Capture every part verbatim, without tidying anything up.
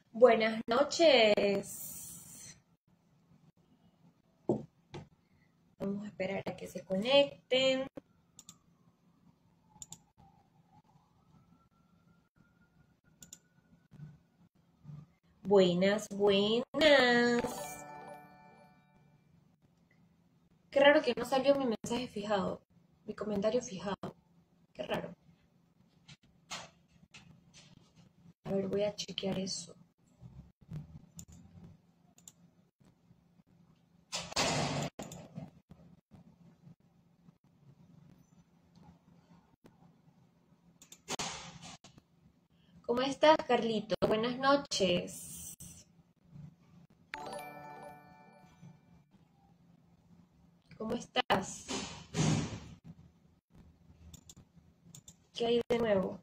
Buenas noches. Vamos a esperar a que se conecten. Buenas, buenas. Qué raro que no salió mi mensaje fijado, mi comentario fijado. Qué raro. A ver, voy a chequear eso. ¿Cómo estás, Carlito? Buenas noches. ¿Cómo estás? ¿Qué hay de nuevo?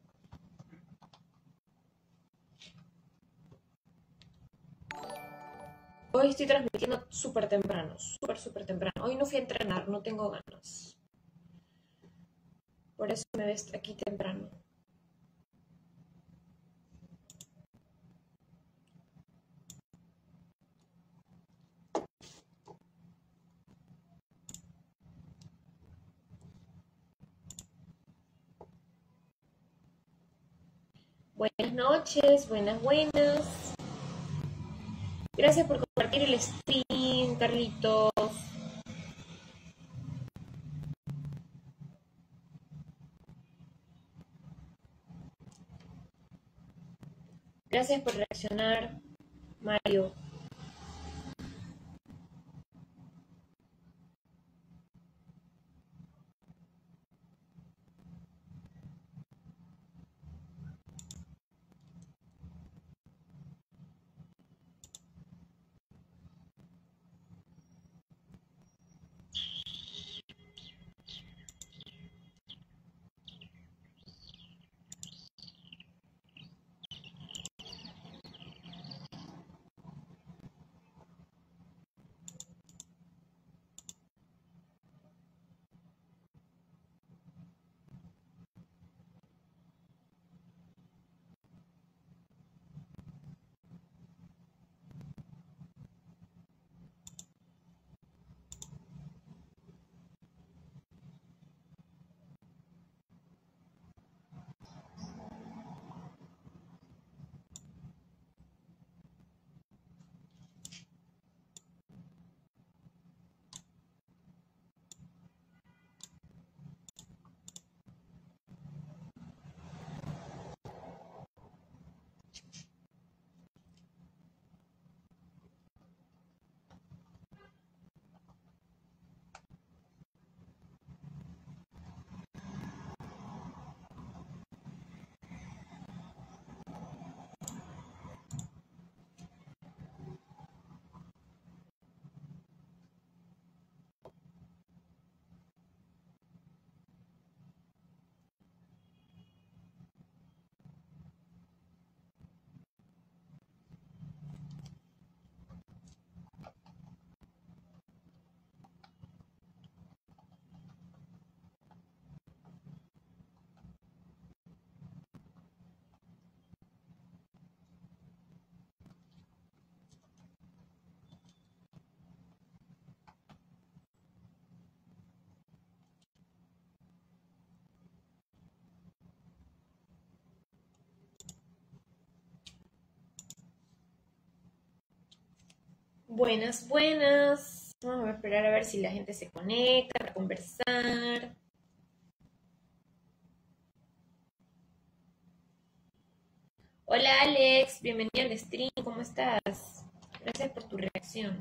Hoy estoy transmitiendo súper temprano, súper, súper temprano. Hoy no fui a entrenar, no tengo ganas. Por eso me ves aquí temprano. Buenas noches, buenas, buenas. Gracias por compartir el stream, Carlitos. Gracias por reaccionar, Mario. Buenas, buenas. Vamos a esperar a ver si la gente se conecta para conversar. Hola, Alex. Bienvenido al stream. ¿Cómo estás? Gracias por tu reacción.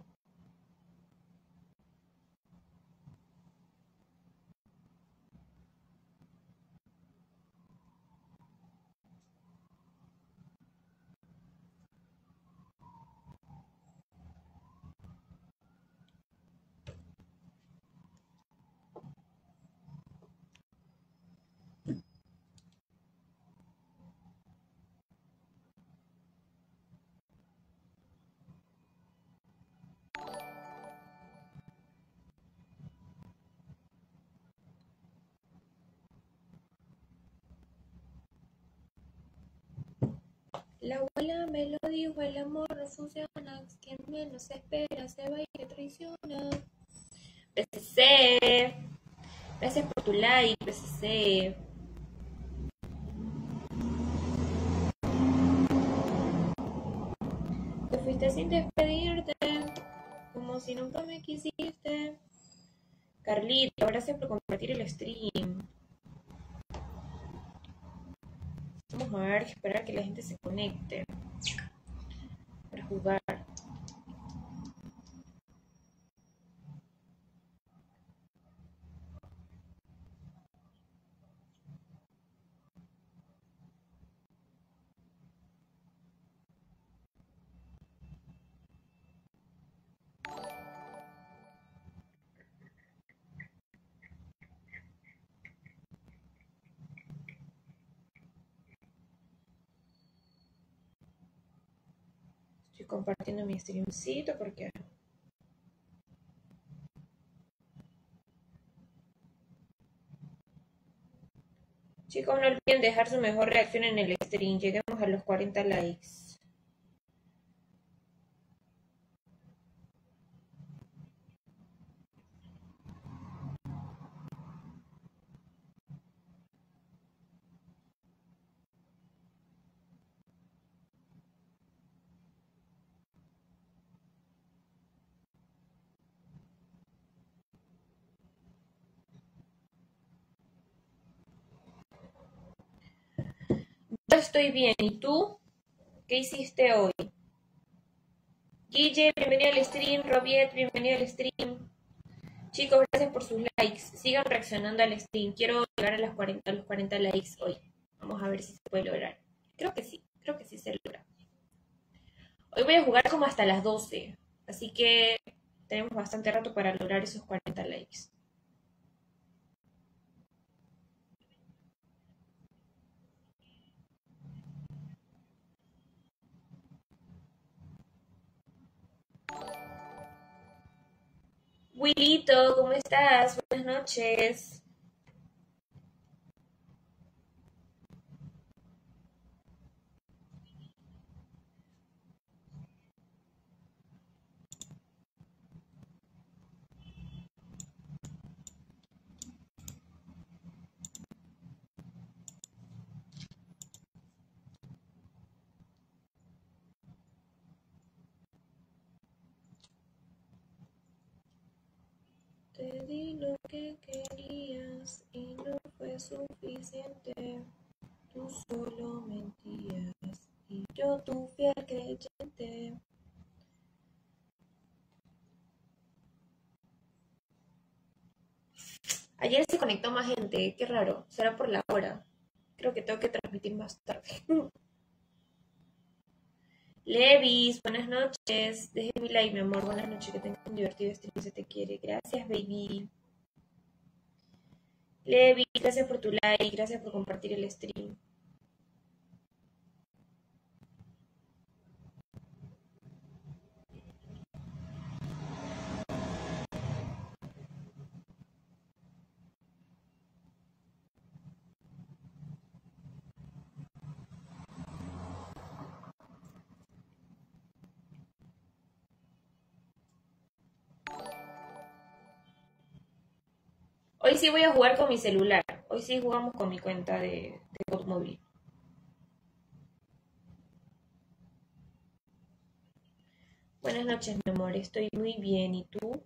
La abuela me lo dijo, el amor no funciona, quien menos espera se va y te traiciona. P C C, gracias por tu like, P C C. Te fuiste sin despedirte, como si nunca me quisiste. Carlito, gracias por compartir el stream. Vamos a ver, esperar que la gente se conecte para jugar. Estoy compartiendo mi streamcito porque... Chicos, no olviden dejar su mejor reacción en el stream. Lleguemos a los cuarenta likes. Yo estoy bien. ¿Y tú? ¿Qué hiciste hoy? Guille, bienvenido al stream. Robiet, bienvenido al stream. Chicos, gracias por sus likes. Sigan reaccionando al stream. Quiero llegar a, las cuarenta, a los cuarenta likes hoy. Vamos a ver si se puede lograr. Creo que sí. Creo que sí se logra. Hoy voy a jugar como hasta las doce. Así que tenemos bastante rato para lograr esos cuarenta likes. Willito, ¿cómo estás? Buenas noches. Te di lo que querías y no fue suficiente. Tú solo mentías y yo tu fiel creyente. Ayer se conectó más gente, qué raro, será por la hora. Creo que tengo que transmitir más tarde. Levis, buenas noches. Deje mi like, mi amor. Buenas noches, que tengas un divertido stream, se te quiere. Gracias, baby. Levis, gracias por tu like, gracias por compartir el stream. Hoy sí voy a jugar con mi celular. Hoy sí jugamos con mi cuenta de, de God Móvil. Buenas noches, mi amor. Estoy muy bien. ¿Y tú?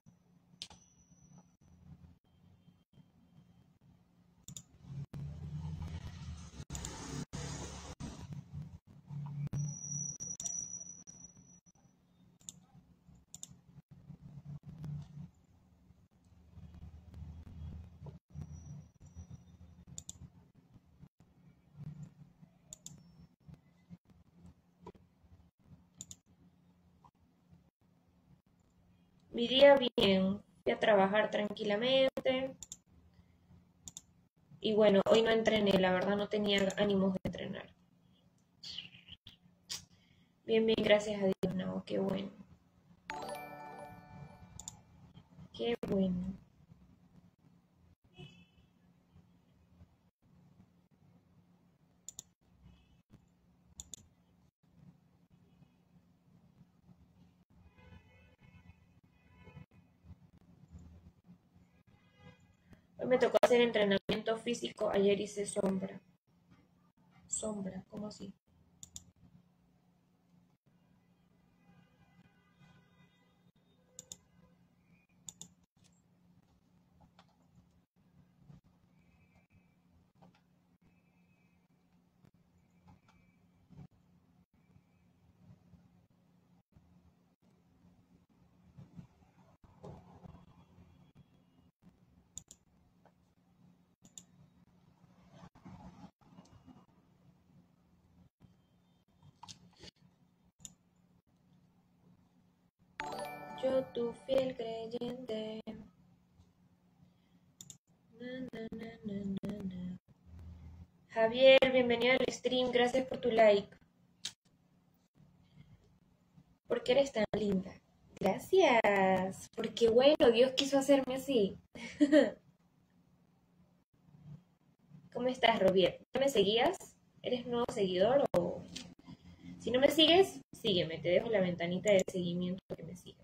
Mi día bien. Fui a trabajar tranquilamente. Y bueno, hoy no entrené. La verdad no tenía ánimos de entrenar. Bien, bien, gracias a Dios, no. Qué bueno. Qué bueno. Hoy me tocó hacer entrenamiento físico, ayer hice sombra. Sombra, ¿cómo así? Yo tu fiel creyente. Na, na, na, na, na, na. Javier, bienvenido al stream, gracias por tu like. ¿Por qué eres tan linda? Gracias, porque bueno, Dios quiso hacerme así. ¿Cómo estás, Robier? ¿Ya me seguías? ¿Eres nuevo seguidor o...? Si no me sigues, sígueme, te dejo la ventanita de seguimiento para que me sigas.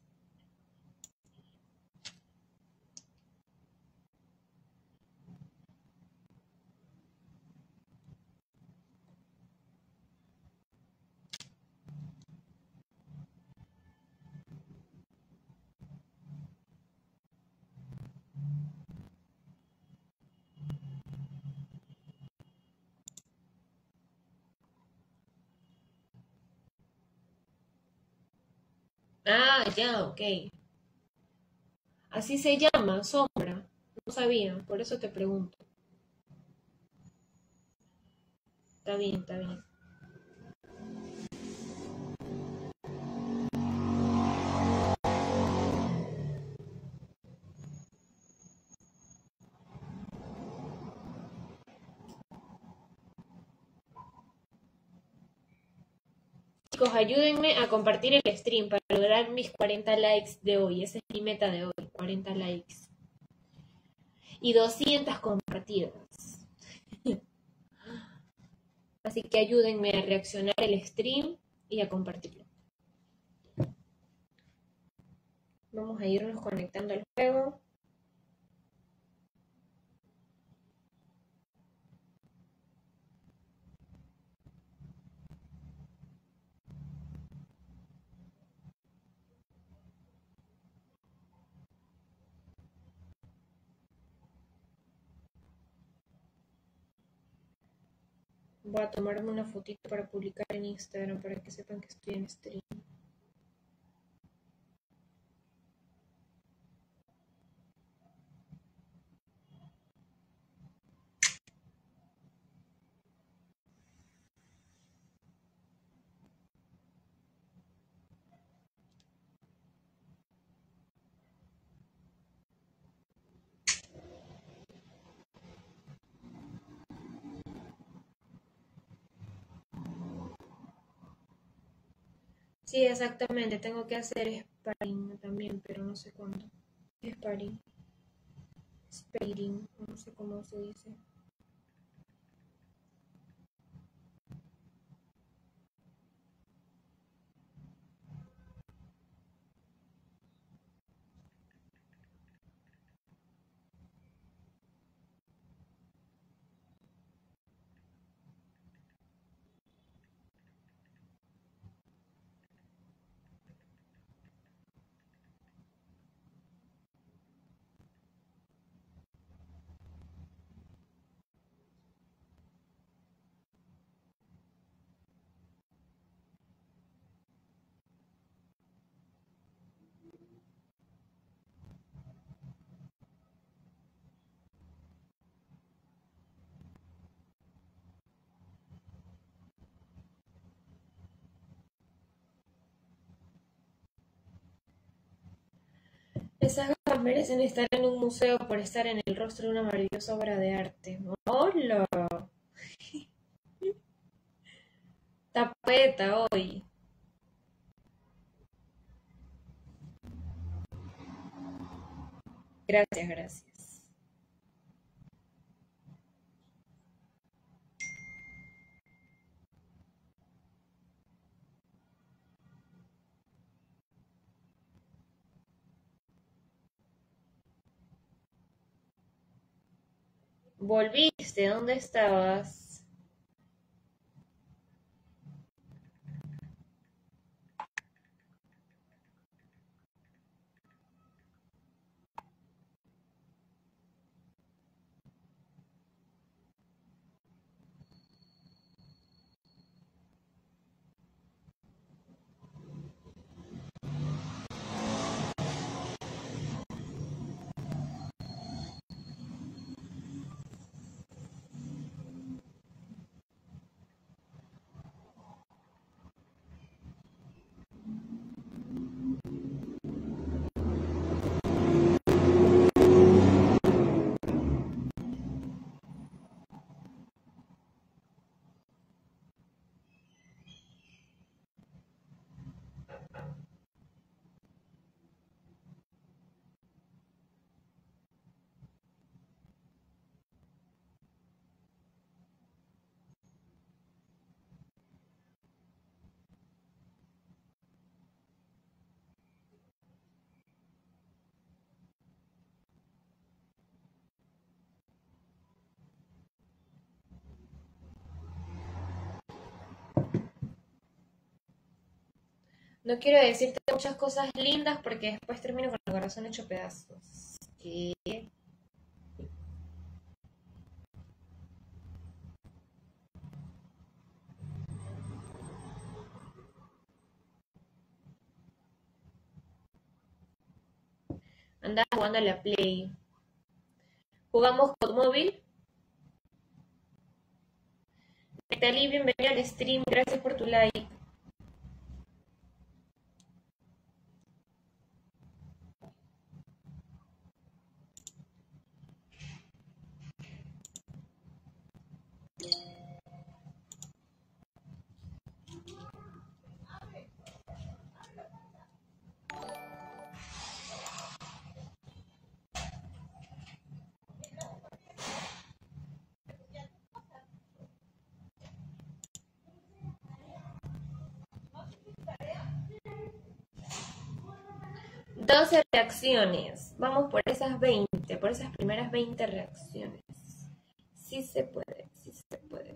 Ah, ya, ok. Así se llama, sombra. No sabía, por eso te pregunto. Está bien, está bien. Chicos, ayúdenme a compartir el stream para lograr mis cuarenta likes de hoy. Esa es mi meta de hoy, cuarenta likes. Y doscientas compartidas. Así que ayúdenme a reaccionar el stream y a compartirlo. Vamos a irnos conectando al juego. Voy a tomarme una fotito para publicar en Instagram para que sepan que estoy en stream. Sí, exactamente. Tengo que hacer sparring también, pero no sé cuándo. Sparring. Sparring. No sé cómo se dice. Esas gafas merecen estar en un museo por estar en el rostro de una maravillosa obra de arte. ¡Hola! Tapeta hoy. Gracias, gracias. Volviste, ¿dónde estabas? No quiero decirte muchas cosas lindas porque después termino con el corazón hecho pedazos. ¿Qué? Andaba jugando a la Play. ¿Jugamos con móvil? Natalie, bienvenido al stream. Gracias por tu like. doce reacciones. Vamos por esas veinte, por esas primeras veinte reacciones. Sí se puede, sí se puede.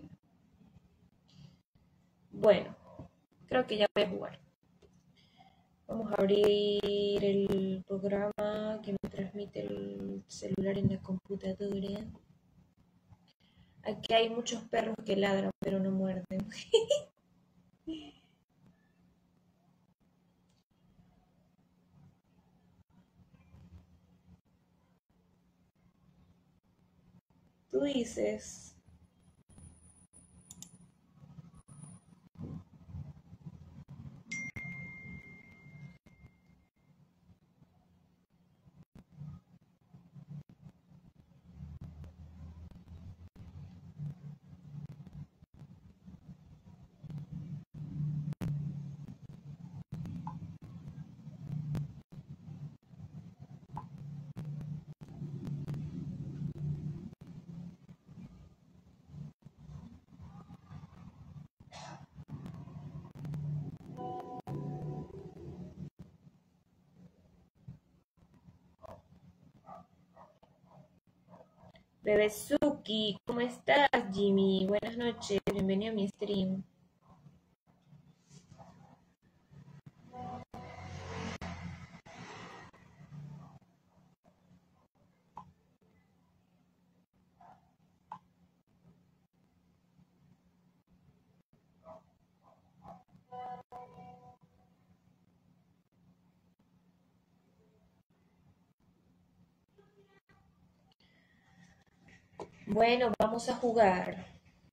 Bueno, creo que ya voy a jugar. Vamos a abrir el programa que me transmite el celular en la computadora. Aquí hay muchos perros que ladran, pero no muerden. Tú dices. Bebezuki, ¿cómo estás, Jimmy? Buenas noches, bienvenido a mi stream. Bueno, vamos a jugar.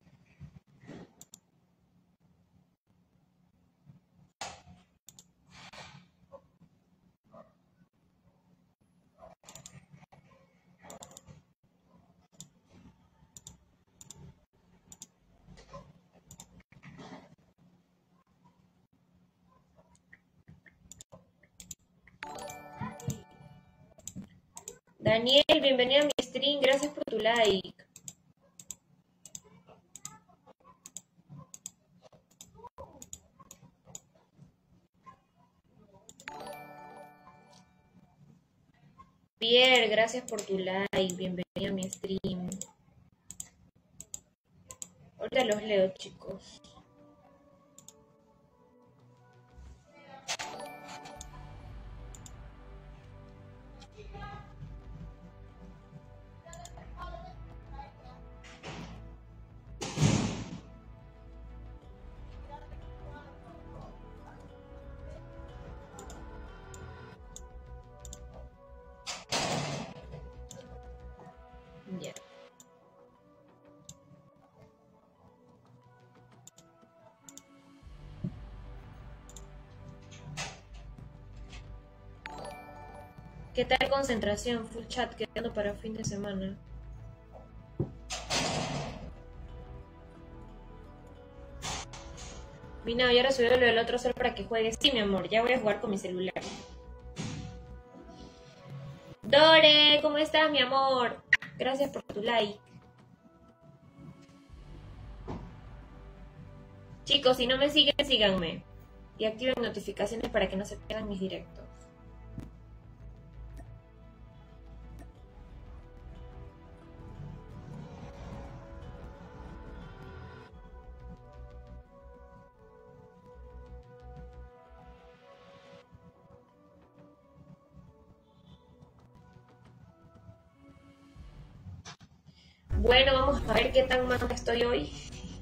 Daniel, bienvenido a mi stream, gracias por tu like. Pierre, gracias por tu like, bienvenido a mi stream. ahorita los leo, chicos. Ya. ¿Qué tal concentración? Full chat quedando para fin de semana. Vino, ya resuelvo lo del otro solo para que juegues. Sí, mi amor, ya voy a jugar con mi celular. Dore, ¿cómo estás, mi amor? Gracias por tu like. Chicos, si no me siguen, síganme. Y activen notificaciones para que no se pierdan mis directos. Bueno, vamos a ver qué tan mal estoy hoy.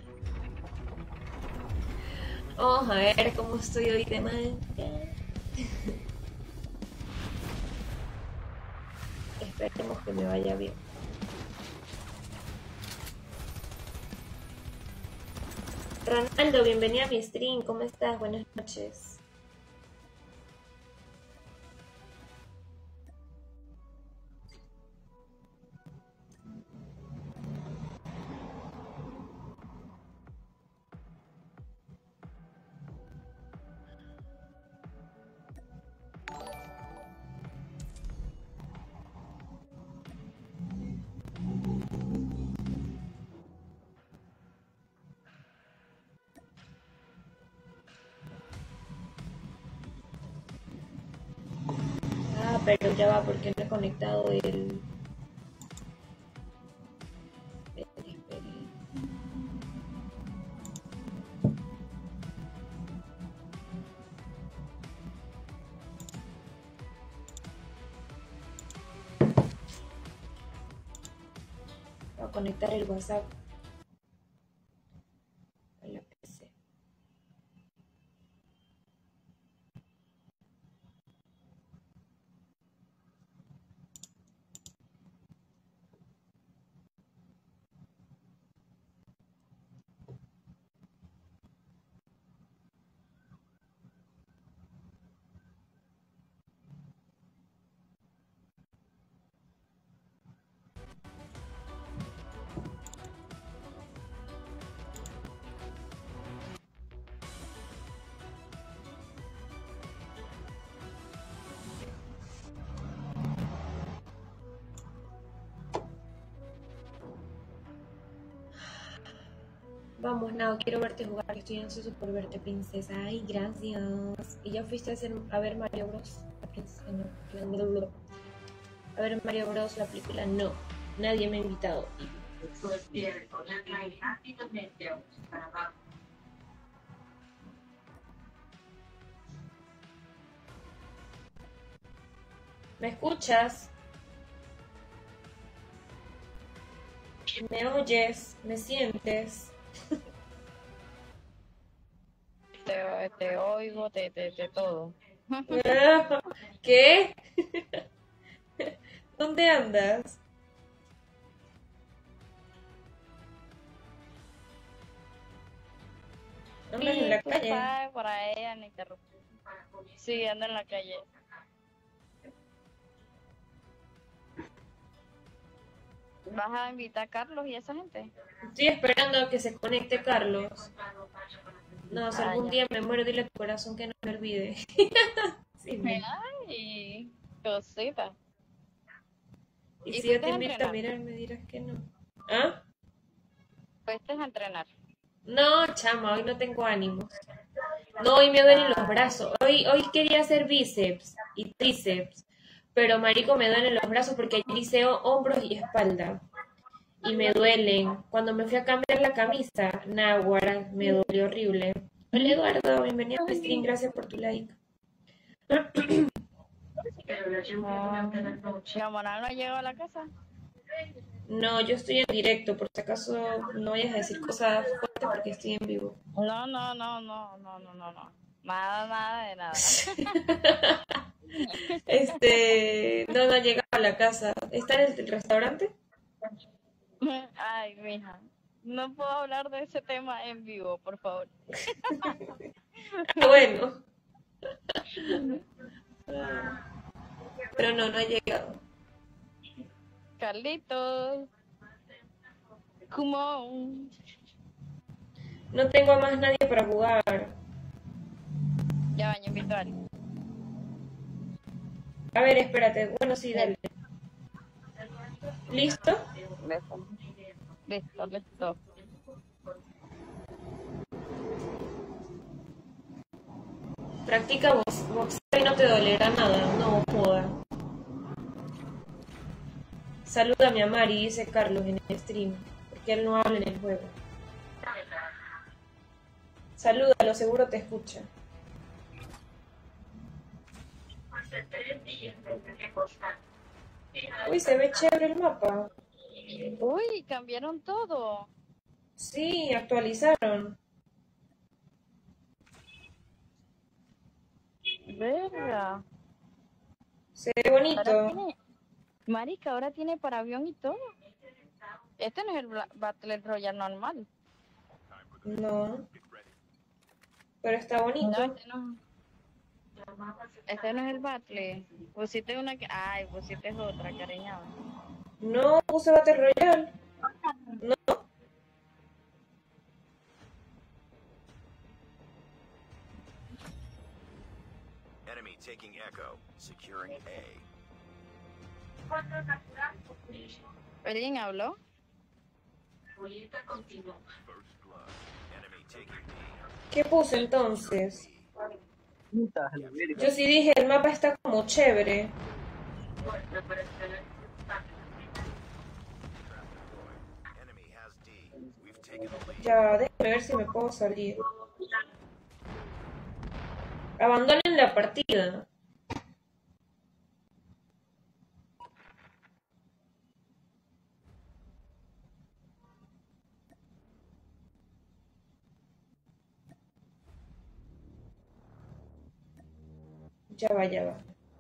Vamos a ver cómo estoy hoy de mal. Esperemos que me vaya bien. Ronaldo, bienvenido a mi stream. ¿Cómo estás? Buenas noches. Pero ya va, porque no he conectado el... Espere, espere. Voy a conectar el WhatsApp a la P C. Vamos, Nao, quiero verte jugar, estoy ansioso por verte, princesa. Ay, gracias. ¿Y ya fuiste a, hacer, a ver Mario Bros? La princesa, no. A ver Mario Bros, la película, no. Nadie me ha invitado. ¿Me escuchas? ¿Me oyes? ¿Me sientes? Te, te oigo, te, te, te todo. ¿Qué? ¿Dónde andas? ¿Andas Sí, en la tú calle? sabes, por ahí han interrumpido. Sí, ando en la calle. ¿Vas a invitar a Carlos y a esa gente? Estoy esperando a que se conecte Carlos. No, si Ah, algún ya. día me muero, dile a tu corazón que no me olvide. Sí, me- Ay, cosita. Y ¿Y si yo fuiste te a invito a entrenar? mirar, me dirás que no. ¿Ah? Fuiste a entrenar. No, chama, hoy no tengo ánimos. No, hoy me duelen los brazos. Hoy, hoy quería hacer bíceps y tríceps, pero marico me duelen los brazos porque ayer hice ho- hombros y espalda. y me duelen. Cuando me fui a cambiar la camisa, náguara, me dolió horrible. Hola Eduardo, bienvenido a stream, gracias por tu like. ¿La Mona no llegó a la casa? No, yo estoy en directo, por si acaso no vayas a decir cosas fuertes porque estoy en vivo. No, no, no, no, no, no, no, no. Nada, nada de nada. Este, no, no ha llegado a la casa. ¿Está en el restaurante? Ay, mija. No puedo hablar de ese tema en vivo, por favor. Bueno. Pero no, no ha llegado. Carlitos. Come on. No tengo a más nadie para jugar. Ya va, yo invito a alguien. A ver, espérate. Bueno, sí, dale. ¿Listo? Listo, listo, listo. Practica box, boxeo y no te dolerá nada. No joda. Salúdame a Mari, dice Carlos en el stream. Porque él no habla en el juego. Salúdalo, seguro te escucha. Uy, se ve chévere el mapa. Uy, cambiaron todo. Sí, actualizaron. Verga. Se ve Ahora bonito. tiene... Marica, ahora tiene para avión y todo. Este no es el Bla- Battle Royale normal. No. Pero está bonito. No, este no. Este no es el Battle. Pusiste una que... Ay, pusiste otra, cariñada. No, puse Battle Royale. No. Enemy taking Echo, securing A. ¿Alguien habló? First blood. Enemy taking B. ¿Qué puse entonces? Yo sí dije, el mapa está como chévere. Enemy has D. We've taken the lead. Ya, déjame ver si me puedo salir. Abandonen la partida. Ya va, ya va.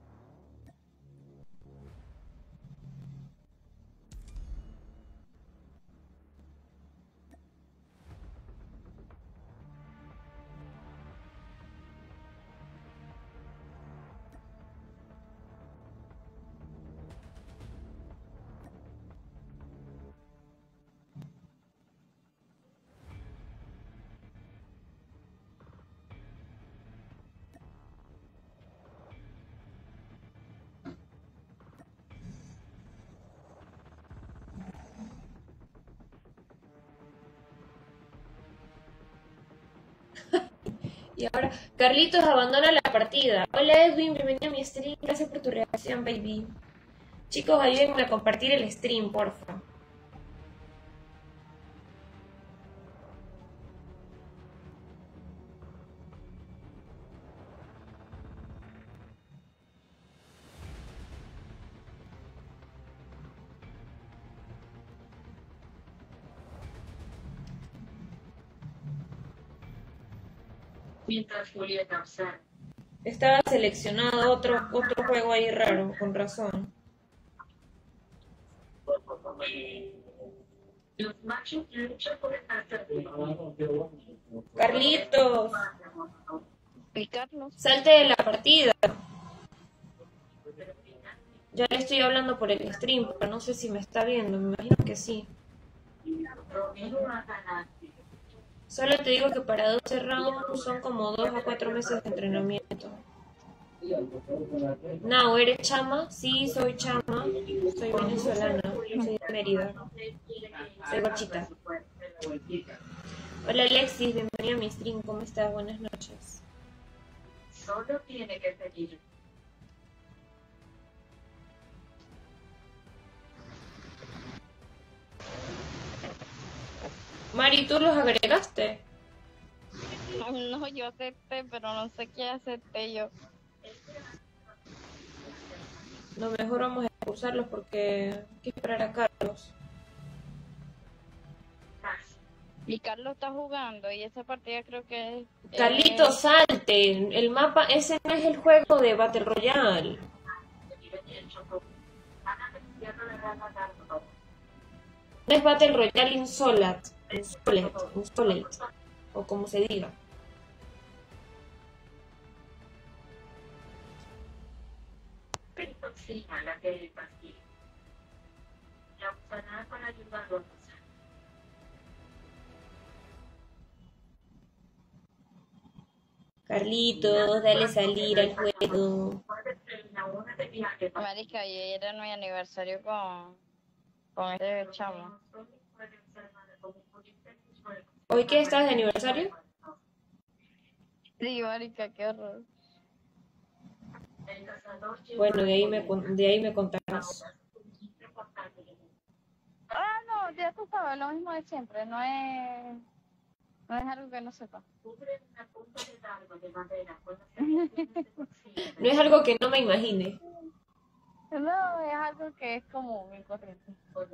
Y ahora, Carlitos abandona la partida. Hola Edwin, bienvenido a mi stream. Gracias por tu reacción, baby. Chicos, ayúdenme a compartir el stream, porfa. Mientras Julieta observa. Estaba seleccionado otro, otro juego ahí raro, con razón. Los machos luchan por estar Carlitos, ¿Y Carlos? salte de la partida. Ya le estoy hablando por el stream, pero no sé si me está viendo, me imagino que sí. Romero va a ganar. Solo te digo que para doce rounds son como dos a cuatro meses de entrenamiento. No, ¿eres chama? Sí, soy chama. Soy venezolana, soy de Mérida. Soy gochita. Hola Alexis, bienvenido a mi stream, ¿cómo estás? Buenas noches. Solo tiene que pedir. Mari, ¿tú los agregaste? No, yo acepté, pero no sé qué acepté yo. No, mejor vamos a expulsarlos porque hay que esperar a Carlos. Y Carlos está jugando y esa partida creo que es... Carlitos, eh, salte. El mapa, ese no es el juego de Battle Royale. No es Battle Royale Insolate. Insolate. Insolate. O como se diga. Encima la que el pastillo. La usará para ayudarlos. Carlitos, dale salir al juego. marica, y era mi aniversario con, con este chamo. ¿Hoy qué estás de aniversario? Sí, marica, qué horror. Bueno, de ahí me, con- de ahí me contarás. Ah, no, ya tú sabes, lo mismo de siempre, no es, no es algo que no sepa. No es algo que no me imagine. No, es algo que es común y corriente.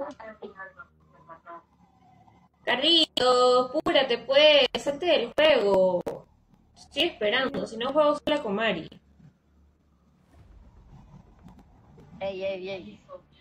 Carlitos, púrate pues, salte del juego. Estoy esperando, si no juego sola con Mari. Ey, ey, ey.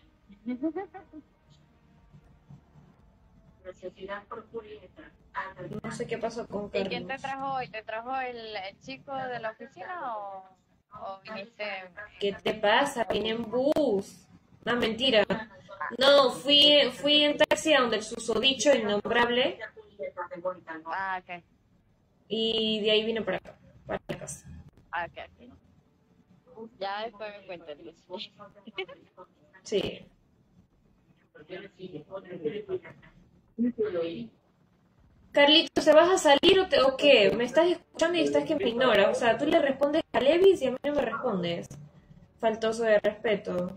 Necesidad por Julieta. No sé qué pasó con ¿Y quién te Carlos. trajo hoy? ¿Te trajo el, el chico de la oficina o, o viniste? ¿Qué te pasa? Vine en bus. No, mentira. No, fui, fui en taxi a donde el susodicho innombrable Ah, ok. y de ahí vine para acá, para la casa. Ah, ok, ok. Ya después me cuentas. Sí. Carlitos, ¿se vas a salir o, te, o qué? Me estás escuchando y estás que me ignoras. O sea, tú le respondes a Levis y a mí no me respondes. Faltoso de respeto.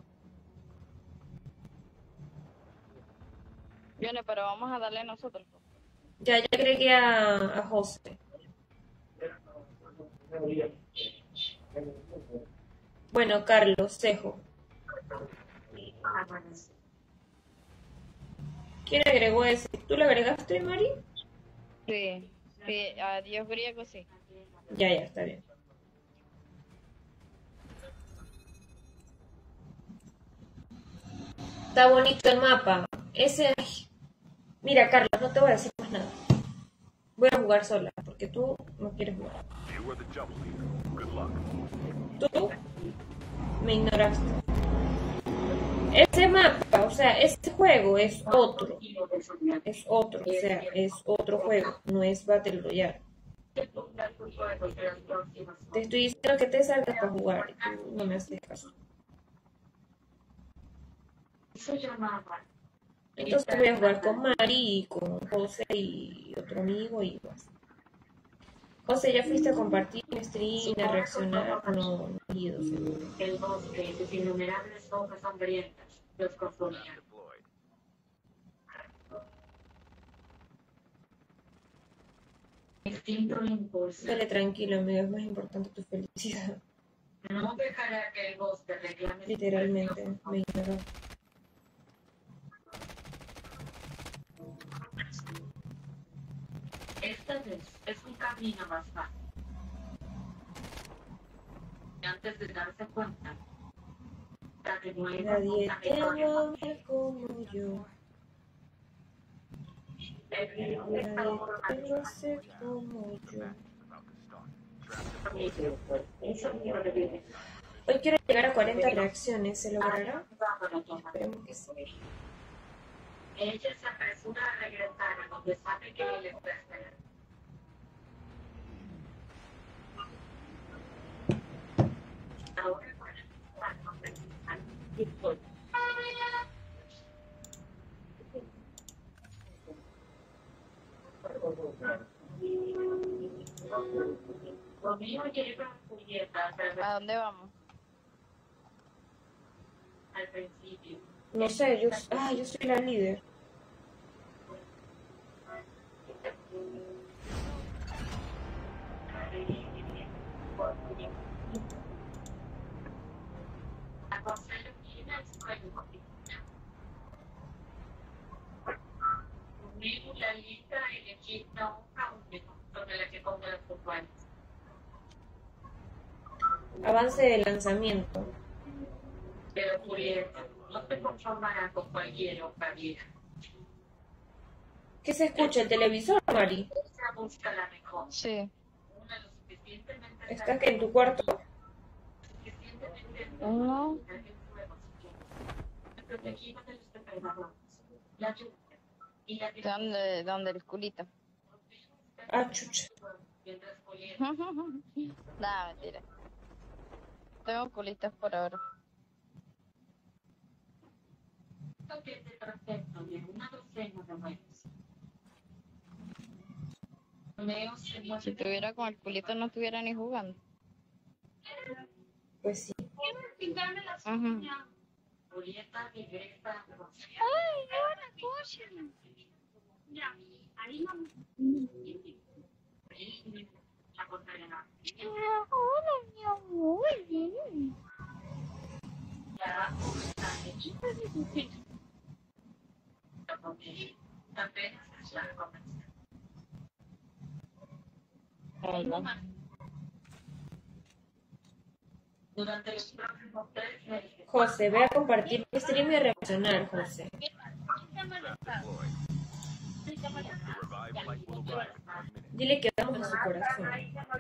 Viene, pero vamos a darle nosotros. Ya, ya agregué a, a José. Bueno, Carlos, Cejo. ¿Quién agregó ese? ¿Tú lo agregaste, Mari? Sí, sí, adiós griego, sí. Ya, ya, está bien. Está bonito el mapa. Ese... ay. Mira, Carlos, no te voy a decir más nada. Voy a jugar sola, porque tú no quieres jugar. You are the jump leader. Good luck. Tú me ignoraste. Ese mapa, o sea, ese juego es otro. Es otro, o sea, es otro juego. No es Battle Royale. Te estoy diciendo que te salgas para jugar y tú no me haces caso. Entonces voy a jugar con Mari y con José y otro amigo y más. José, ¿ya fuiste a compartir mi stream, a reaccionar? No, no he ido, seguro. El bosque y sus innumerables hojas hambrientas los consumían. Deployed. Instinto e impulso. Dale tranquilo, amigo, es más importante tu felicidad. No dejará que el bosque reclame su Literalmente, precioso me ignoró. Esta vez es un camino más fácil. Y antes de darse cuenta, la que no era Nadie una te victoria ama como yo. Nadie te hace como yo. Hoy quiero llegar a cuarenta reacciones, ¿se logrará? Esperemos que sí. Ella se apresura a regresar a donde sabe que él está esperando. Ahora para conversar. Conmigo llega Julieta ¿A dónde vamos? al principio. No sé, yo, ah, yo soy la líder. Avance de lanzamiento. Pero Julieta, no te conformarás con cualquier otra vida. ¿Qué se escucha? ¿El televisor, Mari? Esa busca la mejor. Sí. Una lo suficientemente ¿Estás que en tu cuarto? suficientemente No. protegida de los depredadores. La lluvia y la ¿Dónde, dónde el culito? Ah, chucha. mientras Julieta Nada, mentira. Tengo culitos por ahora. paquete perfecto de una docena de huevos. Leo se Si mueve tuviera con el culito no estuviera ni jugando. Pues sí. pintarme las Ujú. uñas. Julieta regresa a Rosa. ¡Ay, una cosa! Ya, ahí no. La contraria. Hola, mi amor. Ya, está hecho. Ok, apenas es la conversación. Hola. Durante los próximos tres meses, José, ve a compartir mi stream y reaccionar, José. Deployed. The revived flight will arrive in one minute. Dile que vamos a su corazón.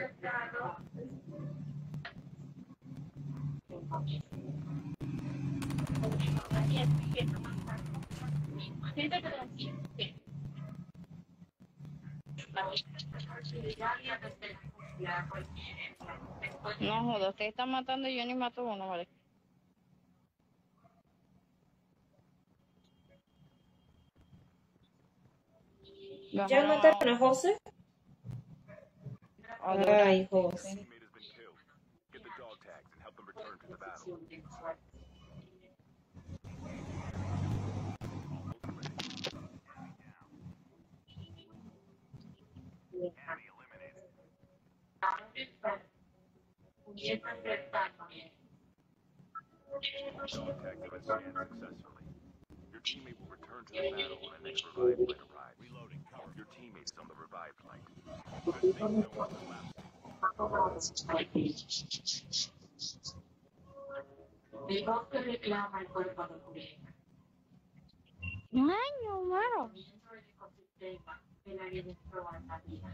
No joda, usted está matando y yo ni mato uno, ¿vale? ¿Ya mataron a José? A Dora. Ay, José. Teammate has been killed. Get the dog tags and help them return to the battle. Enemy eliminated. Dog tags have been scanned successfully. Your teammate will return to the battle when the next revived flight arrives. Reloading. Cover. Your teammate is on the revived flight. Good thing no one collapsed. Mi voz que reclama el cuerpo de Julieta. Ay, no, mano. Comienzo el ecosistema que la administró a la vida.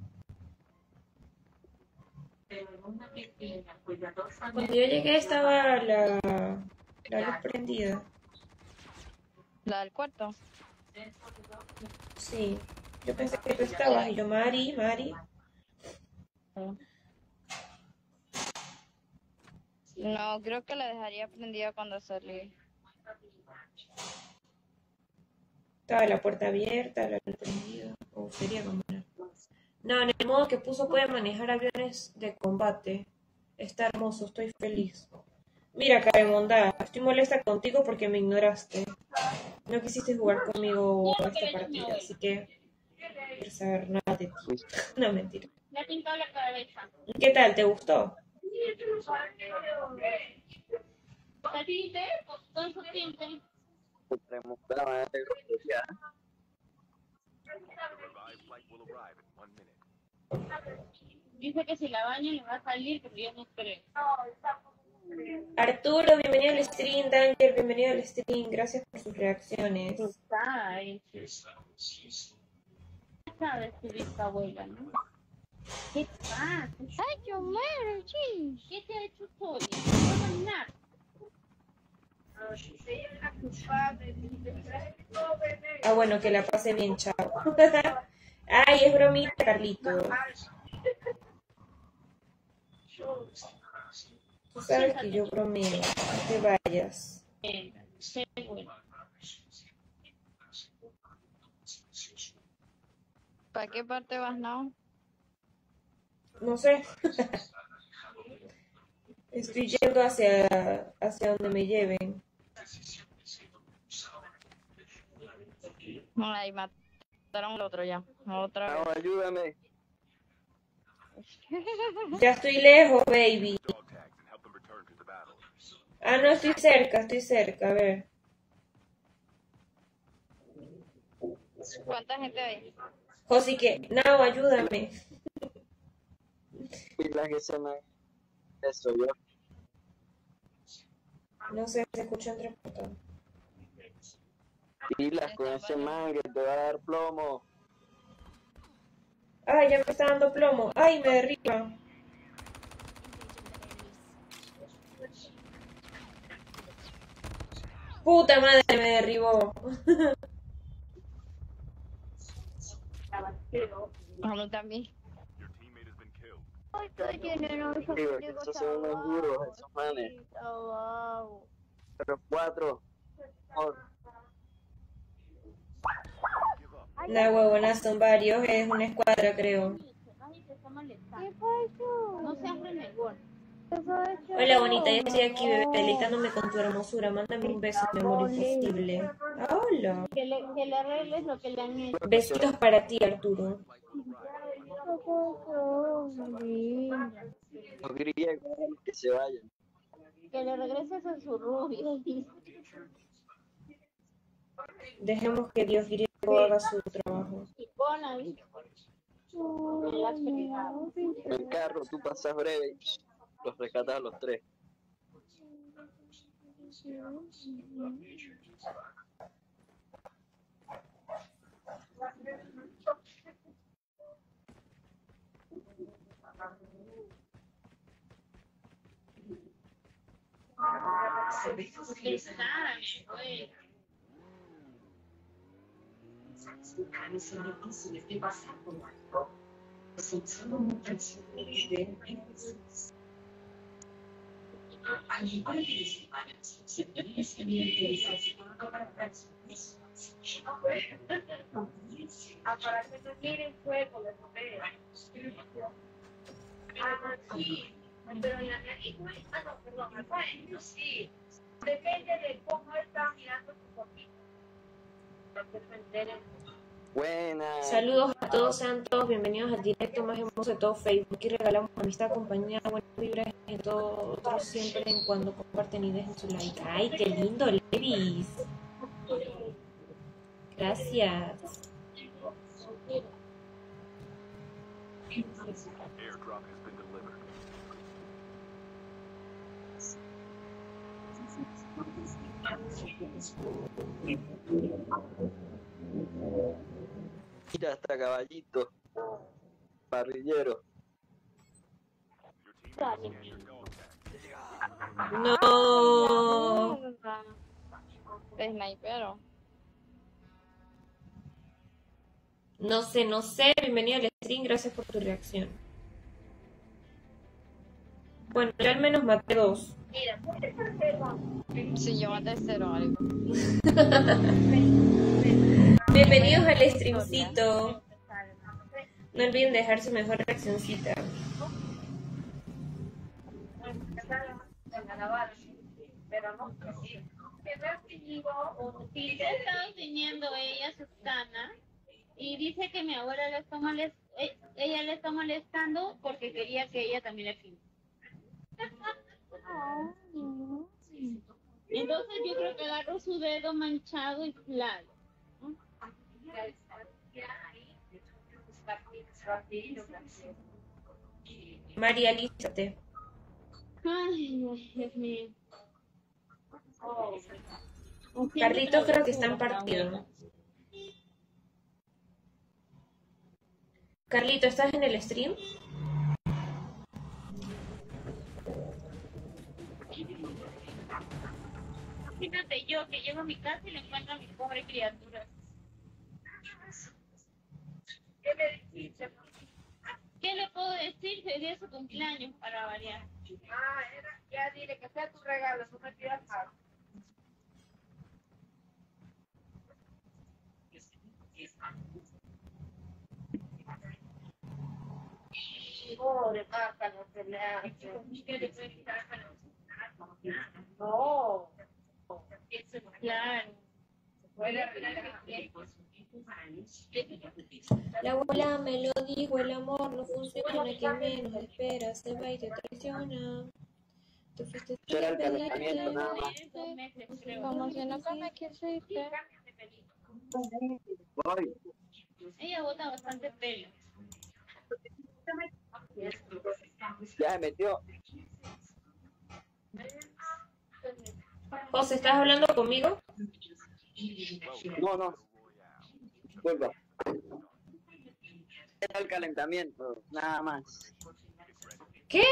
Pero en una piscina cuidadosa. Cuando yo llegué estaba la, la luz prendida. ¿La del cuarto? Sí. Yo pensé que tú estabas y yo, Mari, Mari. No, creo que la dejaría prendida cuando salí. Estaba la puerta abierta, la luz prendida. O sería como una. No, en el modo que puso puede manejar aviones de combate. Está hermoso, estoy feliz. Mira, Caremonda, estoy molesta contigo porque me ignoraste. No quisiste jugar conmigo esta partida, así que no quiero saber nada de ti. No, mentira. Me ha pintado la cabeza. ¿Qué tal? ¿Te gustó? ¿A ti te? Con su tinte. The revived flight will arrive in one minute. Dice que si la baña le va a salir, pero yo no creo. Arturo, bienvenido al stream. Danger, bienvenido al stream. Gracias por sus reacciones. Ay. Sabes tu bisabuela, ¿no? ¿Qué pasa? Ay, yo muero, sí. ¿Qué te ha hecho Tony? No nada. Ah, bueno, que la pase bien, chao. Ay, es bromita, Carlitos. Tú sabes que yo bromeo. No te vayas. Seguro. ¿Para qué parte vas, no? No sé. Estoy yendo hacia, hacia donde me lleven. Ay, mataron al otro ya. Otra vez. No, ayúdame. Ya estoy lejos, baby. Dog tags and help them return to the battle. Ah, no, estoy cerca, estoy cerca. A ver. ¿Cuánta gente hay? Josi, que. No, ayúdame. Y la que se me... Eso yo. No sé, se escucha entrecortado. Pilas con ese man que te va a dar plomo. Ay, ya me está dando plomo. Ay, me derriba. Puta madre, me derribó. A mí también. Your teammate has been killed. Digo, que estos son unos duros, esos manes. Pero cuatro. Oh, Give up. La huevona son varios, es una escuadra, creo. No seas renegón. Hola, bonita, ya estoy aquí, bebé, deleitándome con tu hermosura. Mándame un beso, mi amor imposible. Ah, hola. Que le, que le arregles lo que le han hecho. Besitos para ti, Arturo. los griegos que se vayan. Que le regreses a su rubio. Dejemos que Dios griego haga su trabajo. Y pon ahí. En la prioridad. En el carro tú pasas breve y los rescatas a los tres. Para que no miren fuego de poder. Ah, sí. Pero la nariz, ah, no, perdón, acá sí. Depende de cómo está mirando su poquito. Para que se enteren. Buena. Saludos a todos, sean todos bienvenidos al directo más hermoso de todo Facebook. Aquí regalamos amistad, compañía, buenas vibras y todo otro siempre en cuando comparten y dejen su like. ¡Ay, qué lindo, Levis! Gracias. Airdrop has been delivered. Mira hasta caballito. Parrillero. Your teammate has scanned your dog tag. No. Snipero. No sé, no sé. Bienvenido al stream, gracias por tu reacción. Bueno, yo al menos maté dos. Sí, yo maté cero algo. Bienvenidos al streamcito. No olviden dejar su mejor reaccioncita. Pero no, sí. Y te ha estado enseñando ella, Susana, y dice que mi abuela le está molest... eh, ella le está molestando porque quería que ella también le pinte. Entonces yo creo que agarró su dedo manchado y claro. María, lístate. Ay, Dios mío. Carlitos creo que está en partido. Carlito, ¿estás en el stream? Fíjate yo que llego a mi casa y le encuentro a mi pobre criatura. ¿Qué me dijiste? ¿Qué le puedo decir? Sería su cumpleaños para variar. Ah, era, ya dile que sea tu regalo, no me pidas nada. Pobre Marta, no se le hace. No. Claro. La abuela me lo dijo, el amor no funciona, quien menos espera se va y te traiciona. Te fuiste Eso era el sin calentamiento nada pedirte. más. Como si no me quisiste. Voy. Ella bota bastante pelo. Ya se metió. José, ¿estás hablando conmigo? No, no, disculpa. Era el calentamiento, nada más. ¿Qué?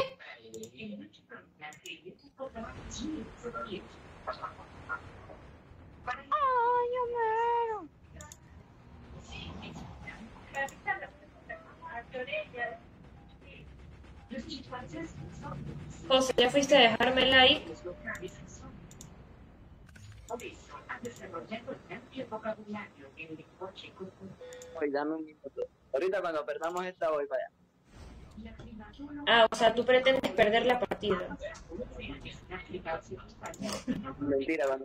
Ay, yo muero. José, ¿ya fuiste a dejarme el like? Hoy dame un minuto. Ahorita cuando perdamos esta voy para allá. Ah, o sea, tú pretendes perder la partida. Mentira, cuando...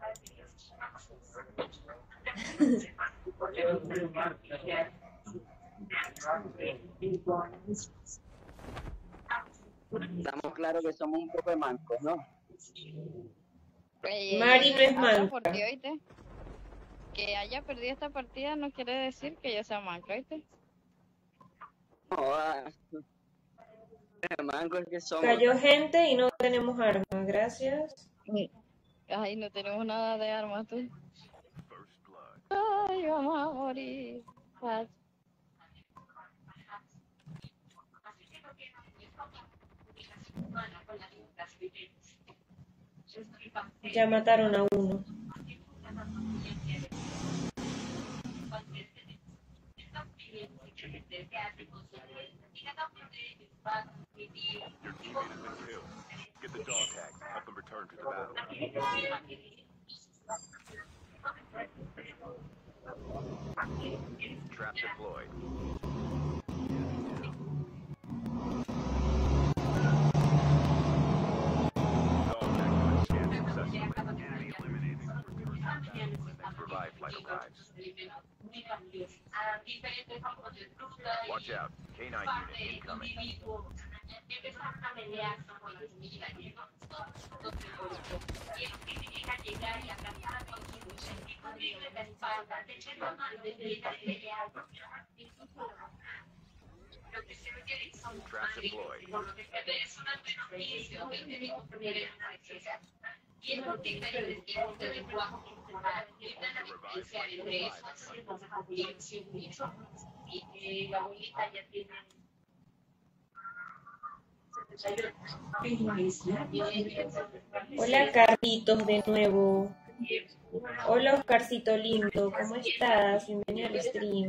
Estamos claros que somos un poco de mancos, ¿no? Ey, ey, Mari ey, no es habla manca. por ti, ¿oíste? Que haya perdido esta partida no quiere decir que yo sea manco, ¿oíste? No, ah, mancos es que somos. Cayó gente y no tenemos armas, gracias. Ay, no tenemos nada de armas, tú. First blood. Ay, vamos a morir. Paz. Ya mataron a uno. Your teammate has been killed. Get the dog tags and help them return to the battle. Trap deployed. Dog tag scan successfully. Enemy eliminated. Return to the battle when the next revive flight arrives. Watch out. K nine unit incoming. Trap deployed. The revive flight will arrive. Hola Carlitos de nuevo. Hola Oscarcito lindo, ¿cómo estás? Bienvenido al stream.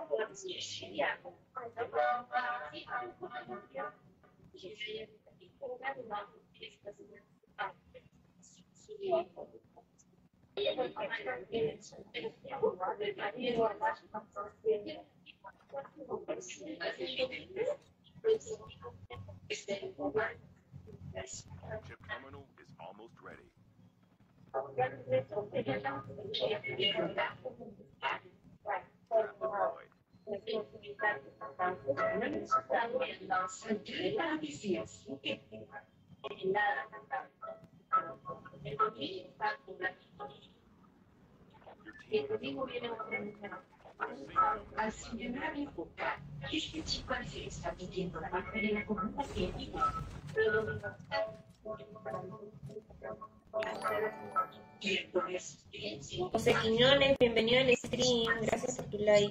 Chip terminal is almost ready. Trap deployed. Your team has eliminated. José Quiñones, bienvenido al stream. Gracias por tu like.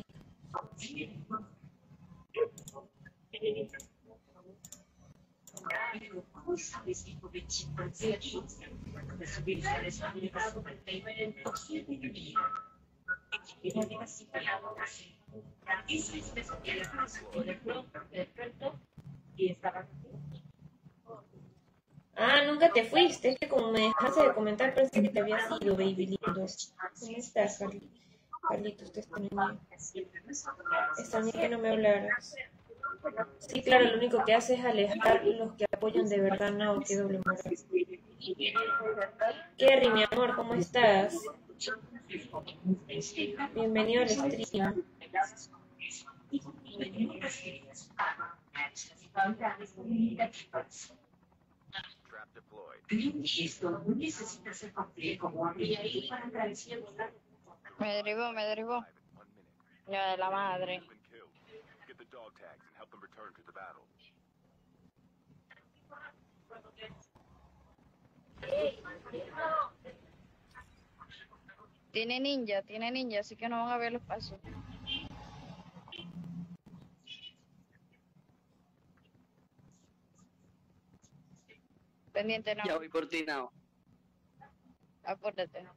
Ah, nunca te fuiste. Es que como me dejaste de comentar, pensé que te habías ido, baby lindo. ¿Cómo estás, Carlitos? Carlitos, te extrañé. Extrañé que no me hablaras. Sí, claro, lo único que hace es alejar los que apoyan de verdad. No, qué doble moral. Kerry, mi amor, ¿cómo estás? Bienvenido al stream. Trap deployed. Me derribó, me derribó. Five in one minute. Ya de la madre. Has been killed. Get the dog tags and help them return to the battle. Tiene ninja, tiene ninja, así que no van a ver los pasos. Pendiente, no. Ya voy por ti, Nao. Apúrate.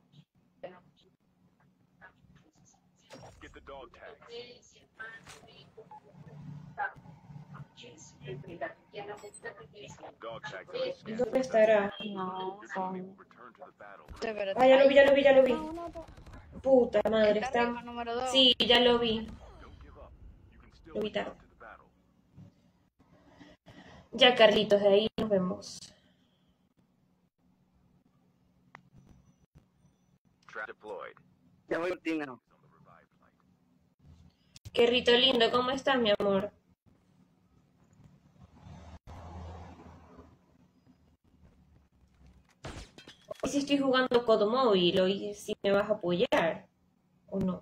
Get the dog tags. Dog tags are scanned. ¿Dónde estará? No, Your con... teammate will return to the battle. Espérate, Ah, ya lo ahí. vi, ya lo vi, ya lo vi. No, no, no. Puta madre, Está arriba, está... número dos. Sí, ya lo vi. Don't give up. You can still Lo vi return tarde. to the battle. Ya, Carlitos, de ahí nos vemos. Trap deployed. Ya voy por ti, Nao. On the revive flight. Qué rito lindo, ¿cómo estás, mi amor? Hoy sí estoy jugando Codo Móvil, hoy sí me vas a apoyar, ¿o no?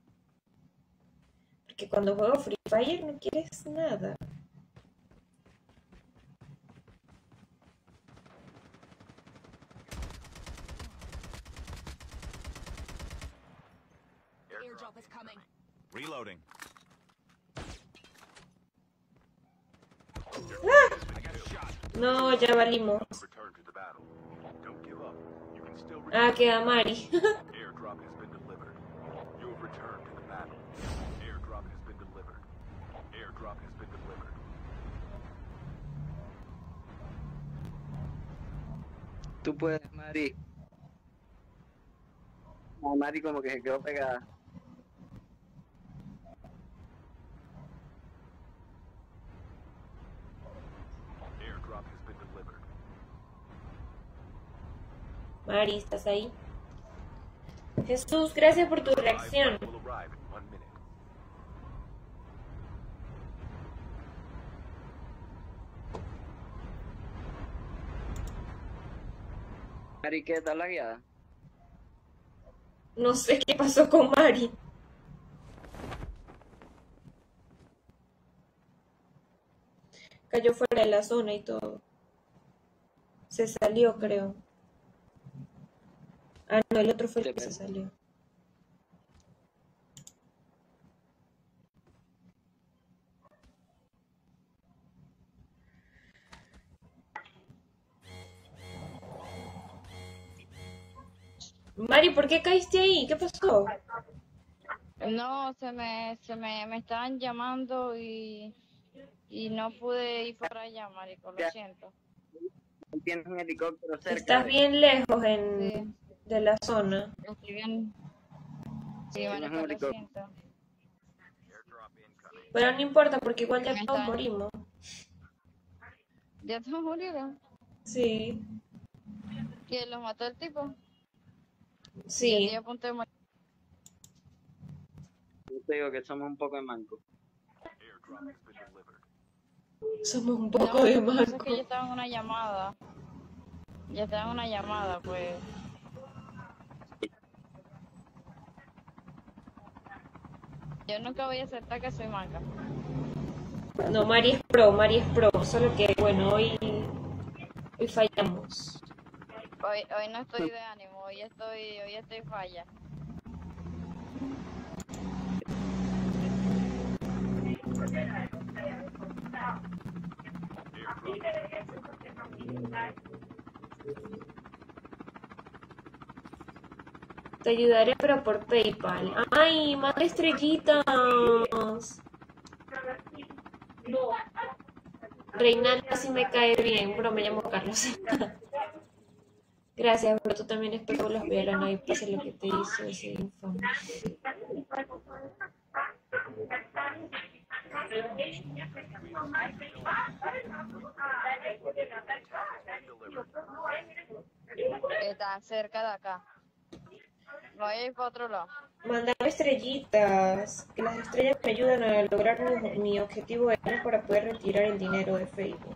Porque cuando juego Free Fire no quieres nada. Airdrop is coming. Reloading. No, ya valimos. Return to the battle. Don't give up. You can still Ah, return. queda Mari. Airdrop has been delivered. You have returned to the battle. Airdrop has been delivered. Airdrop has been delivered. Tú puedes, Mari. No, Mari como que se quedó pegada. Airdrop has been delivered. Mari, ¿estás ahí? Jesús, gracias por tu Revive reacción. flight will arrive in one minute. Mari, ¿qué tal la guiada? No sé qué pasó con Mari. Cayó fuera de la zona y todo. Se salió, creo. Ah, no, el otro fue el que se salió. Mari, ¿por qué caíste ahí? ¿Qué pasó? No, se me, se me, me estaban llamando y, y no pude ir para allá, marico, lo Ya. siento. Tienes un helicóptero cerca. Estás bien lejos en, Sí, de la zona. estoy bien. Sí, Tienes marico, un lo helicóptero. siento. Airdrop incoming. Pero no importa porque igual ya Me todos está- morimos. ¿Ya te murieron? Sí, ¿Quién los mató el tipo? Yo sí. estoy a punto de morir. Yo te digo que somos un poco de manco. Airdrop has been delivered. Somos un poco No, de lo que pasa es manco. que yo estaba en una llamada. Ya estaba en una llamada, pues. Yo nunca voy a aceptar que soy manca. No, Mari es pro, Mari es pro. Solo que, bueno, hoy, hoy fallamos. Hoy, hoy no estoy de ánimo, hoy estoy, hoy estoy falla. Te ayudaré, pero por PayPal. ¡Ay, manda estrellitas! Reinaldo sí me cae bien, bro, me llamo Carlos. Gracias, pero tú también espero los violan y pase lo que te hizo ese infame. Están cerca de acá. No voy a ir para otro lado. Mandame estrellitas, que las estrellas me ayudan a lograr mi, mi objetivo de año para poder retirar el dinero de Facebook.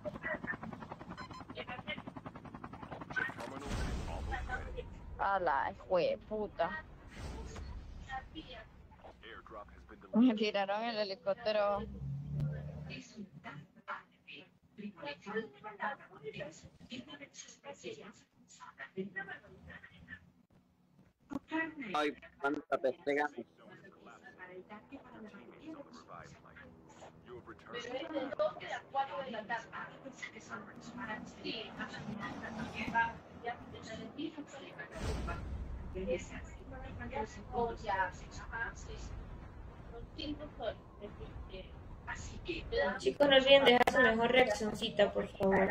Terminal is almost ready. A la jue puta. Airdrop has been delivered. Me tiraron el helicóptero. Ay, cuánta pestega. Teammates on the revived flight. You have returned Pero to es the de battle. doce a cuatro de la tarde. Sí, o ya, ajá, sí. Son cinco soles. Así que Chicos, no olviden dejar su mejor reaccioncita, por favor.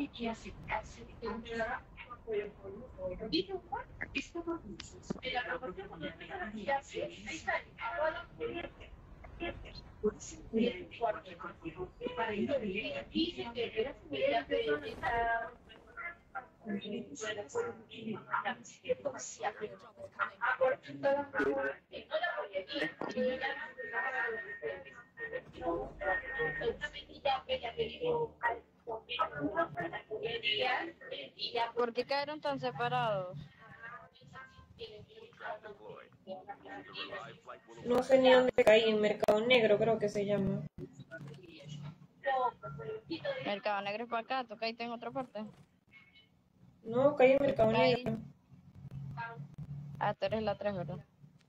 ¿Por qué cayeron tan separados? Trap deployed. The revived flight will No arrive. sé ni dónde caí, en Mercado Negro creo que se llama. Mercado Negro es para acá, toca y en otra parte. No, caí en Mercado Caí. Negro. Ah, tú eres la tres, ¿verdad?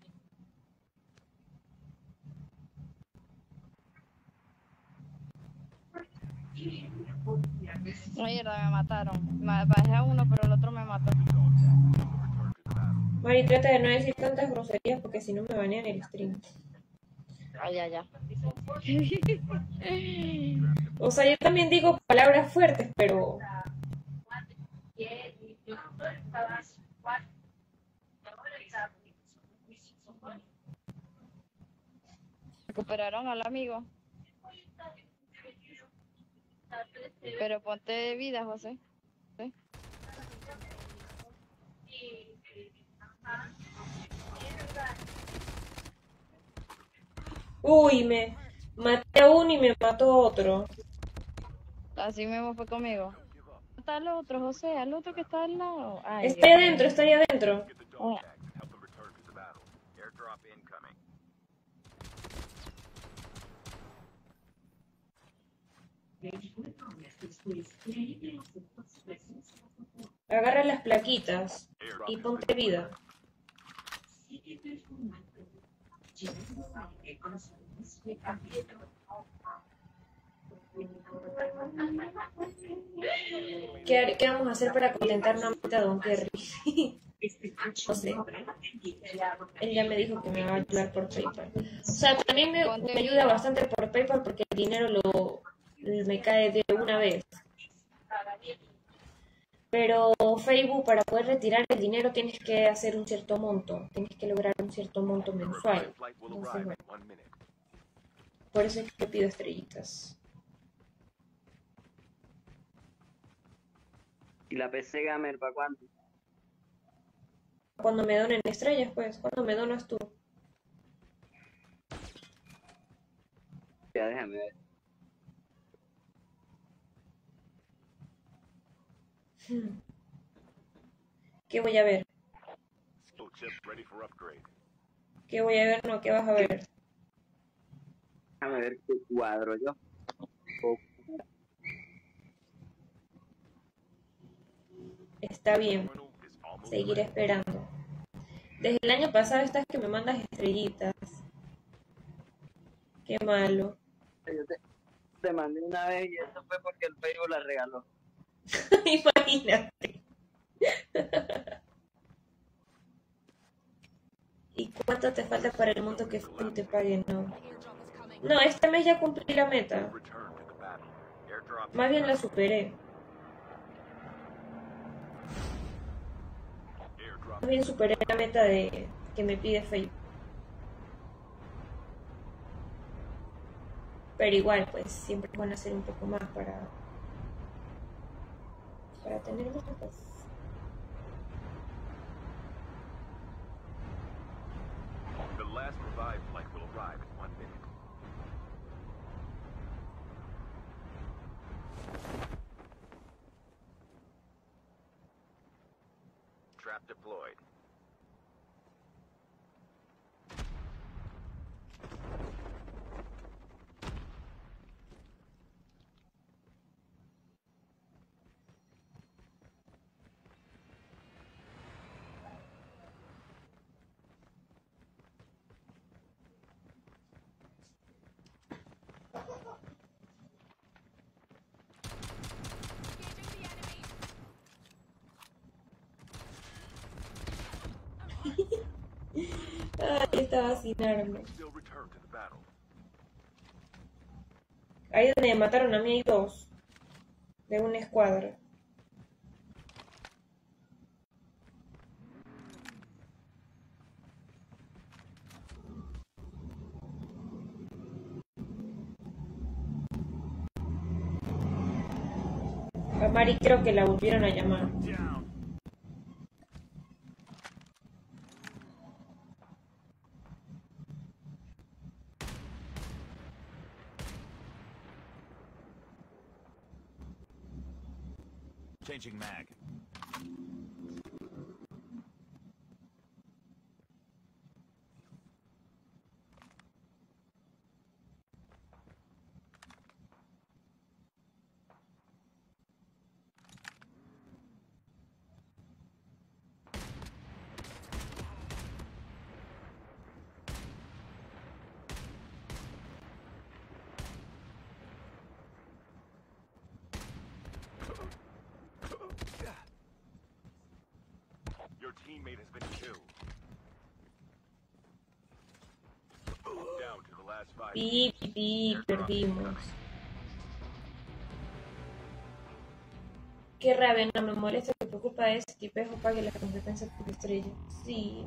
Mierda, me mataron. Me bajé a uno, pero el otro me mató. Return to the battle. Mari, trata de no decir tantas groserías porque si no me banean el stream. Ay, ya, ya. O sea, yo también digo palabras fuertes, pero... Recuperaron al amigo. Pero ponte de vida, José. ¿Sí? Uy, me maté a uno y me mató otro. Así mismo fue conmigo. Está el otro, José, al otro que está al lado. Ay, Está ahí Dios adentro, mío. está ahí adentro. Get the dog tags and help them return to the battle. Airdrop incoming. Agarra las plaquitas Airdrop y has ponte been vida. ¿Qué, qué vamos a hacer para contentar una meta a Don Kerry? No sé. Él ya me dijo que me va a ayudar por PayPal. O sea, también me, me ayuda bastante por PayPal porque el dinero lo me cae de una vez. Pero Facebook, para poder retirar el dinero tienes que hacer un cierto monto. Tienes que lograr un cierto monto The mensual. revived flight will Entonces, arrive bueno, in one minute. por eso es que pido estrellitas. ¿Y la P C Gamer para cuándo? Cuando me donen estrellas, pues, cuando me donas tú. Ya, déjame ver. Hmm. ¿Qué voy a ver? Full chip ready for upgrade. ¿Qué voy a ver? No, ¿qué vas a ver? Déjame ver qué cuadro yo. O- Está bien, Terminal is almost seguiré ready. esperando. Desde el año pasado estás que me mandas estrellitas. Qué malo. Yo te, te mandé una vez y eso fue porque el Facebook la regaló. Imagínate. ¿Y cuánto te falta para el monto que Facebook te pague? No. No, este mes ya cumplí la meta. Return to the battle. Airdrop Más bien la incoming. superé. Airdrop Más bien superé la meta de que me pide Facebook. Pero igual, pues, siempre van a hacer un poco más para, para tener metas. The last revived flight will arrive in one minute. Trap deployed. Yo estaba sin armas. Still return to the battle. Ahí donde me mataron a mí hay dos. De una escuadra. A Mari creo que la volvieron a llamar. Down. Changing mag. Your teammate has been killed. Down to the last five. Pi, pi, pi, perdimos. Qué rabia, no me molesta, me preocupa ese tipejo pague la competencia por estrella. Sí.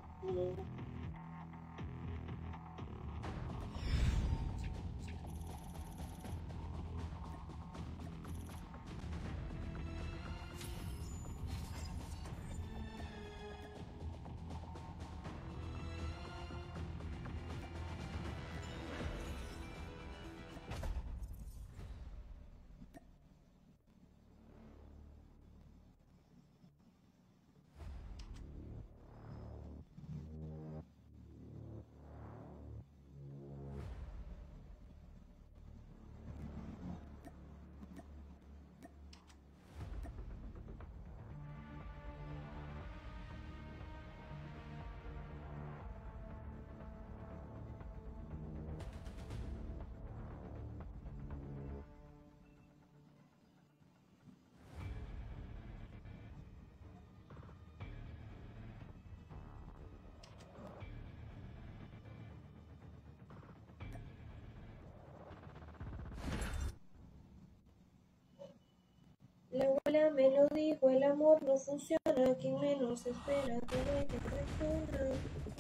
La abuela me lo dijo, el amor no funciona, quien menos espera tiene que traicionar.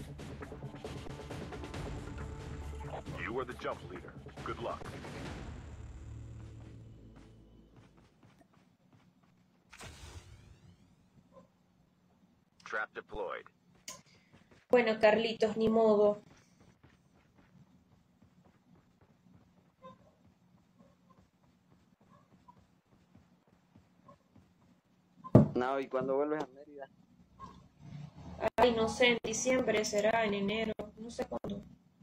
You are the jump leader. Good luck. Trap deployed. Bueno, Carlitos, ni modo. No, ¿y cuando vuelves a Mérida? Ay, no sé, en diciembre será, en enero, no sé cuándo.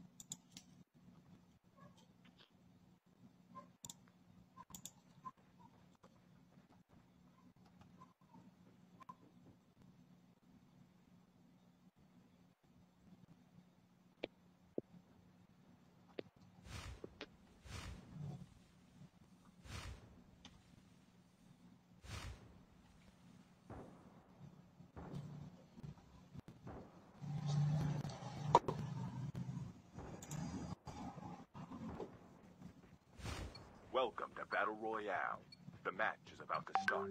Welcome to Battle Royale. The match is about to start.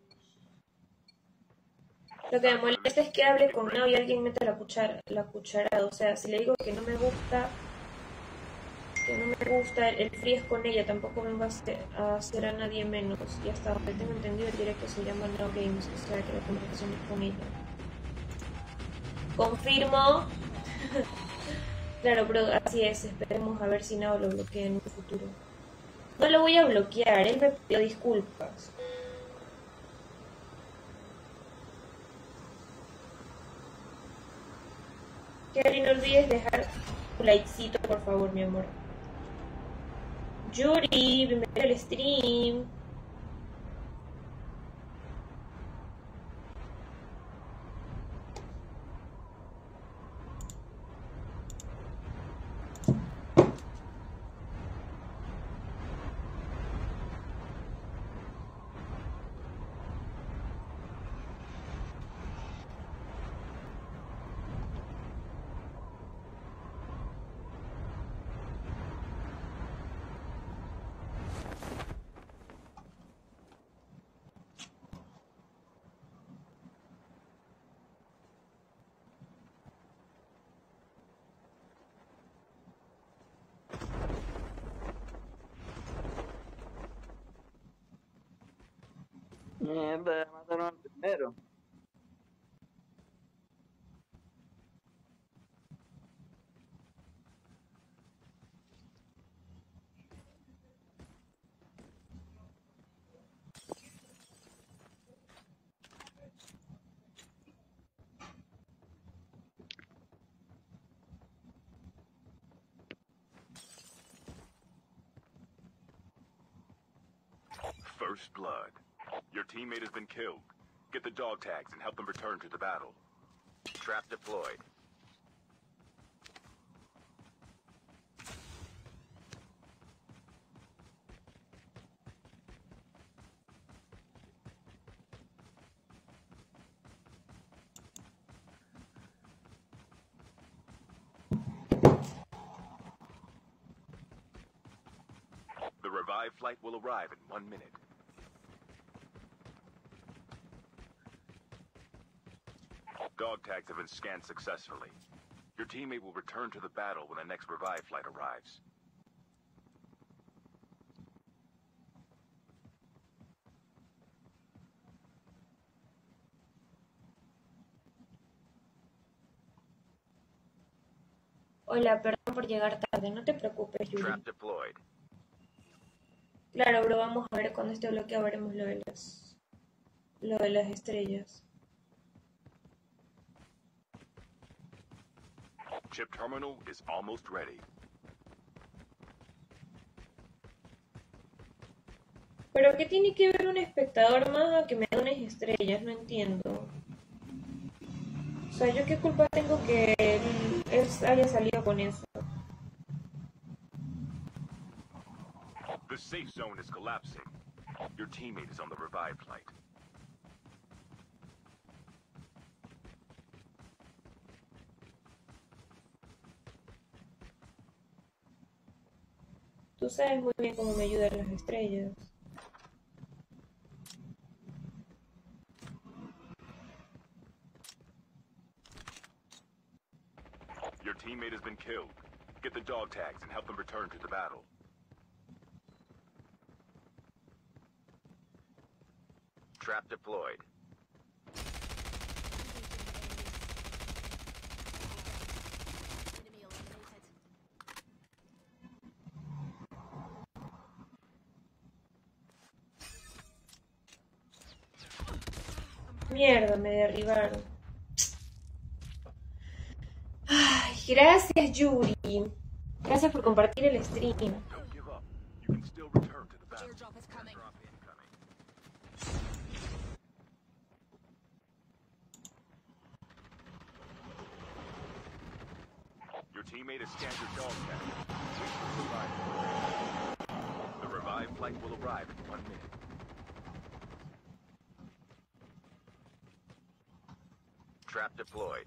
Lo que me molesta es que hable con Nao y alguien meta la cuchara, la cucharada. O sea, si le digo que no me gusta, que no me gusta el, el free es con ella, tampoco me va a hacer, a hacer a nadie menos. Y hasta donde tengo entendido el directo se llama Nao Games, o sea que la conversación es con ella. Confirmo. Claro, pero así es, esperemos a ver si Nao lo bloquea en un futuro. No lo voy a bloquear, él me pidió disculpas. Kerry, no olvides dejar tu likecito, por favor, mi amor. Yuri, bienvenido al stream. Mierda, mataron al primero. First blood. Your teammate has been killed. Get the dog tags and help them return to the battle. Trap deployed. The revived flight will arrive in one minute. Dog tags have been scanned successfully. Your teammate will return to the battle when the next revived flight arrives. Hola, perdón por llegar tarde, no te preocupes, Yuri. Trap deployed. Claro, bro, vamos a ver cuando esté bloqueado, veremos lo de las, lo de las estrellas. Chip terminal is almost ready. Pero ¿qué tiene que ver un espectador más a que me dé unas estrellas? No entiendo. O sea, ¿yo qué culpa tengo que él, él haya salido con eso? The safe zone is collapsing. Your teammate is on the revived flight. Tú sabes muy bien cómo me ayudan las estrellas. Your teammate has been killed. Get the dog tags and help them return to the battle. Trap deployed. Mierda, me derribaron. Ay, gracias, Yuri. Gracias por compartir el stream. Don't give up. You can still return to the battle. Airdrop is coming. Airdrop incoming. Your teammate has scanned your dog tag. Wait for the revive. The revived flight will arrive in one minute. Trap deployed.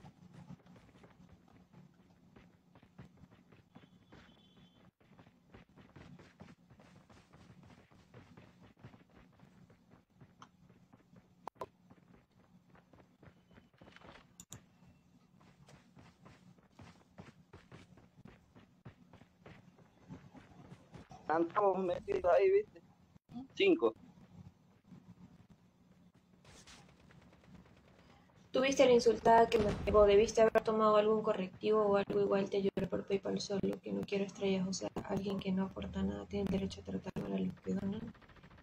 Estamos metidos ahí, ¿viste? Cinco. Tuviste la insultada que me pegó. Debiste haber tomado algún correctivo o algo igual. Te lloré por PayPal solo, que no quiero estrellas. O sea, alguien que no aporta nada tiene derecho a tratar mal a los que ganan.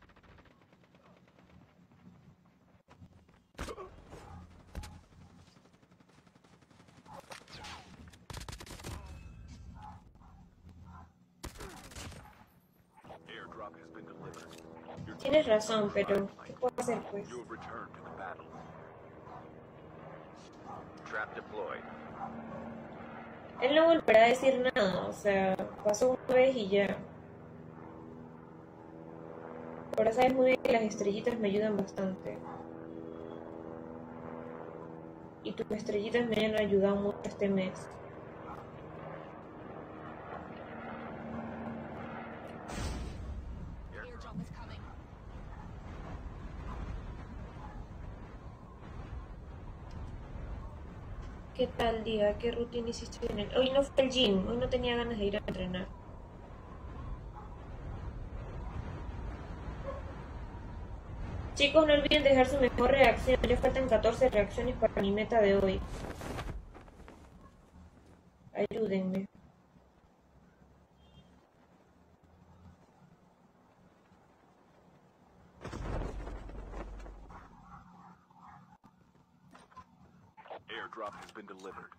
Airdrop has been delivered. Your Tienes razón, pero ¿qué puedo hacer, pues? You have returned to the battle. Trap deployed. Él no volverá a decir nada, o sea, pasó una vez y ya. Pero sabes muy bien que las estrellitas me ayudan bastante. Y tus estrellitas me han ayudado mucho este mes. Airdrop is coming. ¿Qué tal día? ¿Qué rutina hiciste en el...? Hoy no fue al gym, hoy no tenía ganas de ir a entrenar. Chicos, no olviden dejar su mejor reacción. Ya faltan catorce reacciones para mi meta de hoy. Ayúdenme. Airdrop has been delivered.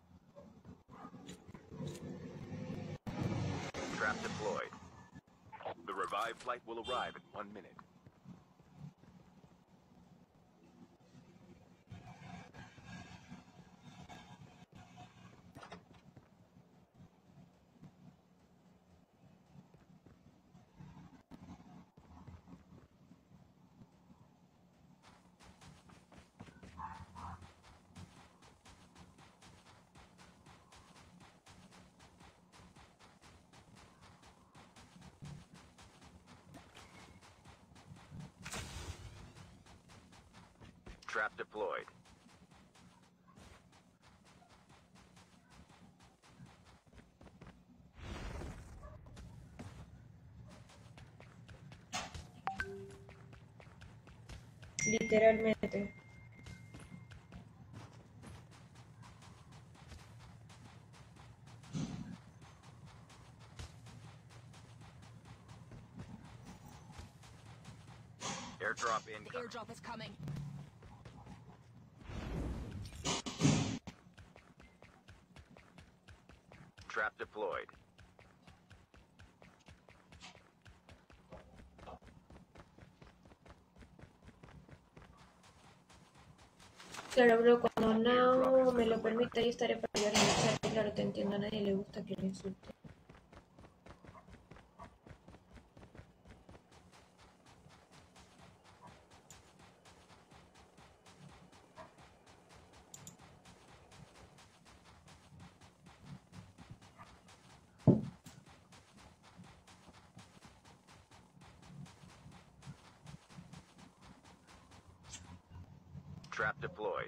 Trap deployed. The revived flight will arrive in one minute. Trap deployed. Literalmente. Airdrop The incoming. airdrop is coming. Trap deployed. Claro, bro, cuando no me lo permita, yo estaré para ayudar en el chat. Claro, te entiendo, a nadie le gusta que lo insulte. Trap deployed.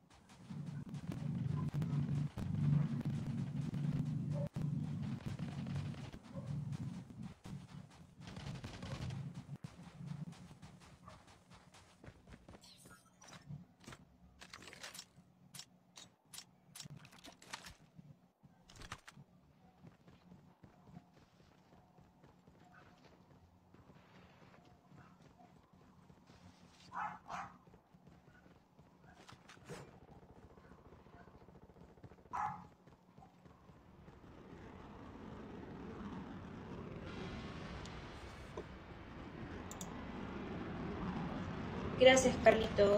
Gracias, Carlitos.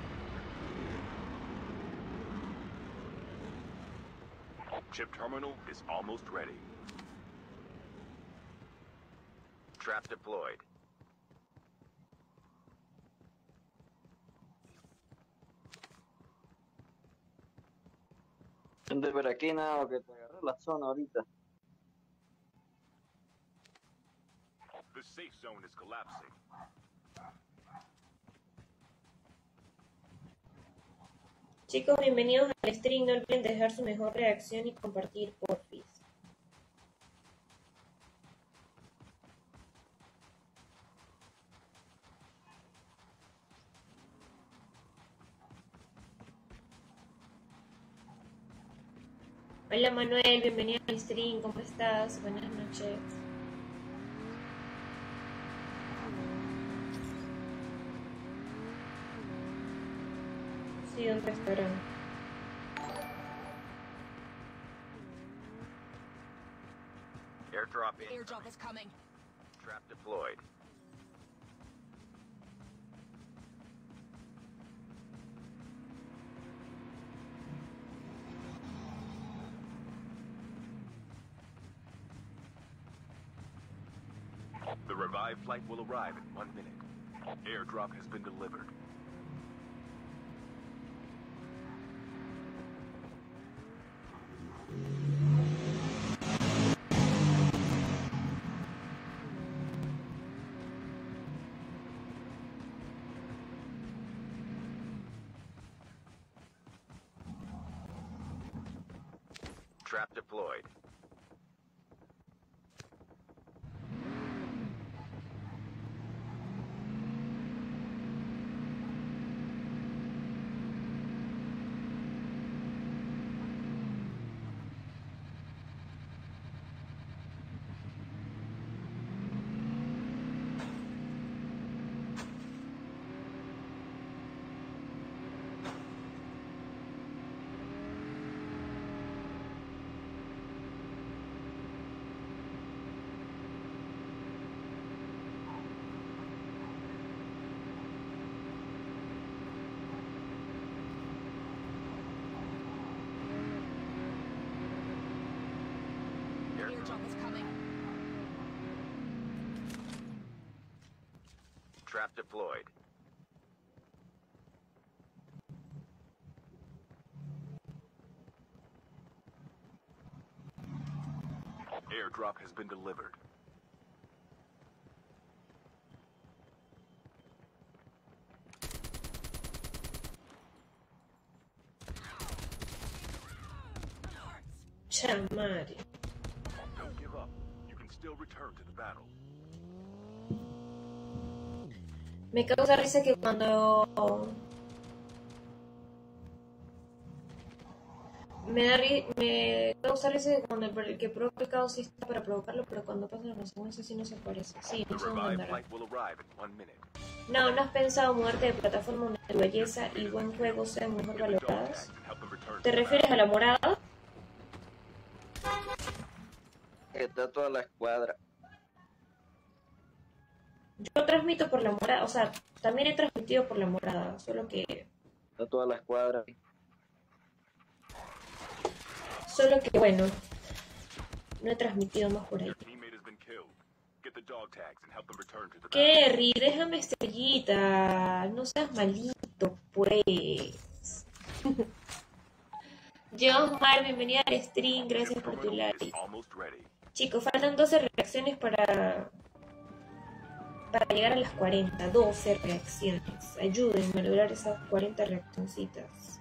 Chip terminal is almost ready. Trap deployed. De por aquí nada, que te agarré la zona ahorita. The safe zone is collapsing. Chicos, bienvenidos al stream. No olviden dejar su mejor reacción y compartir, porfis. Hola Manuel, bienvenido al stream. ¿Cómo estás? Buenas noches. Sí, un restaurante. Airdrop The incoming. airdrop is coming. Trap deployed. The revived flight will arrive in one minute. Airdrop has been delivered. Trap deployed. Trap deployed. Airdrop has been delivered. Chamari. Don't give up. You can still return to the battle. Me causa risa que cuando me da ri- me causa risa que cuando el, el que provoca el caos sí está para provocarlo, pero cuando pasa la razón eso sí no se aparece. Sí, The no sé dónde revived andará. flight will arrive in one minute. No, ¿no has pensado mudarte de plataforma donde tu belleza y buen juego sean mejor Get the dog valoradas? tags and help them return ¿Te to the refieres a la morada? Está toda la escuadra. Yo transmito por la morada, o sea, también he transmitido por la morada, solo que, Está toda la escuadra. solo que bueno, no he transmitido más por ahí. Your teammate has been killed. Get the dog tags and help them return to the battle. Kerry, déjame estrellita, no seas malito, pues. John Mar, bienvenida al stream, gracias por tu Terminal is like. almost ready. Chicos, faltan doce reacciones para, para llegar a las cuarenta, doce reacciones. Ayúdenme a lograr esas cuarenta reaccioncitas.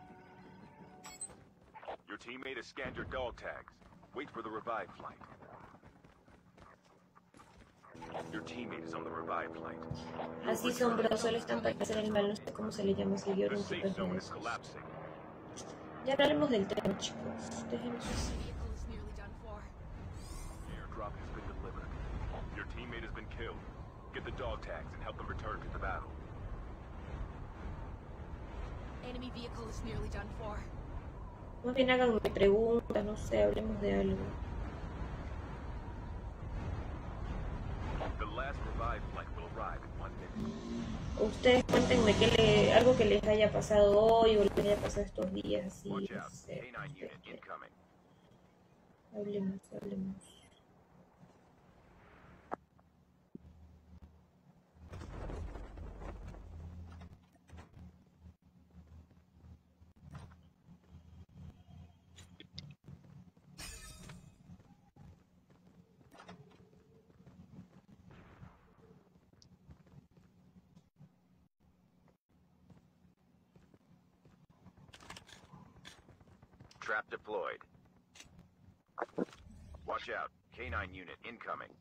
Your teammate has scanned your dog tags. Wait for the revive flight. Your teammate is on the revive flight. You'll Así son, return bro, to solo the están para hacer el mal, no sé cómo se le llama, seguidor The un safe tipo zone de is esos. collapsing. Ya hablaremos del tren, chicos. Déjenos así. Airdrop has been delivered. Your teammate has been killed. Get the dog tags and help them return to the battle. Enemy vehicle is nearly done for. Más bien háganme preguntas, no sé, hablemos de algo. The last revive flight will arrive in one minute. Ustedes cuéntenme que le, algo que les haya pasado hoy o les haya pasado estos días, así, Watch no out. sé. K nine unit Este, incoming. hablemos, hablemos. Trap deployed. Watch out. K nine unit incoming.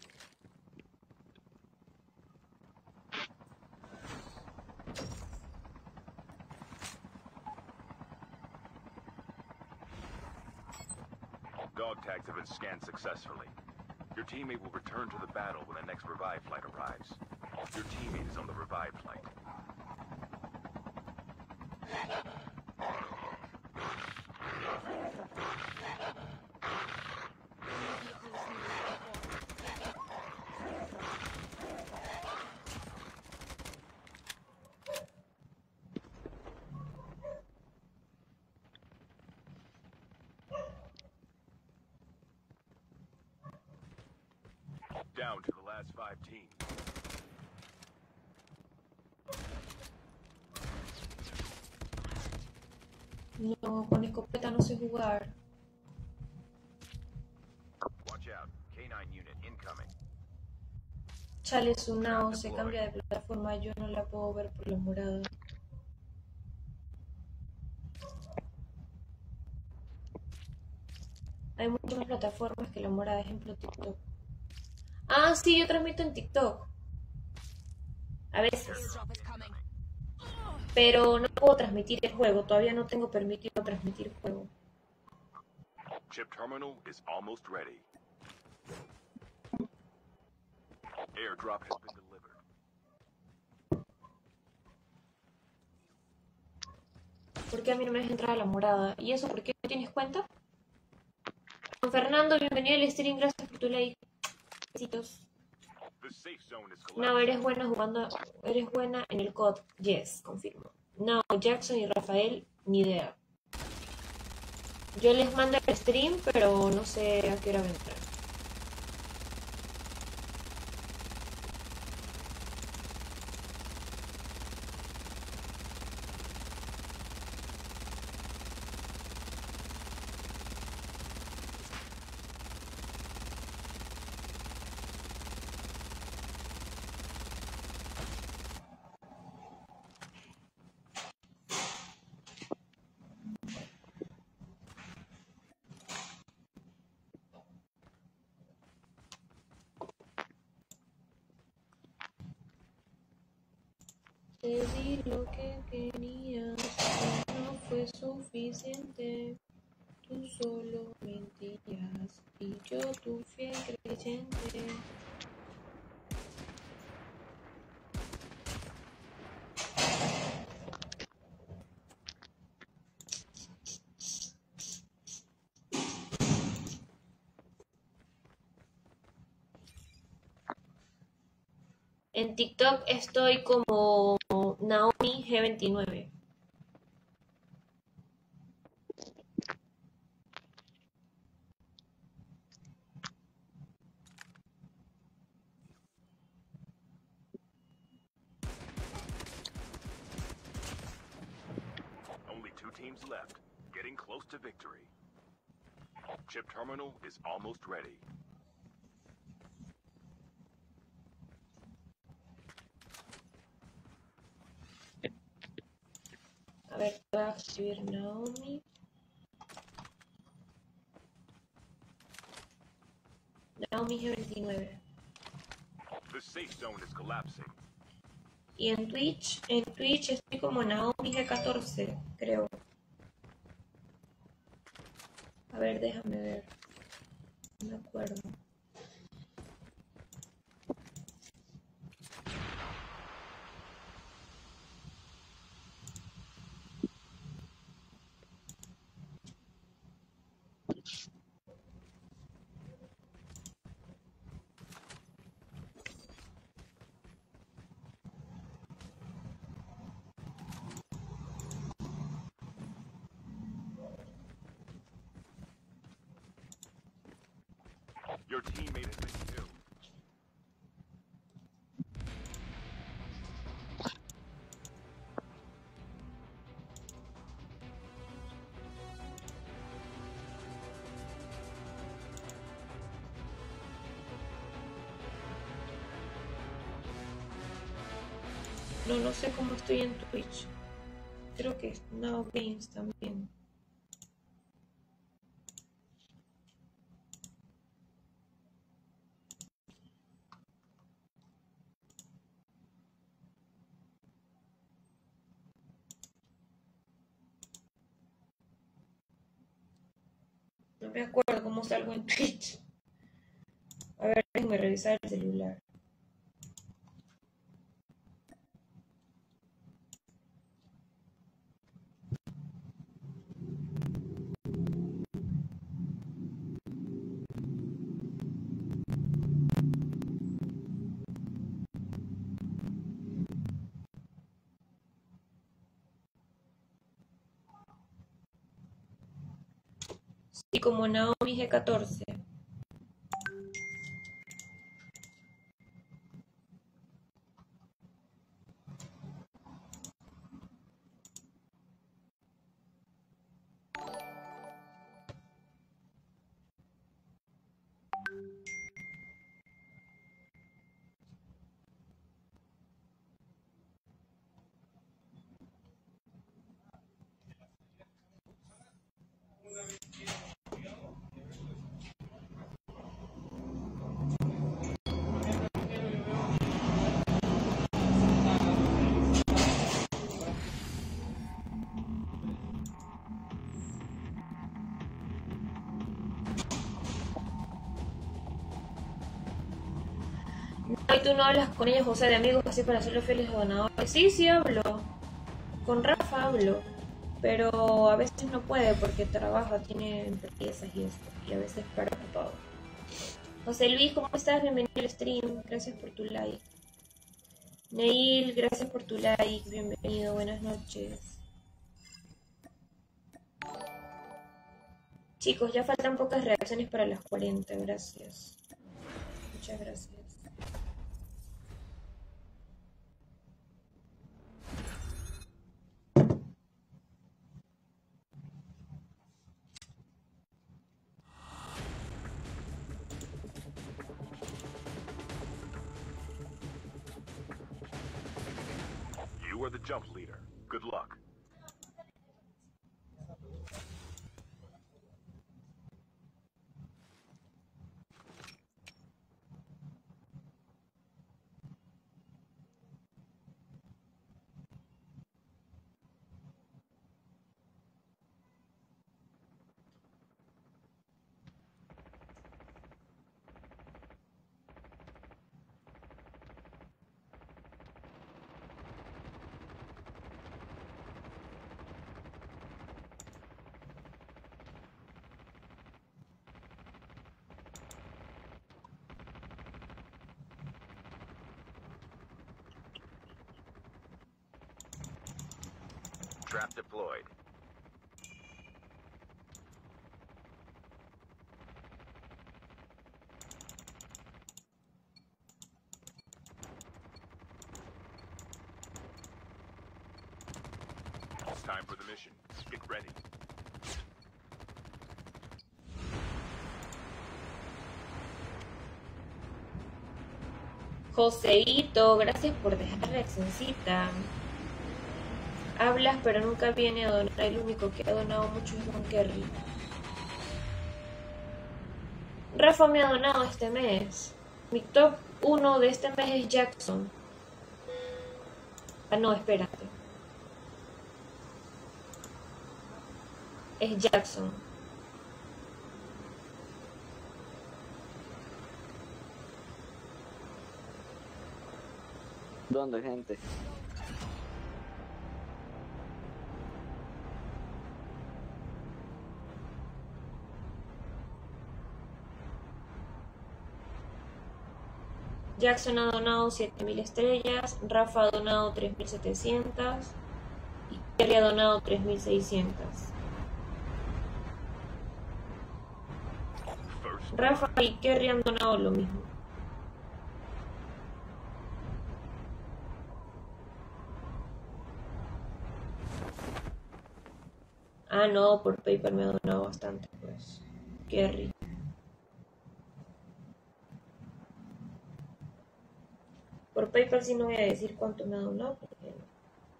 Dog tags have been scanned successfully. Your teammate will return to the battle when the next revive flight arrives. Your teammate is on the revive flight. Down to the last five teams. No, con escopeta no sé jugar. Watch out. K nine unit incoming. Chale, Sunao se cambia de plataforma, yo no la puedo ver por la morada. Hay muchas más plataformas que la morada, ejemplo TikTok. Ah, sí, yo transmito en TikTok. A veces. Airdrop is coming. Pero no puedo transmitir el juego, todavía no tengo permitido transmitir el juego. Chip terminal is almost ready. Airdrop has been delivered. ¿Por qué a mí no me deja entrar a la morada? ¿Y eso por qué no tienes cuenta? Juan Fernando, bienvenido al stream, gracias por tu like. Besitos. The safe zone is No, collapsing. eres buena jugando, eres buena en el C O D. Yes, confirmo. No, Jackson y Rafael, ni idea. Yo les mando el stream, pero no sé a qué hora va a entrar. Te di lo que querías, pero no fue suficiente. Tú solo mentías y yo tu fiel creyente. En TikTok estoy como Naomi G veintinueve. Only two teams left, getting close to victory. Chip terminal is almost ready. A ver, voy a escribir Naomi. Naomi G veintinueve. The safe zone is collapsing. Y en Twitch, en Twitch estoy como Naomi G catorce, creo. A ver, déjame ver. No me acuerdo. Your teammate has been killed. No, no sé cómo estoy en Twitch. Creo que es Now Games también. No me acuerdo cómo salgo en Twitch. A ver, déjenme revisar el celular. Sí, como Naomi G catorce. No, y tú no hablas con ellos, o sea, de amigos así para hacerlos fieles donadores. Sí, sí hablo. Con Rafa hablo. Pero a veces no puede porque trabaja, tiene empresas y esto. Y a veces para ocupado. José Luis, ¿cómo estás? Bienvenido al stream. Gracias por tu like. Neil, gracias por tu like. Bienvenido, buenas noches. Chicos, ya faltan pocas reacciones para las cuarenta, gracias. Muchas gracias. You are the jump leader. Good luck. Trap deployed. It's time for the mission. Get ready. Joseito, gracias por dejar la reaccioncita. Hablas, pero nunca viene a donar. El único que ha donado mucho es Don Kerry. Rafa me ha donado este mes. Mi top uno de este mes es Jackson. Ah, no, espérate. Es Jackson. ¿Dónde, gente? Jackson ha donado siete mil estrellas, Rafa ha donado tres mil setecientas y Kerry ha donado tres mil seiscientas. Rafa y Kerry han donado lo mismo. Ah, no, por PayPal me ha donado bastante, pues. Kerry. Por PayPal sí no voy a decir cuánto me ha donado, porque no.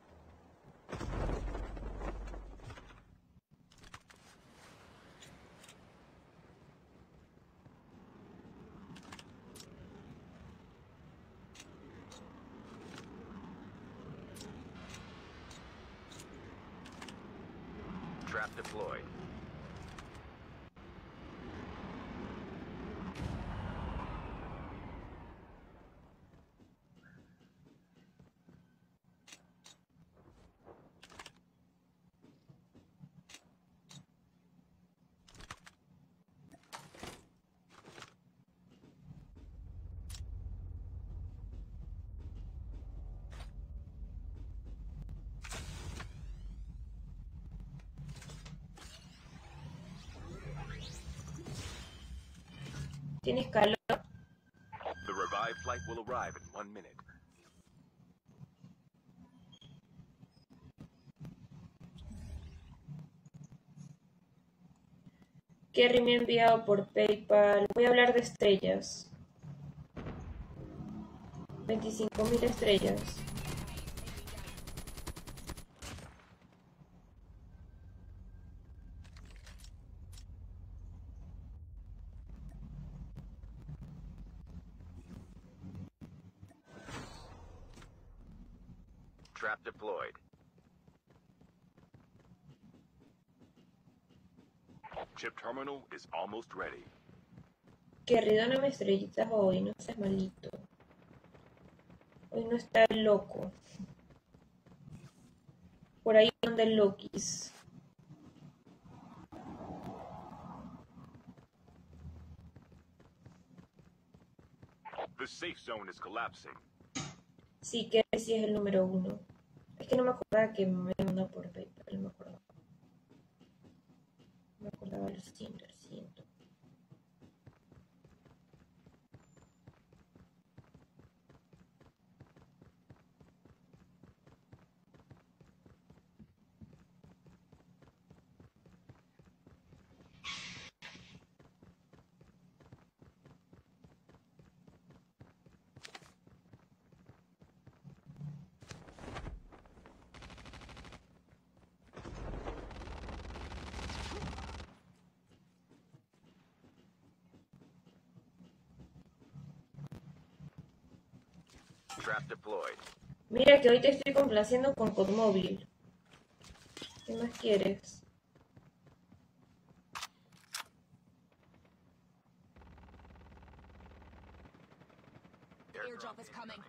Trap deployed. ¿Tienes calor? The revived flight will arrive in one minute. Kerry me ha enviado por PayPal. Voy a hablar de estrellas. veinticinco mil estrellas. Trap deployed. Chip terminal is almost ready. Kerry, dóname estrellitas hoy, no seas malito. Hoy no está el loco. Por ahí anda el Lokis. The safe zone is collapsing. Sí, Kerry sí es el número uno. Es que no me acordaba que me había mandado por PayPal, no me acordaba. No me acordaba. recordaba lo siento, lo siento. Trap deployed. Mira que hoy te estoy complaciendo con Codmóvil. ¿Qué más quieres? Airdrop is coming.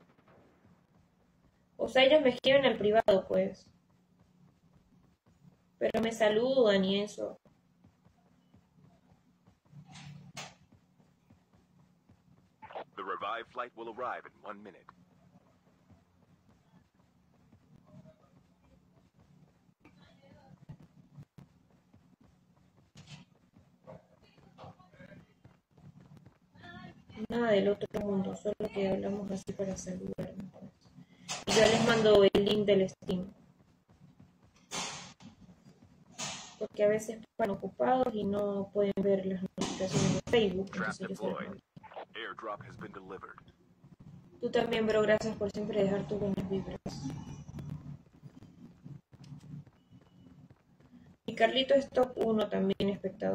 O sea, ellos me escriben al privado, pues. Pero me saludan y eso. The revived flight will arrive in one minute. Nada del otro mundo, solo que hablamos así para saludarnos. Pues. Y yo les mando el link del Steam. Porque a veces están ocupados y no pueden ver las notificaciones de Facebook. Trap Entonces yo se las deployed. mando. Airdrop has been delivered. Tú también, bro, gracias por siempre dejar tus buenas vibras. Y Carlito es top uno también, espectador.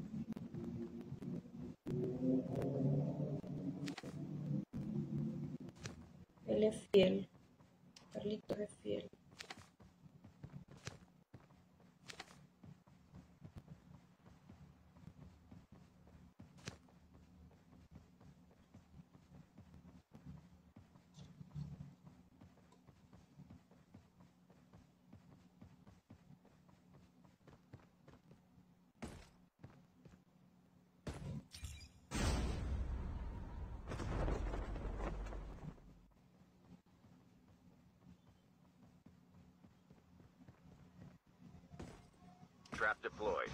Él es fiel. Carlitos es fiel. Trap deployed.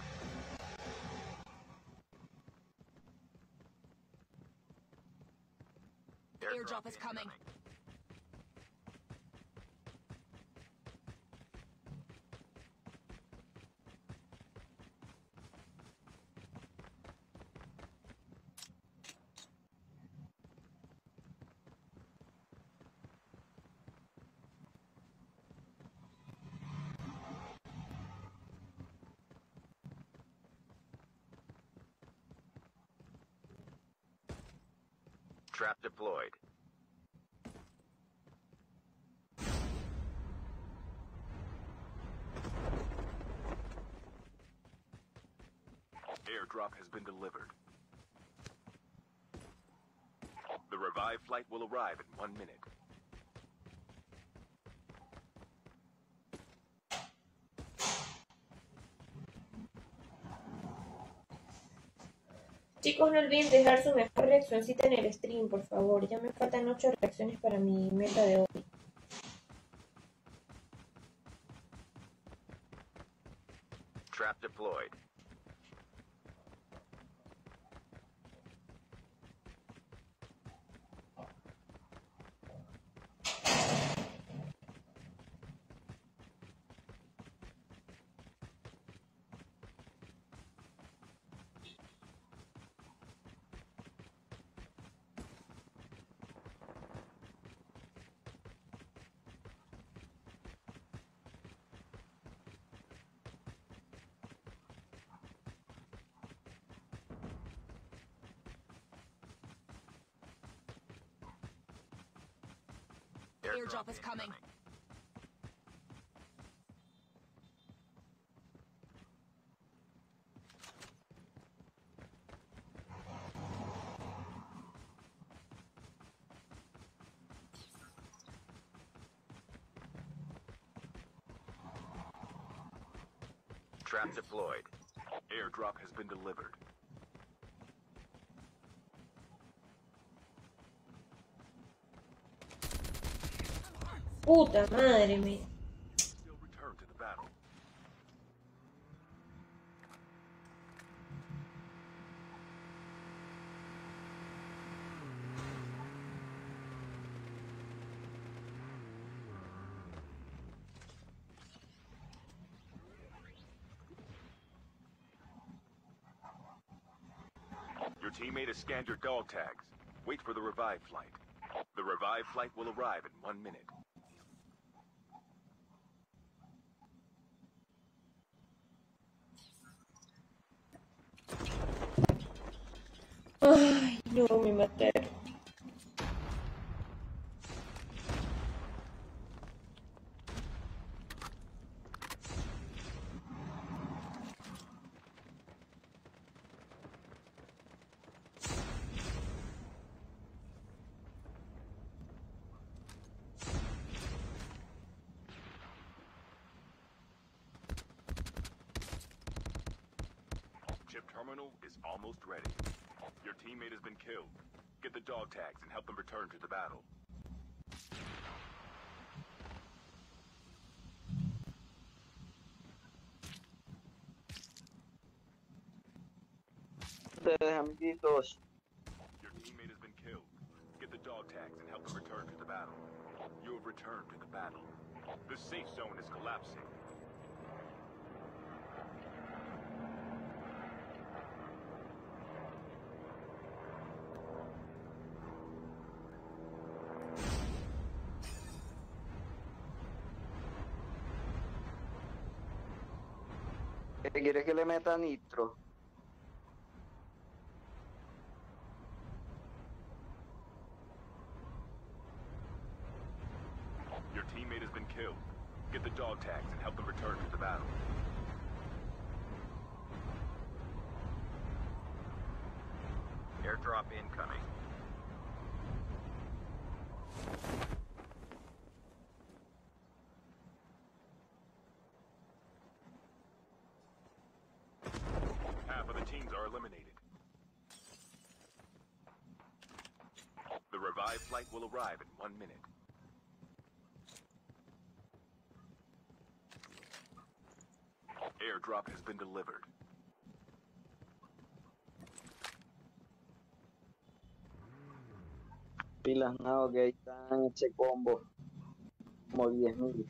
Airdrop is coming. Trap deployed. Airdrop has been delivered. The revived flight will arrive in one minute. Chicos, no olviden dejar su mejor reaccioncita en el stream, por favor. Ya me faltan ocho reacciones para mi meta de hoy. Trap deployed. Airdrop is coming. Trap deployed. Airdrop has been delivered. Puta madre mía. Still return to the battle. teammate has scanned your dog tags. Wait for the revive flight. The revive flight will arrive in one minute. Ay, no, me mataron. Chip terminal is almost ready. Your teammate has been killed. Get the dog tags and help them return to the battle. Ustedes, amiguitos. Your teammate has been killed. Get the dog tags and help them return to the battle. You have returned to the battle. The safe zone is collapsing. ¿Qué quiere que le meta nitro? Your teammate has been killed. Get the dog tags and help them return to the battle. Airdrop incoming. Half of the teams are eliminated. The revive flight will arrive in one minute. Airdrop has been delivered. Pilas, no, que ahí están ese combo. Como diez mil.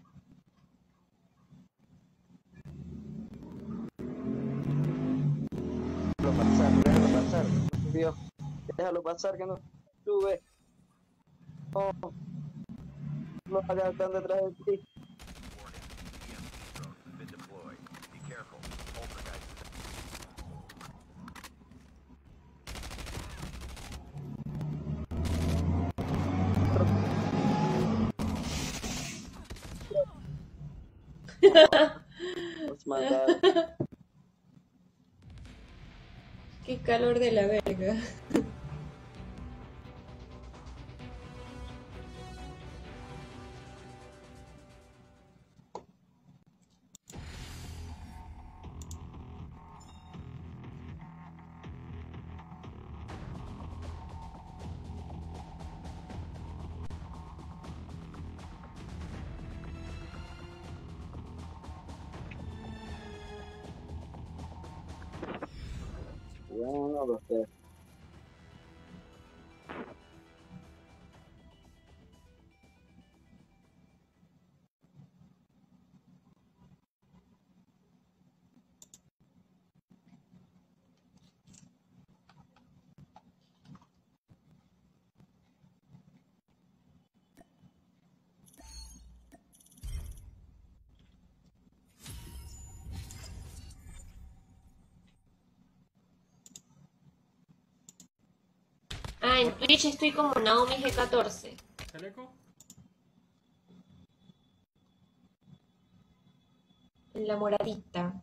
Déjalo pasar, déjalo pasar. No subió. Déjalo pasar que no sube. No. No hagas tan detrás de ti. Warning, E M P drones have been deployed. Be careful. Poltergeist is Nos mandaron. Qué calor de la verga. Bueno, lo sé. Ah, en Twitch estoy como Naomi G catorce. ¿Chaleco? En la moradita.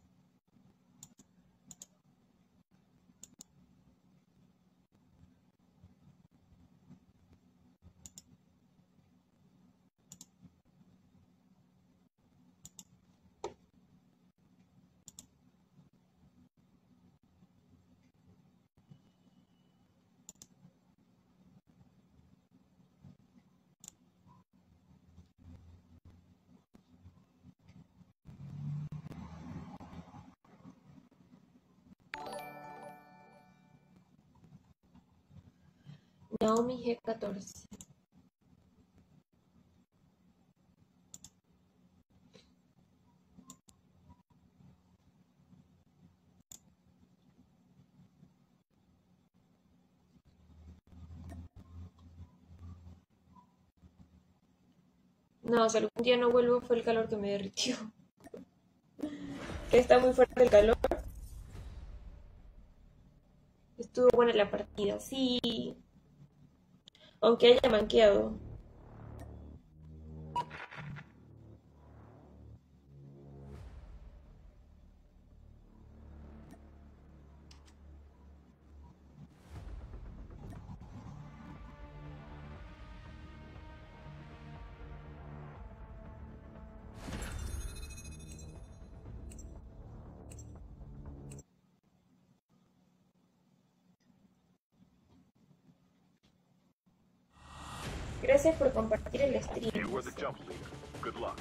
Naomi G catorce. No, si algún día no vuelvo fue el calor que me derritió. Que está muy fuerte el calor. Estuvo buena la partida, sí. Aunque haya manqueado. Gracias por compartir el stream. You were the jump leader. Good luck.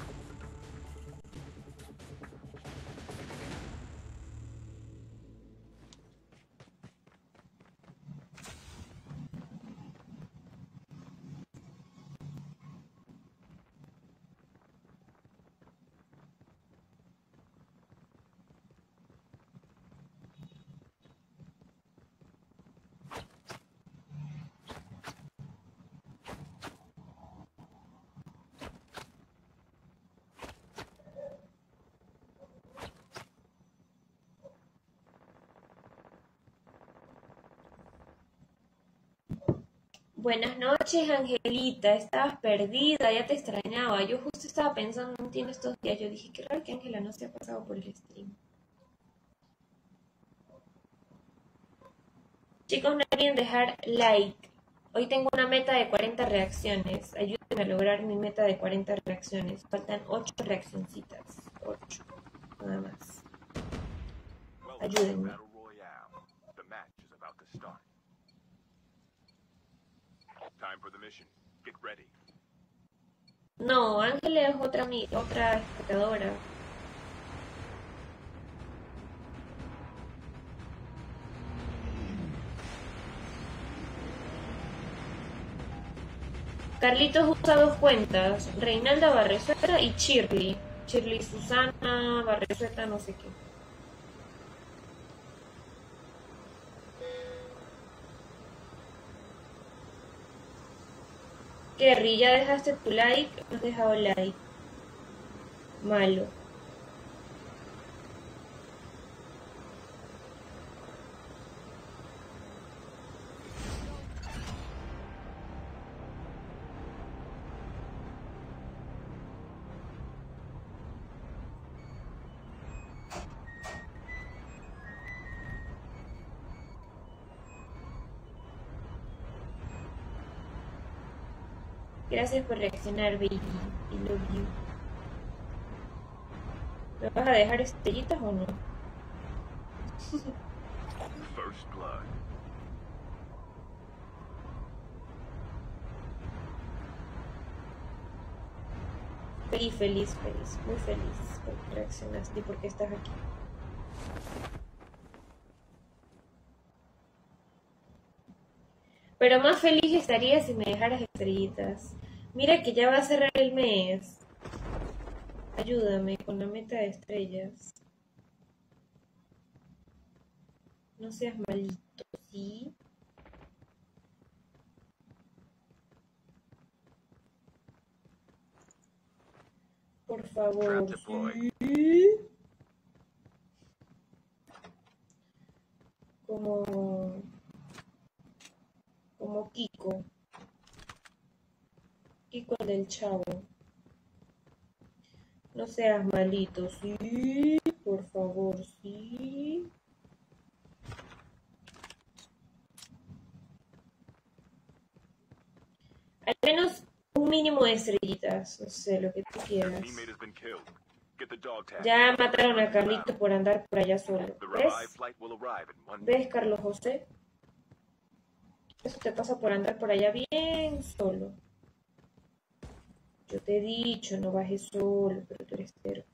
Buenas noches, Angelita. Estabas perdida, ya te extrañaba. Yo justo estaba pensando en ti en estos días. Yo dije, qué raro que Ángela no se ha pasado por el stream. Chicos, no olviden dejar like. Hoy tengo una meta de cuarenta reacciones. Ayúdenme a lograr mi meta de cuarenta reacciones. Faltan ocho reaccioncitas. ocho. Nada más. Ayúdenme. Battle Royale. The match is about to start. Time for the mission. Get ready. No, Ángela es otra, mi- otra espectadora. Carlitos usa dos cuentas, Reinalda Barresueta y Shirley. Shirley Susana, Barresueta, no sé qué. Kerry, ¿ya dejaste tu like? No has dejado like. Malo. Gracias por reaccionar, baby. I love you. ¿Me vas a dejar estrellitas o no? First blood. Feliz, feliz, feliz. Muy feliz porque reaccionaste y porque estás aquí. Pero más feliz estaría si me dejaras estrellitas. Mira que ya va a cerrar el mes. Ayúdame con la meta de estrellas. No seas malito, ¿sí? Por favor, ¿sí? Como... Como Kiko. Kiko el del Chavo. No seas malito, sí, por favor, sí. Al menos un mínimo de estrellitas, no sé, lo que tú quieras. Teammate has been killed. Get the dog tag. Ya mataron a Carlito por andar por allá solo. The revive ¿Ves? flight will arrive in one ¿Ves, Carlos José? Eso te pasa por andar por allá bien solo. Yo te he dicho, no bajes solo, pero tú eres terco.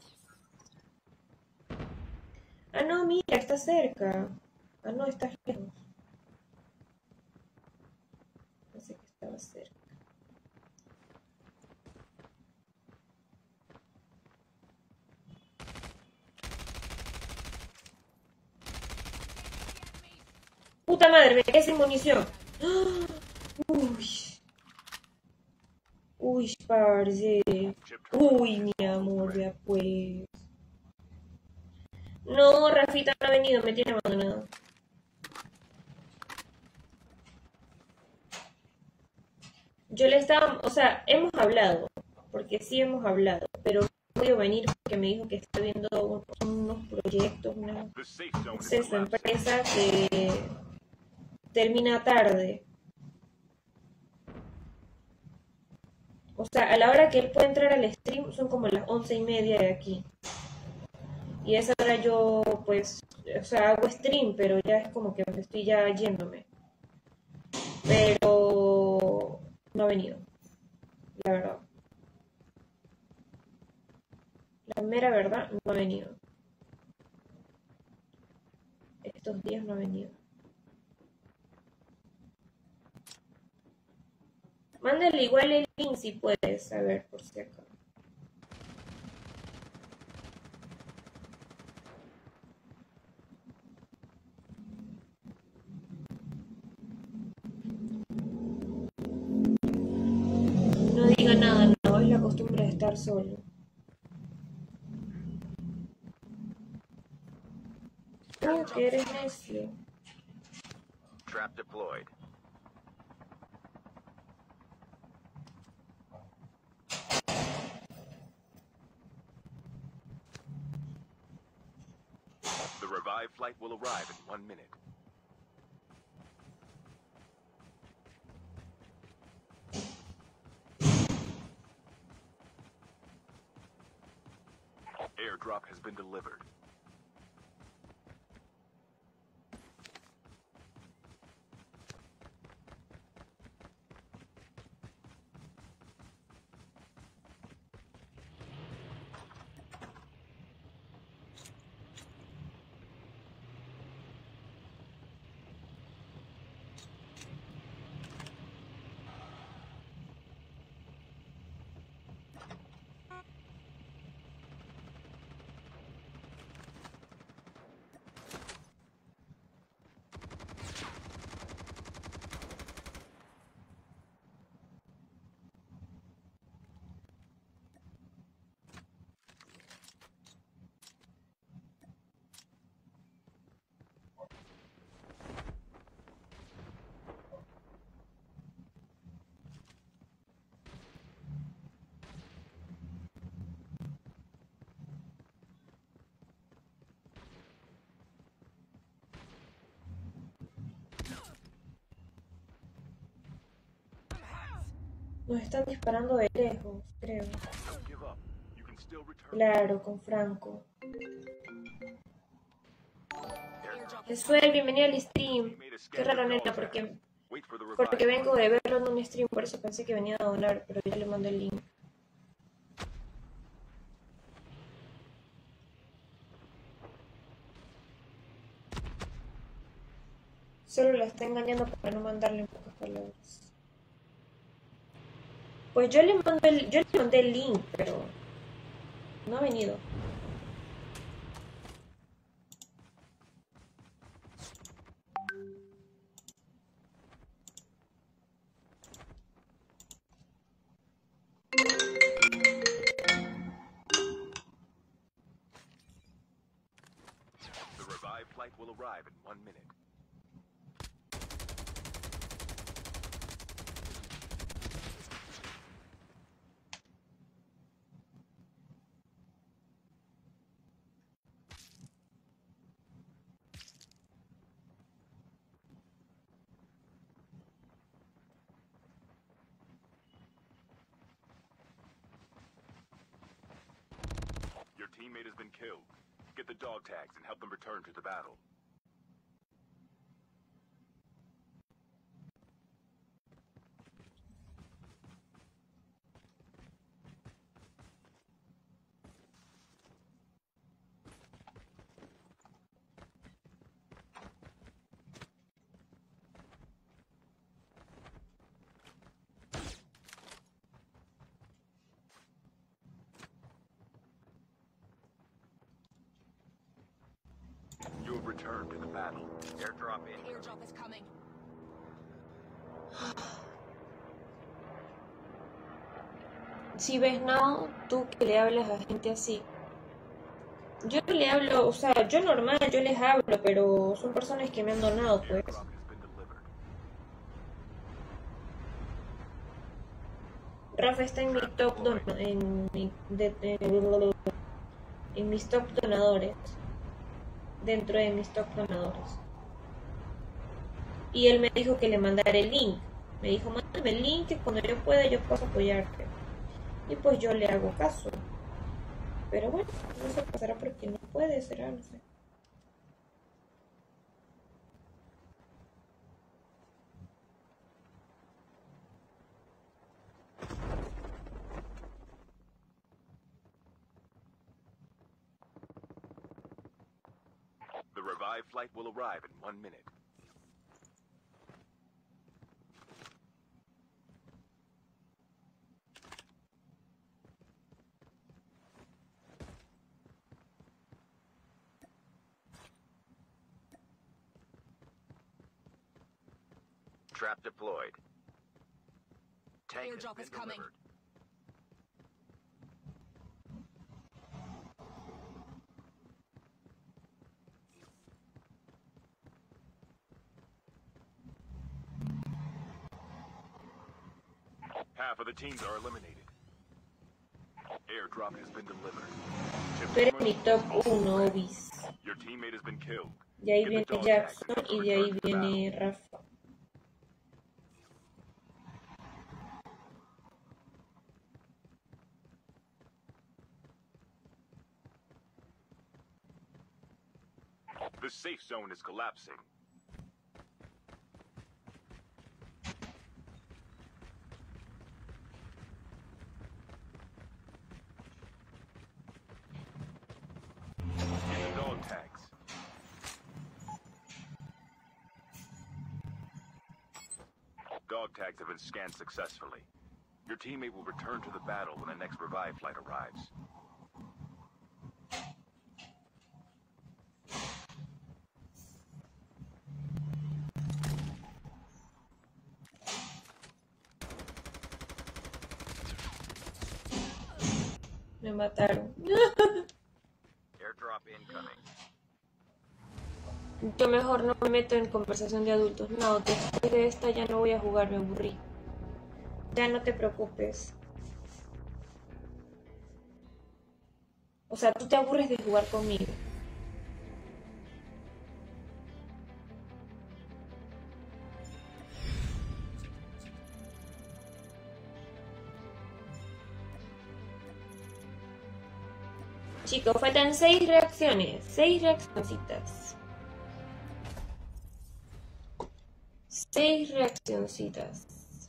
Ah, no, mira, está cerca. Ah, no, estás lejos. Pensé que estaba cerca. Puta madre, me quedé sin munición. ¡Ah! Uy. Uy, Uy, parce. Chip terminal Uy, is mi almost amor, ready. vea pues. No, Rafita no ha venido, me tiene abandonado. Yo le estaba, o sea, hemos hablado, porque sí hemos hablado, pero no he podido venir porque me dijo que está viendo un- unos proyectos, una, The safe zone no is sé, su collapsing. empresa que termina tarde. O sea, a la hora que él puede entrar al stream son como las once y media de aquí. Y a esa hora yo, pues, o sea, hago stream, pero ya es como que me estoy ya yéndome. Pero no ha venido, la verdad. La mera verdad, no ha venido. Estos días no ha venido. Mándale igual el link si puedes, a ver, por si acaso. No diga nada, no, es la costumbre de estar solo. Uh, que eres necio. Trap deployed. The revived flight will arrive in one minute. Airdrop has been delivered. Nos están disparando de lejos, creo. Don't give up. You can still return. Claro, con Franco. Airdrop is Jesús, bienvenido al stream. Teammate has Qué scanned raro, your nena, dog porque, tag. Wait for the porque revive vengo de verlo en un stream, por eso pensé que venía a donar, pero ya le mandé el link. Solo la está engañando para no mandarle en pocas palabras. Pues yo le mandé el, yo le mandé el link, pero no ha venido. The revived flight will arrive in one minute. Your teammate has been killed. Get the dog tags and help them return to the battle. You have returned to the battle. Airdrop in. airdrop is coming. Si ves, no, tú que le hablas a gente así. Yo no le hablo, o sea, yo normal, yo les hablo, pero son personas que me han donado, pues. Airdrop has been delivered. Rafa está en mi top don en, mi, de, de- en mis top donadores. Dentro de mis top donadores. Y él me dijo que le mandara el link. Me dijo, mándame el link que cuando yo pueda yo puedo apoyarte. Y pues yo le hago caso. Pero bueno, no se pasará porque no puede, será, no sé. The revived flight will arrive in one minute. Trap deployed. Tank has Airdrop been is coming. delivered. Half of the teams are eliminated. Airdrop has been delivered. Tú eres mi top uno, Obis. Your teammate has been killed. De ahí Get the viene dog Jackson tags y and de ahí return to the battle. viene Rafa. The safe zone is collapsing. Get the dog tags. Dog tags have been scanned successfully. Your teammate will return to the battle when the next revive flight arrives. Me mataron. Airdrop incoming. Yo mejor no me meto en conversación de adultos. No, después de esta ya no voy a jugar, me aburrí. Ya no te preocupes. O sea, tú te aburres de jugar conmigo. Chicos, faltan seis reacciones. Seis reaccioncitas. Seis reaccioncitas.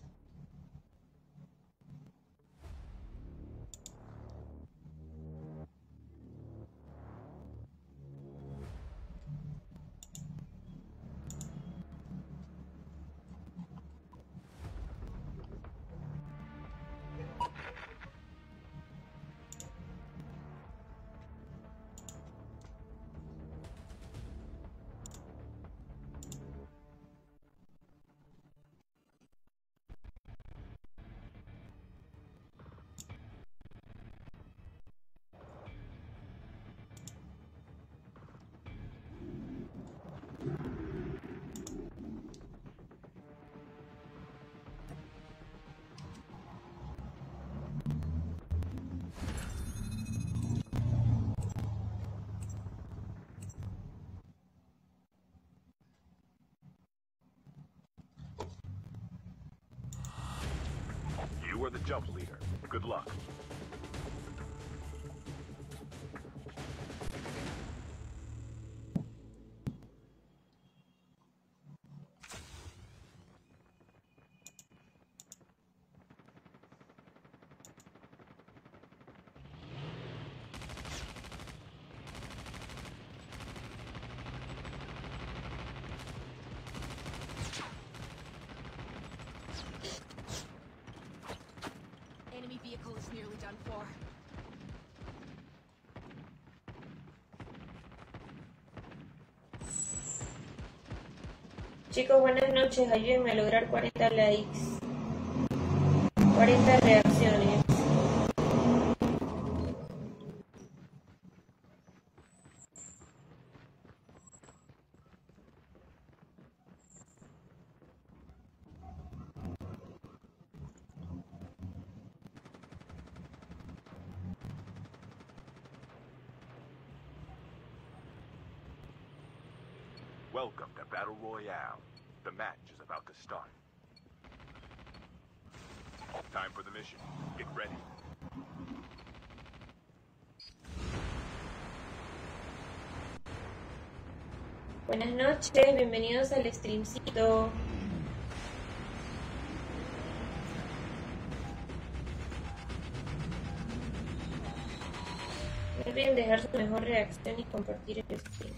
You are the jump leader. Good luck. Enemy vehicle is nearly done for. Chicos, buenas noches. Ayúdenme a lograr cuarenta likes. cuarenta reacciones. Welcome to Battle Royale. The match is about to start. Time for the mission. Get ready. Buenas noches, bienvenidos al streamcito. No olviden dejar su mejor reacción y compartir el stream.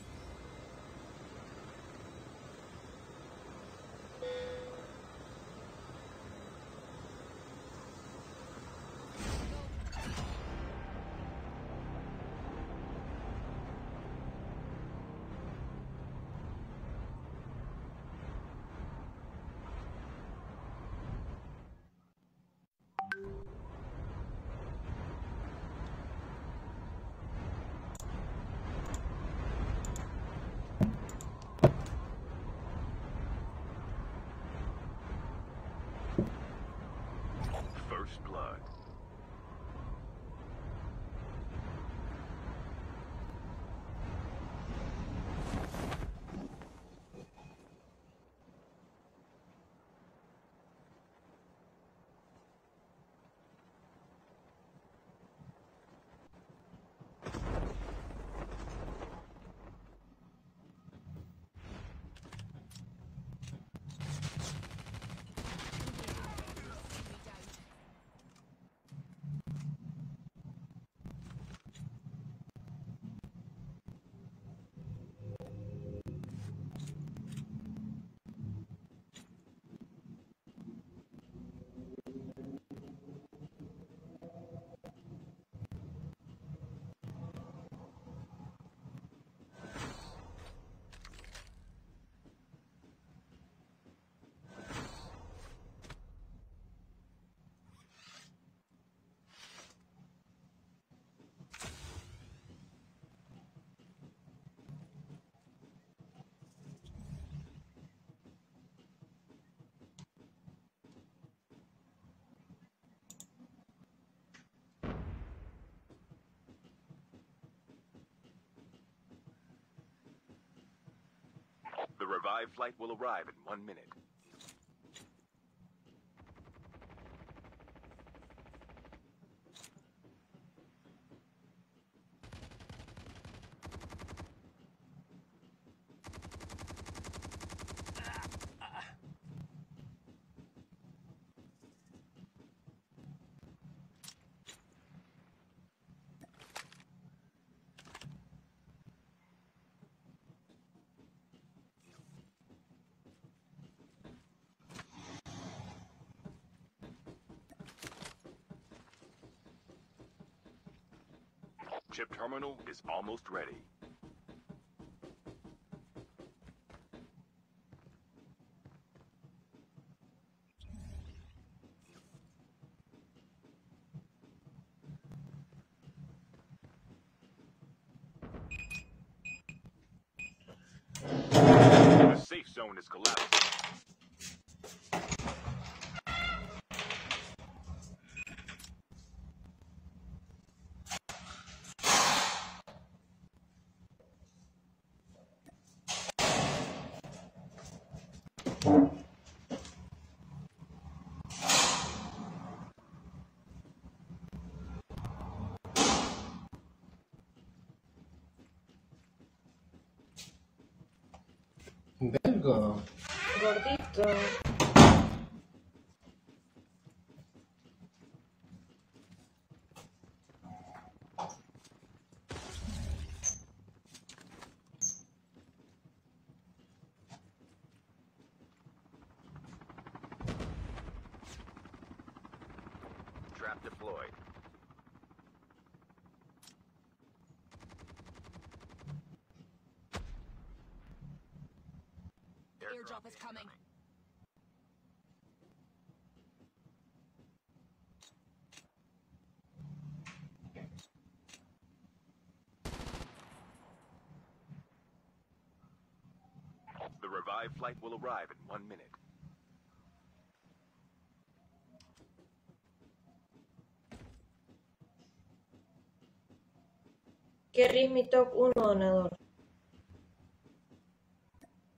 First blood. The revived flight will arrive in one minute. Chip terminal is almost ready. The safe zone is collapsing. Vergo. Gordito. Trap deployed. Airdrop is coming. The revived flight will arrive in one minute. Kerry es mi top uno donador.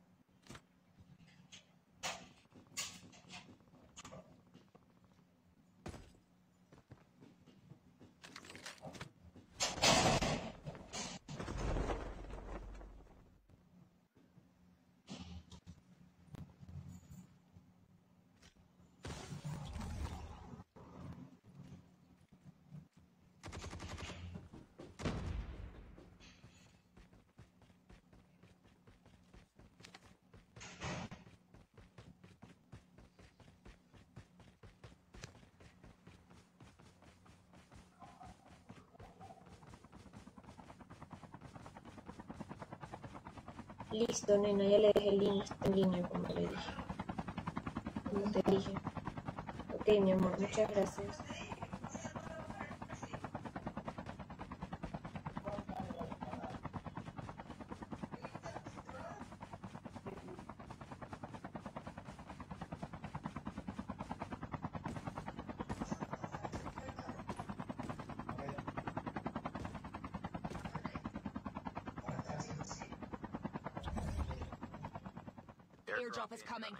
Listo, nena, ya le dejé el link, está en línea, como le dije. Como te dije. Ok, mi amor, muchas gracias. Airdrop is coming.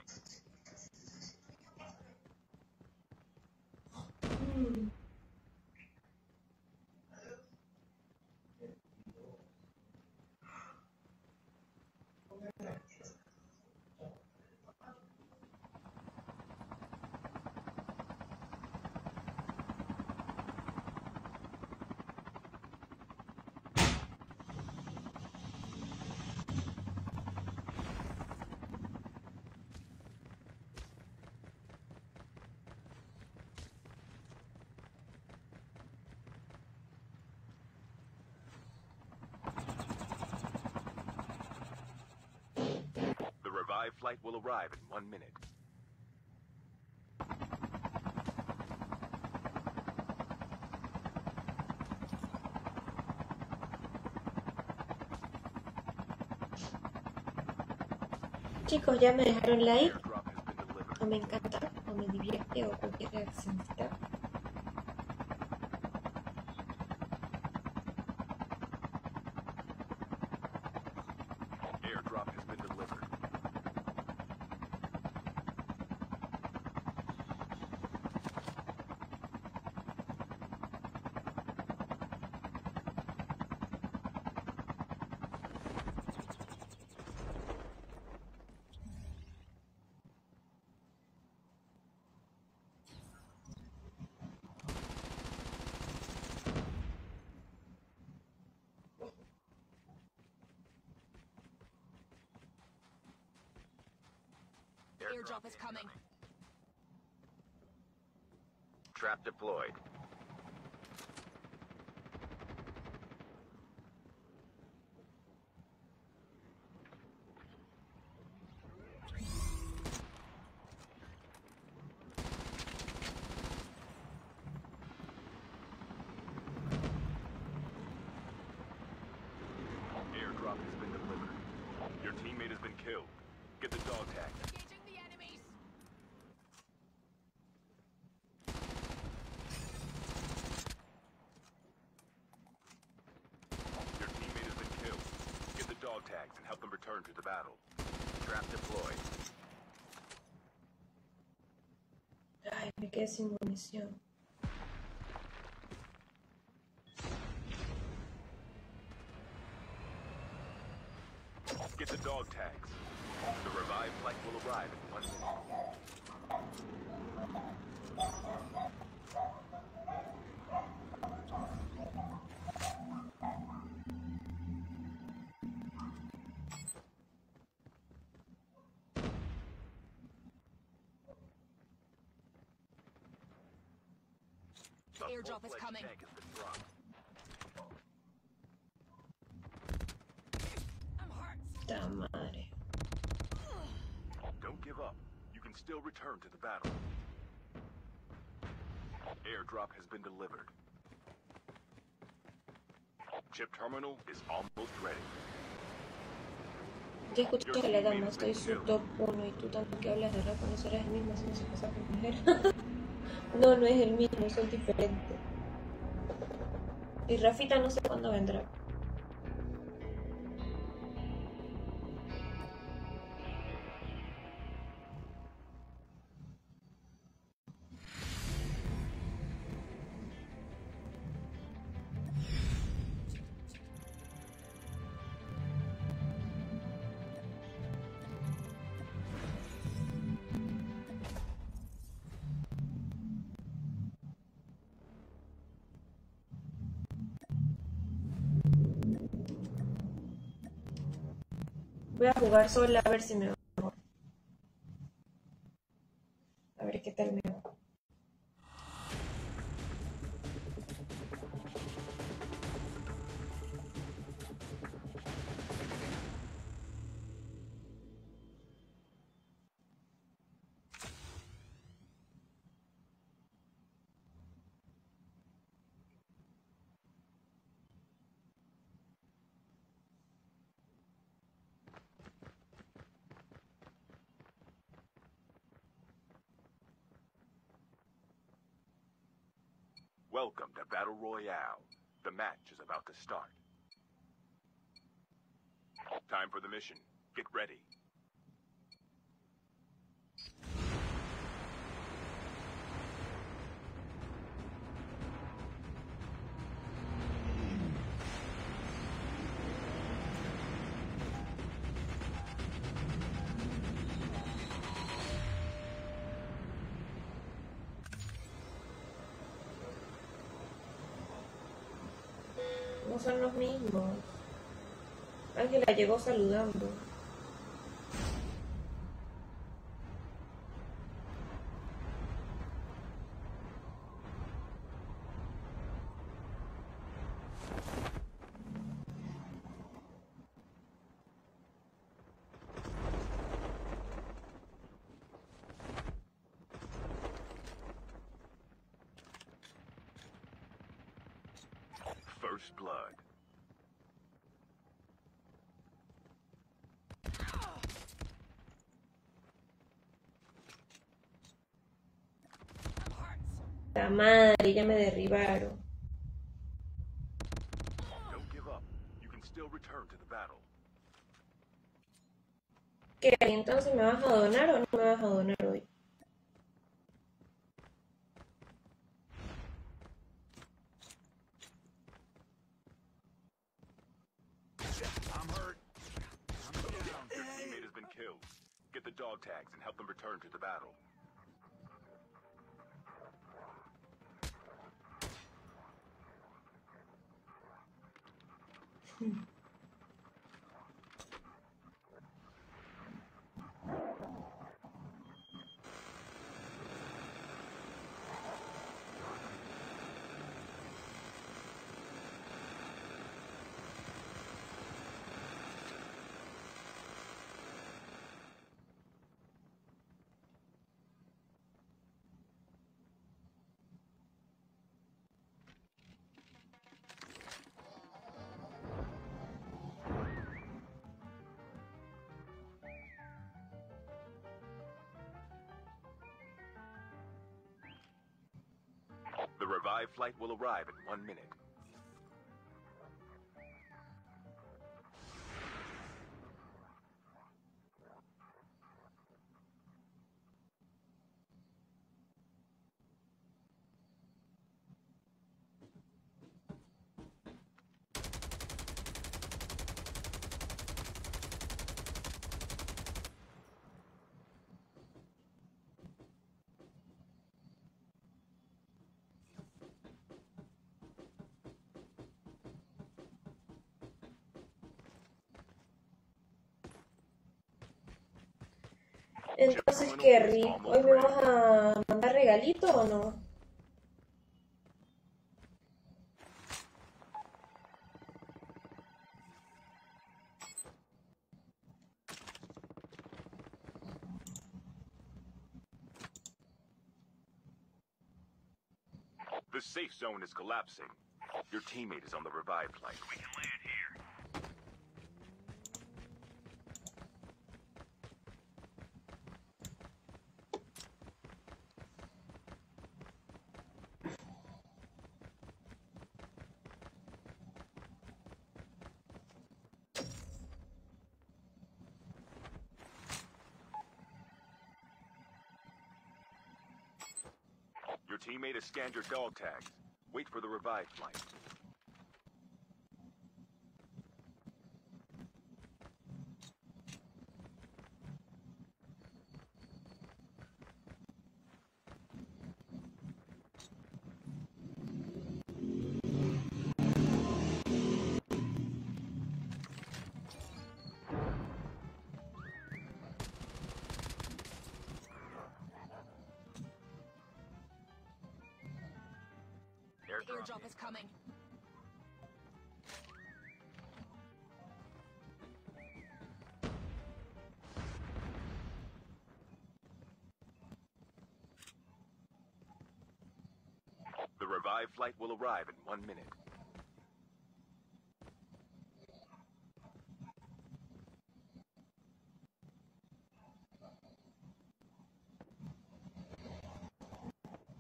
The revived flight will arrive in one minute. Chicos, ya me dejaron like, Airdrop has been delivered. o me encanta, o me divierte, o cualquier reaccionista. Airdrop has been delivered. Airdrop is coming. Trap deployed. Airdrop has been delivered. Your teammate has been killed. Get the dog tag. Engaging the enemies. Your teammate has been killed. Get the dog tags and help them return to the battle. Trap deployed. Ay, me quedé sin munición. Get the dog tags. The revived flight will arrive in one minute. The Airdrop is full-fledged coming. tank has been dropped. I'm hurt. Ta madre. Don't give up. You can still return to the battle. Airdrop has been delivered. Chip terminal is almost ready. Ya escuché que la dama, soy su top uno y tú tanto que hablas de rap, no serás el mismo, si no se pasa por mujer. No, no es el mismo, son diferentes. Y Rafita no sé cuándo vendrá. Voy a jugar sola a ver si me va mejor. A ver qué tal me va. Welcome to Battle Royale. The match is about to start. Time for the mission. Get ready. No son los mismos. Ángela llegó saludando. First blood. La madre, ya me derribaron. Don't give up. You can still return to the battle. ¿Qué? ¿Entonces me vas a donar o no me vas a donar hoy? I'm hurt. I'm down. Your teammate has been killed. Get the dog tags and help them return to the battle. The revived flight will arrive in one minute. Entonces, ¿qué, Rick? ¿Hoy me vas a mandar regalito o no? The safe zone is collapsing. Your teammate is on the revived flight. We can land here. Your teammate has scanned your dog tags. Wait for the revived flight. Airdrop is coming. The revived flight will arrive in one minute.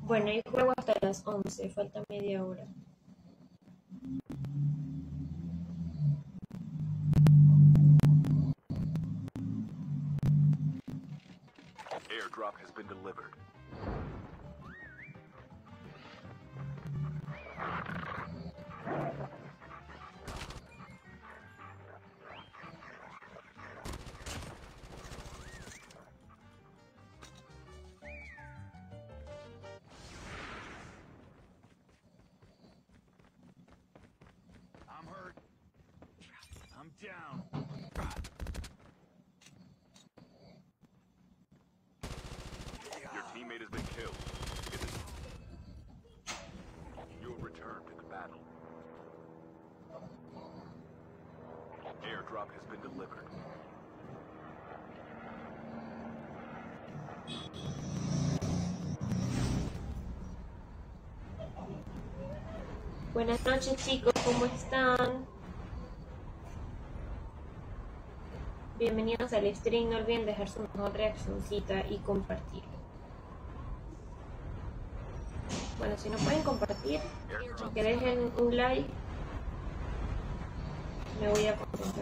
Bueno, y juego hasta las once, falta media hora. Airdrop has been delivered. I'm hurt. I'm down. Your teammate has been killed. You'll return to the battle. Airdrop has been delivered. Buenas noches, chicos, ¿cómo están? Bienvenidos al stream, no olviden dejar su mejor reaccioncita y compartir. Bueno, si no pueden compartir, que dejen un like, me voy a contentar.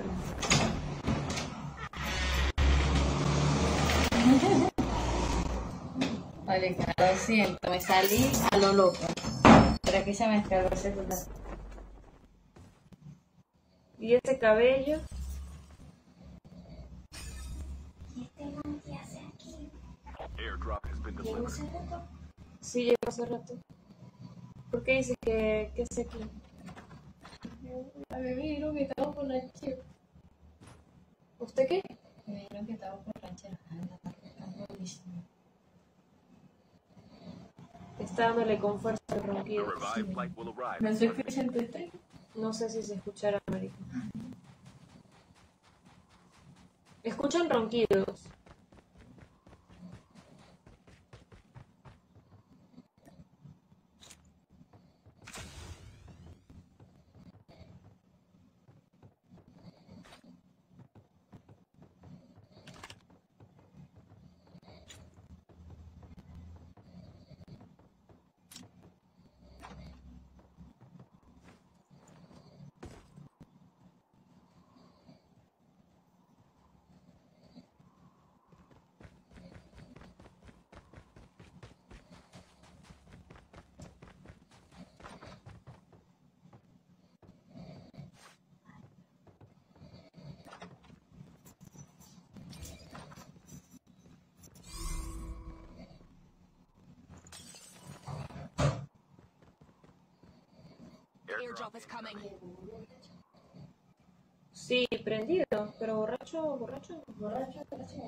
Vale, lo siento, me salí a lo loco. Pero aquí se me descargó el celular. ¿Y ese cabello? Airdrop has been delivered. Sí, llegó hace rato. ¿Por qué dices que, que hace aquí? A mí me dijeron que estaba por ranchero. ¿Usted qué? Me dijeron que estaba por ranchero. Está dándole con fuerza el The ronquido. revived flight will arrive. ¿No se escucha en tu stream? No sé si se escuchará, marica. Escuchan ronquidos. Airdrop is coming. Sí, prendido, pero borracho, borracho, no. borracho, borracho.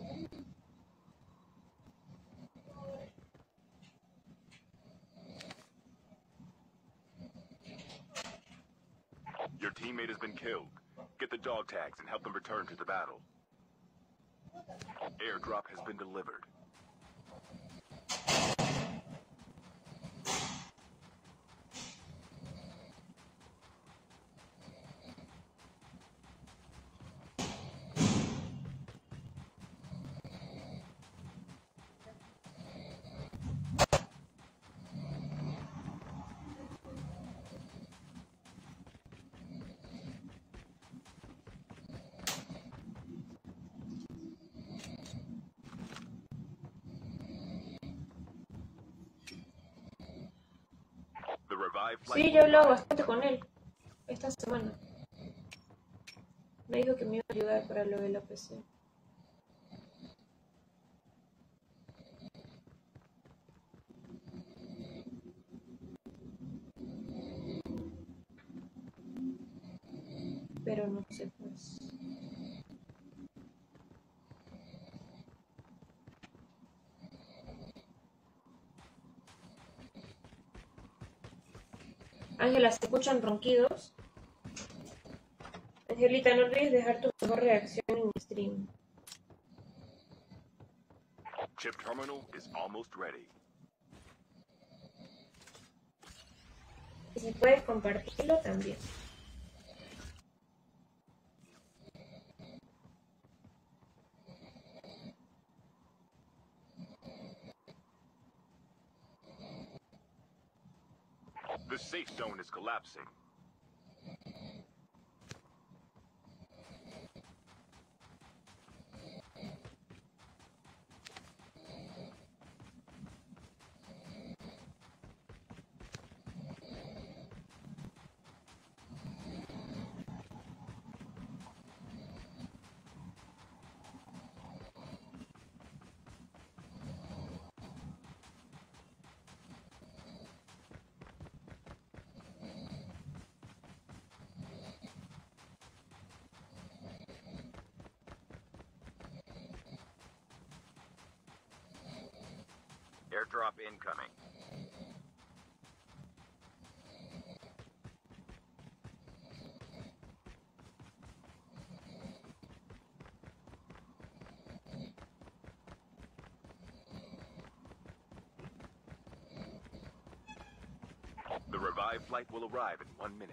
Your teammate has been killed. Get the dog tags and help them return to the battle. Airdrop has been delivered. The revived flight Sí, will yo he hablado arrive. bastante con él esta semana. Me dijo que me iba a ayudar para lo de la P C. Pero no sé pues. Ángela, ¿se escuchan ronquidos? Angelita, no olvides dejar tu mejor reacción en mi stream. Chip terminal is almost ready. Y si puedes compartirlo también. The safe zone is collapsing. Airdrop incoming. The revived flight will arrive in one minute.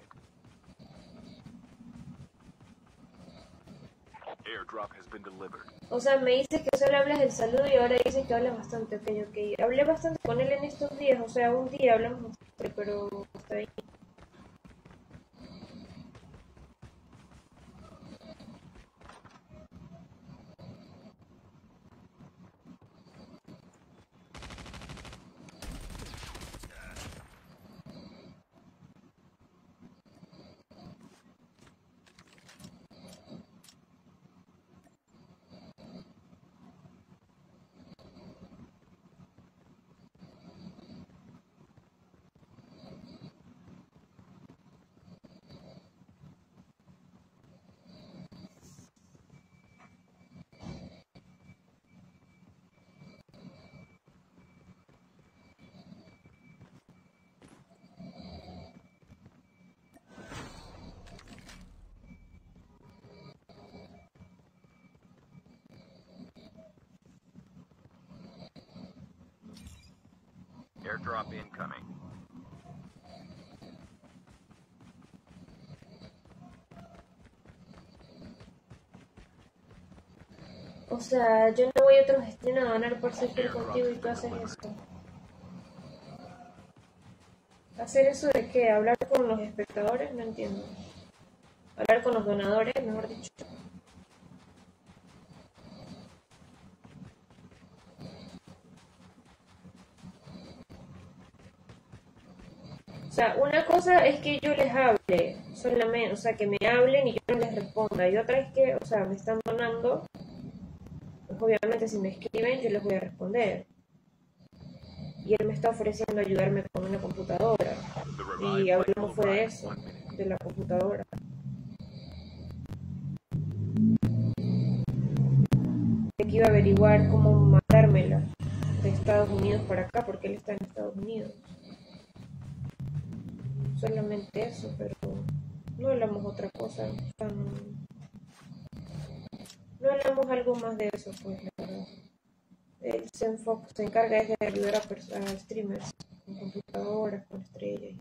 Airdrop has been delivered. O sea, me dices que solo hablas del saludo y ahora dices que hablas bastante. Ok, ok. Hablé bastante con él en estos días. O sea, un día hablamos bastante, pero está bien. Airdrop incoming. O sea, yo no voy a otro destino a ganar por ser fiel contigo y tú haces eso. ¿Hacer eso de qué? ¿Hablar con los espectadores? No entiendo. ¿Hablar con los donadores, mejor dicho? O sea, una cosa es que yo les hable, solamente, o sea, que me hablen y yo no les responda. Y otra es que, o sea, me están donando, pues obviamente si me escriben yo les voy a responder. Y él me está ofreciendo ayudarme con una computadora. Y hablamos fue de eso, de la computadora. De que iba a averiguar cómo mandármela de Estados Unidos para acá, porque él está en Estados Unidos. Solamente eso, pero no hablamos otra cosa. O sea, no, no hablamos algo más de eso, pues, la verdad. Él se, enfoca, se encarga de ayudar a, a streamers con computadoras, con estrellas.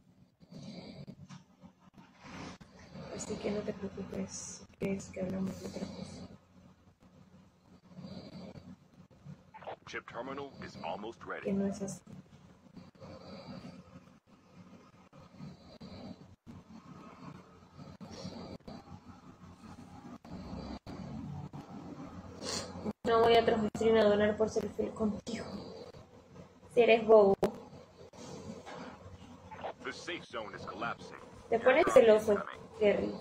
Así que no te preocupes, que es que hablamos de otra cosa. Chip terminal is almost ready. Que no es así. No voy a otros stream a donar por ser fiel contigo. Si eres bobo. The safe zone is collapsing. Te pones celoso, Kerry.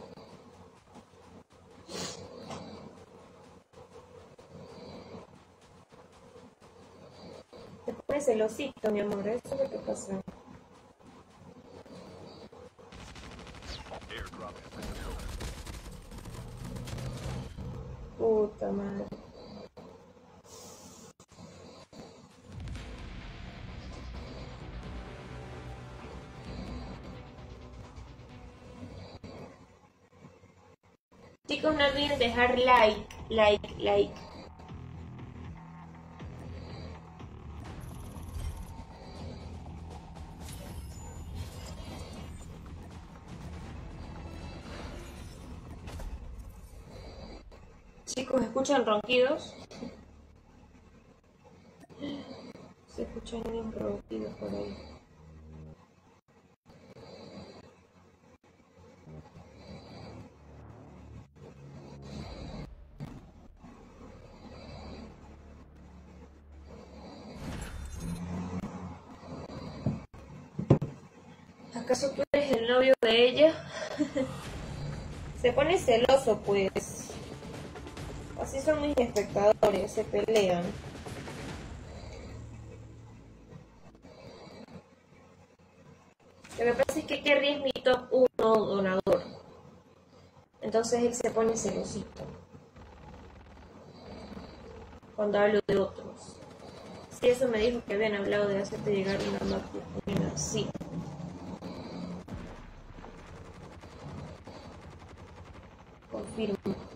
Te pones celosito, mi amor. Eso es lo que pasa. Airdrop has been delivered. Puta madre. Chicos, no olviden dejar like, like, like. Chicos, ¿escuchan ronquidos? Se escuchan bien ronquidos por ahí. ¿Acaso tú eres el novio de ella? Se pone celoso, pues. Así son mis espectadores, se pelean. Lo que pasa es que Kerry es mi top uno donador. Entonces él se pone celosito cuando hablo de otros. Sí, eso me dijo que habían hablado de hacerte llegar una MacBook. Una, sí. Confirmo.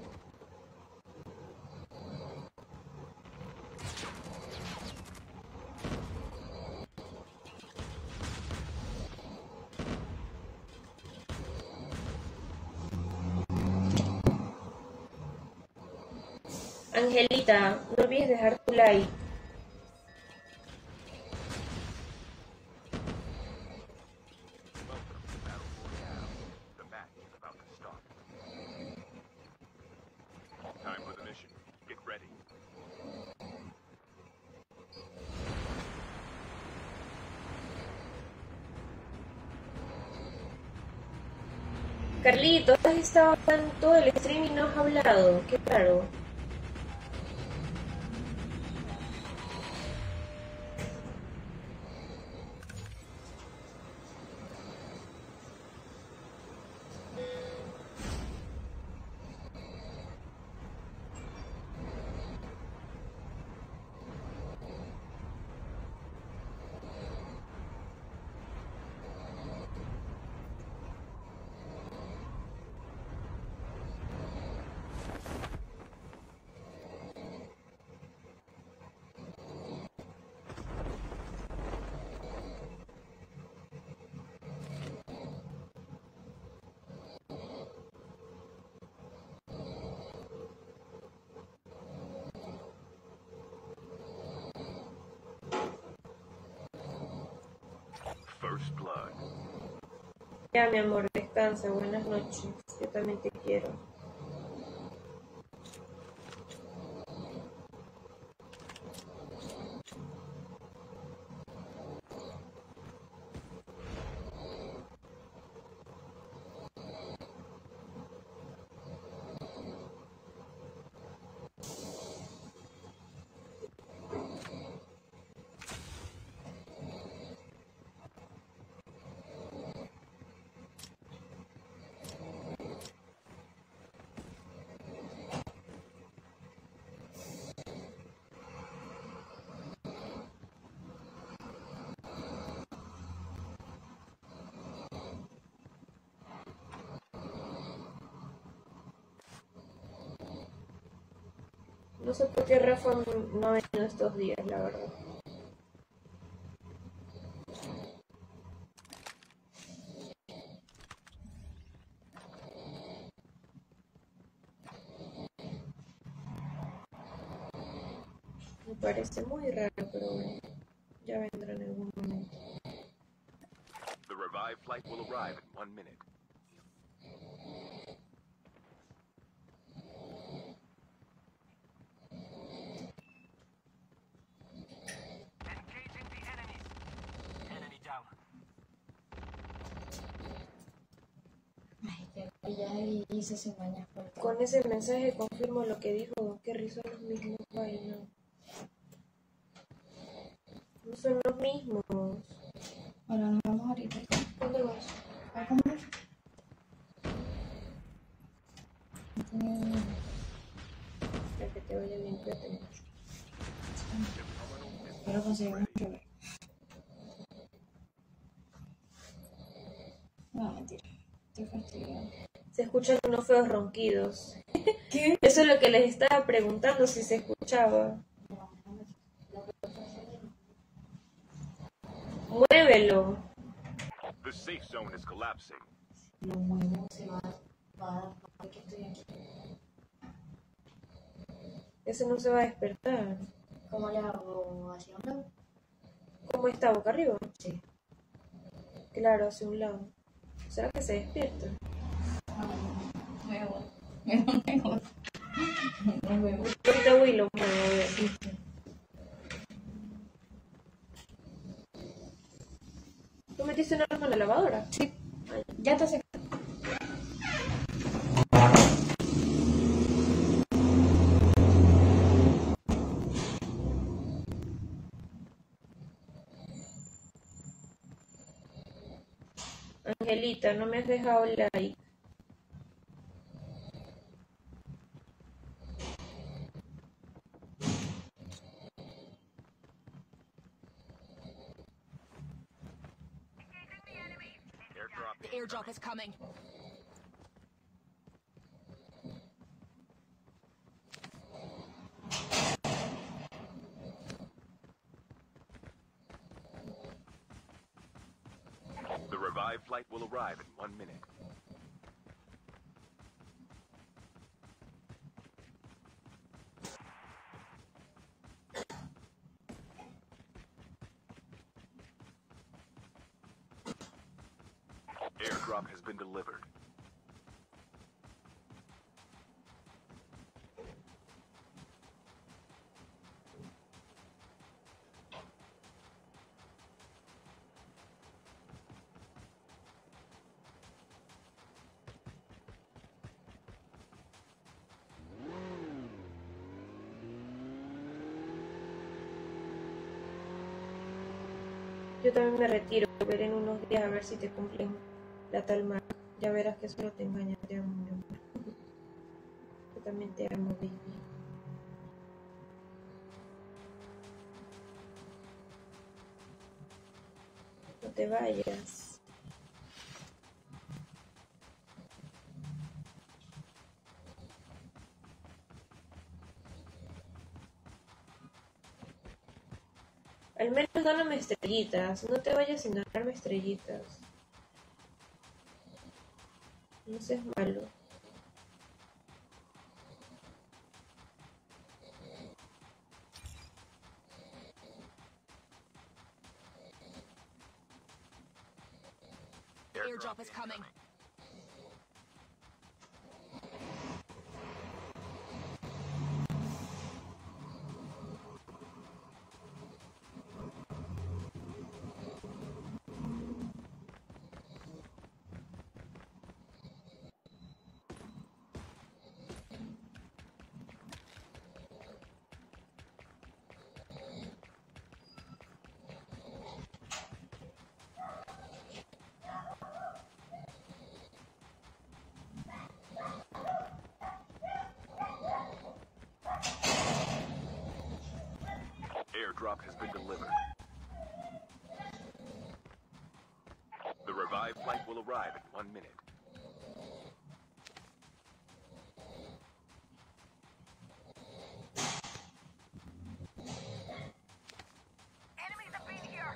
Angelita, no olvides dejar tu like. The match is about to start. Time for the mission. Get ready. Carlitos, has estado en todo el stream y no has hablado. Qué raro. First blood. Ya, mi amor, descansa. Buenas noches. Yo también te quiero. No sé por qué Rafa no ha venido estos días, la verdad. Me parece muy raro, pero bueno, ya vendrá en algún momento. The revived flight will arrive in one minute. Engaging the enemy. Enemy down. Ay, que ya y hice sin bañas por todo. Con ese mensaje confirmo lo que dijo Don Kerry, son los mismos. Ay, no. No son los mismos. Bueno, nos vemos ahorita. ¿Dónde vas? ¿A comer? No tenía ni idea. Para que te vaya bien, cuídate mucho. Espero conseguir un bebé. No, mentira. Estoy fastidiada. Se escuchan unos feos ronquidos. ¿Qué? Eso es lo que les estaba preguntando, si se escuchaba. Muévelo. The safe zone is collapsing. Lo muevo, se va, va a dar que estoy aquí. Ese no se va a despertar. ¿Cómo le hago hacia un lado? ¿Cómo está? ¿Boca arriba? Sí. Claro, hacia un lado. ¿Será que se despierta? No, me voy. Me voy. Me voy. Nos vemos. Ahorita voy y lo muevo, a ver. Tú metiste una mano la lavadora? Sí, ya está seco. Angelita, no me has dejado like. Airdrop The airdrop is coming. The revived flight will arrive in one minute. Airdrop has been delivered. Yo también me retiro, veré en unos días a ver si te cumplen la tal marca. Ya verás que solo te engañan, te amo, mi amor. Yo también te amo, baby. No te vayas. Al menos dáname estrellitas. No te vayas sin darme estrellitas. No seas malo. Airdrop is coming. Airdrop has been delivered. The revived flight will arrive in one minute. Enemies have been here.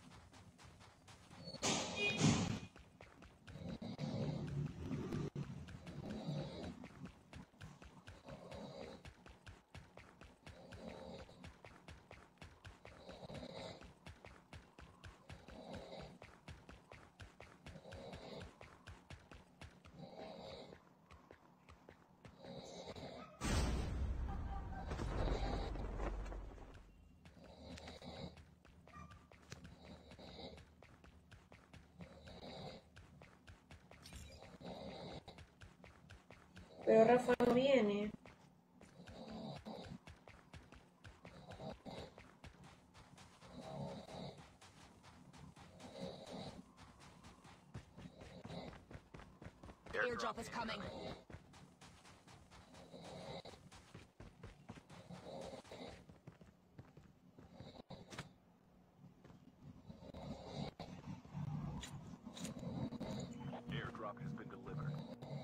Pero Rafa no viene. Airdrop is coming. Airdrop has been delivered.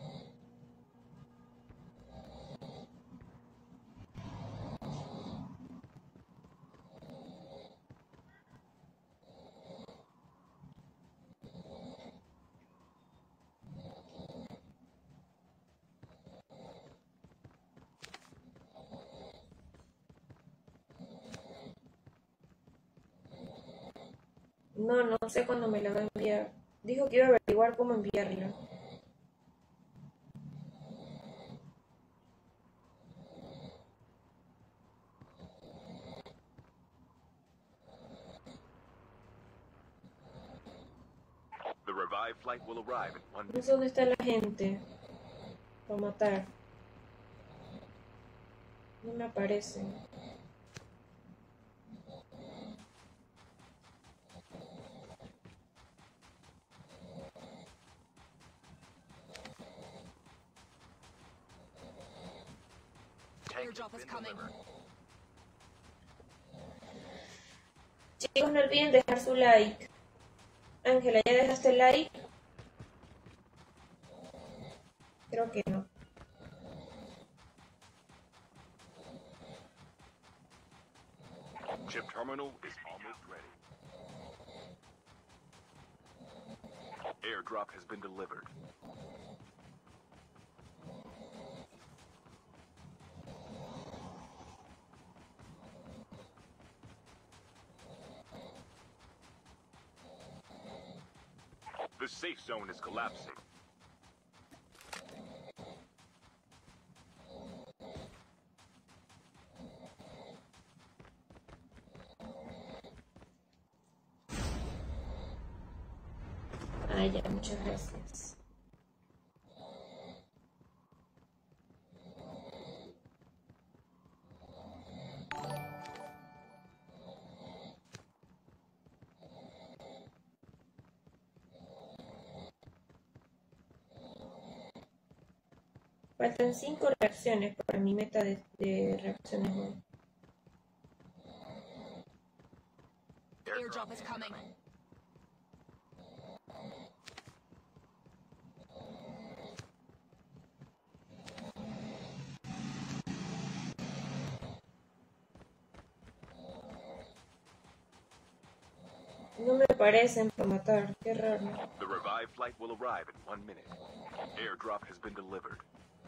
No, no sé cuándo me la va a enviar. Dijo que iba a averiguar cómo enviarla. revived flight will arrive in one No minute. sé dónde está la gente. Para matar. No me aparece. Tank has Airdrop is been coming. delivered. Chicos, no olviden dejar su like. Ángela, ¿ya dejaste el like? Creo que no. Chip terminal is almost ready. Airdrop has been delivered. The safe zone is collapsing. Ah, ya, muchas gracias. Faltan cinco reacciones para mi meta de, de reacciones hoy. Airdrop is coming. No me parecen para matar, qué raro. The revived flight will arrive in one minute. Airdrop has been delivered.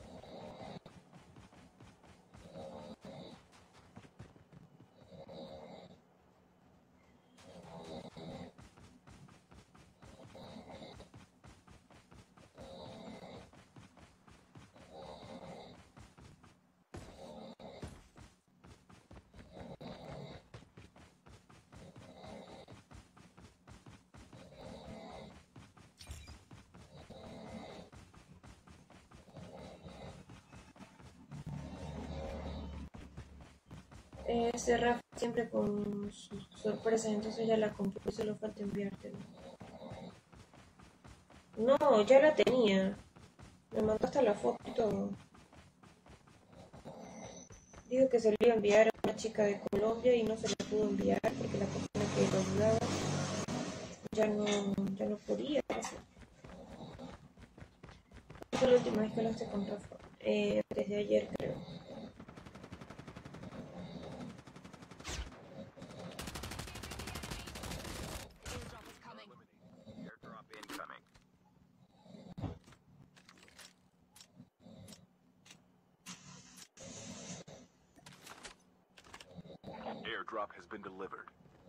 Ese Rafa siempre con sus sorpresas, entonces ya la compré, solo falta enviártelo. No, ya la tenía. Me mandó hasta la foto y todo. Dijo que se le iba a enviar a una chica de Colombia y no se la pudo enviar porque la persona que lo ayudaba ya no, ya no podía. Esa es la última vez que hablaste con Rafa. Eh, desde ayer creo. Airdrop is coming. Airdrop incoming. Airdrop has been delivered.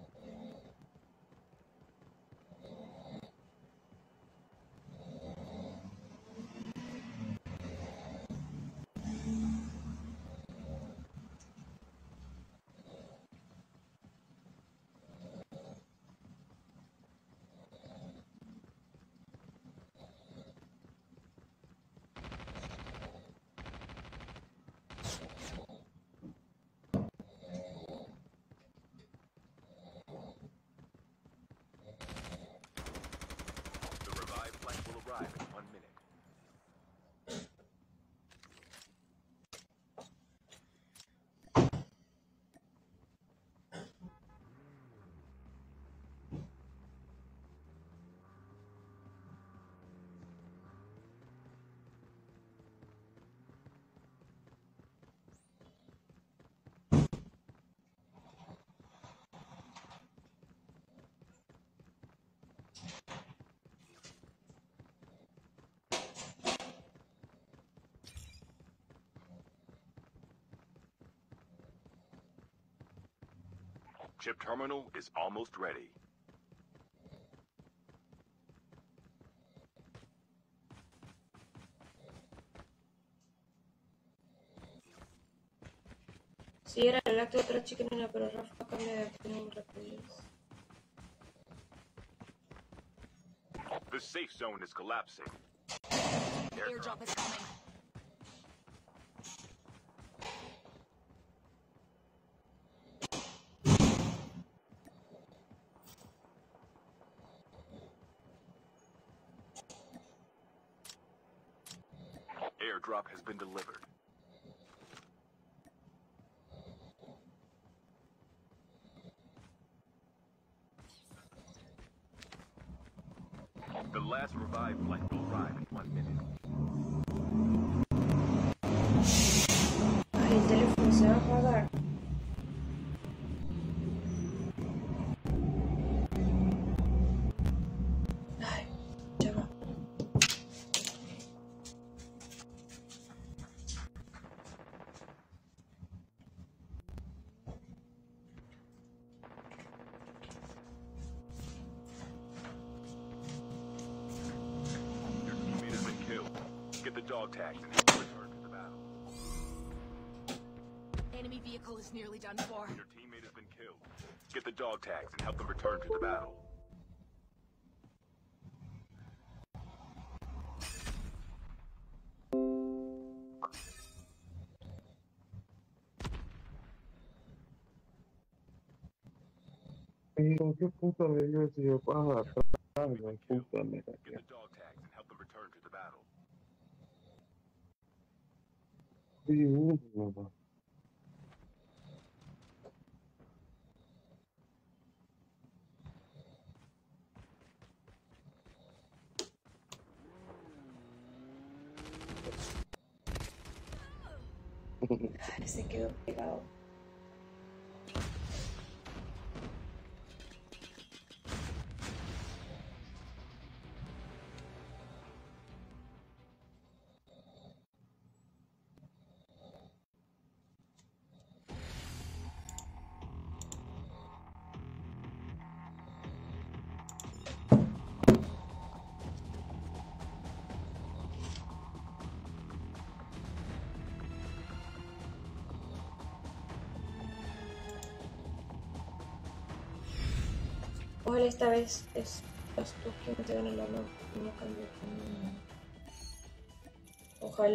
The revived flight will arrive in one minute. Chip terminal is almost ready. Sí, era el acto de otra chica, nena, pero Rafa cambia de opinión rápido. The safe zone is collapsing. Airdrop is coming. Airdrop has been delivered. The last revived flight will arrive in one minute. Ay, el teléfono se va a apagar. Ay, ya va. Your teammate has been killed. Get the dog tags and help them return to the battle. Enemy vehicle is nearly done for. Your teammate has been killed. Get the dog tags and help them return to the battle. ¿Y con qué puta le dio ese yo paja atrás? La puta mira. Get the dog tags and help them return to the battle. Sí, uh, mamá. Ay, se quedó pegado. Ojalá esta vez es tú quien te gane la no, no cambio. Ojalá.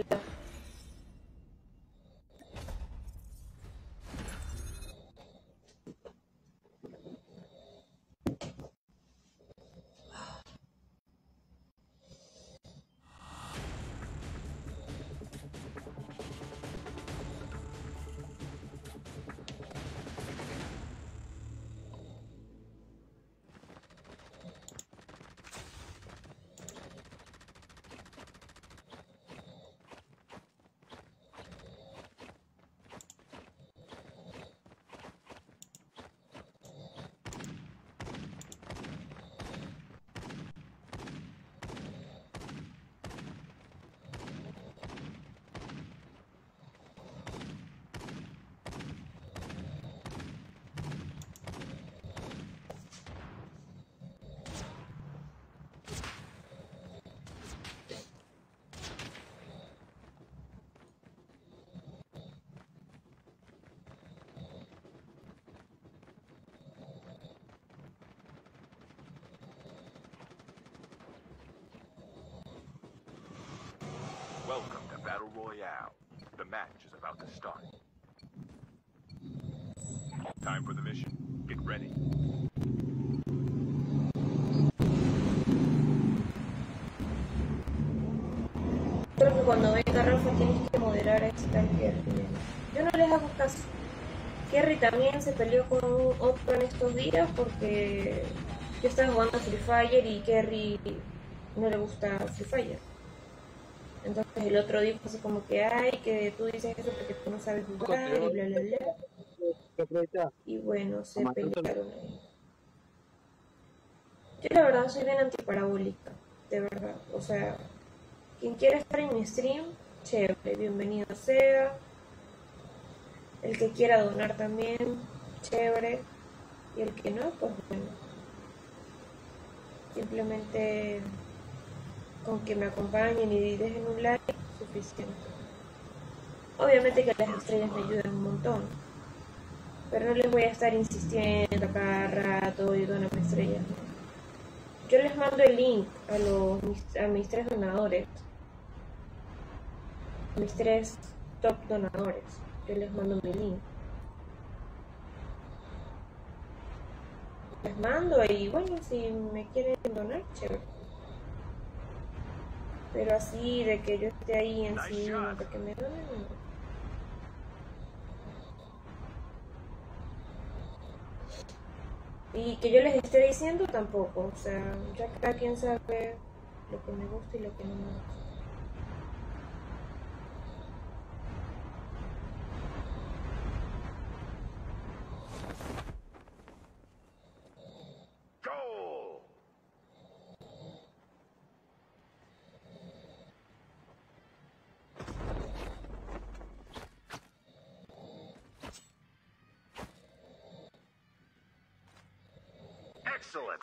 Welcome to Battle Royale. The match is about to start. Time for the mission. Get ready. Creo que cuando venga Rafa tienes que moderar a este tal Kerry. Yo no les hago caso. Kerry también se peleó con otro en estos días porque yo estaba jugando a Free Fire y Kerry no le gusta Free Fire. Entonces el otro dijo así como que, ay, que tú dices eso porque tú no sabes jugar y bla, bla, bla. Y bueno, se pelearon ahí. Yo la verdad soy bien antiparabólica, de verdad. O sea, quien quiera estar en mi stream, chévere, bienvenido sea. El que quiera donar también, chévere. Y el que no, pues bueno. Simplemente con que me acompañen y dejen un like, suficiente. Obviamente que las estrellas me ayudan un montón, pero no les voy a estar insistiendo cada rato y doname estrellas, ¿no? Yo les mando el link a los mis- a mis tres donadores. Mis tres top donadores. Yo les mando mi link. Les mando y bueno, si me quieren donar, chévere. Pero así de que yo esté ahí encima, de que me donen, no. Y que yo les esté diciendo tampoco, o sea, ya cada quien sabe lo que me gusta y lo que no me gusta. Goal! Excellent!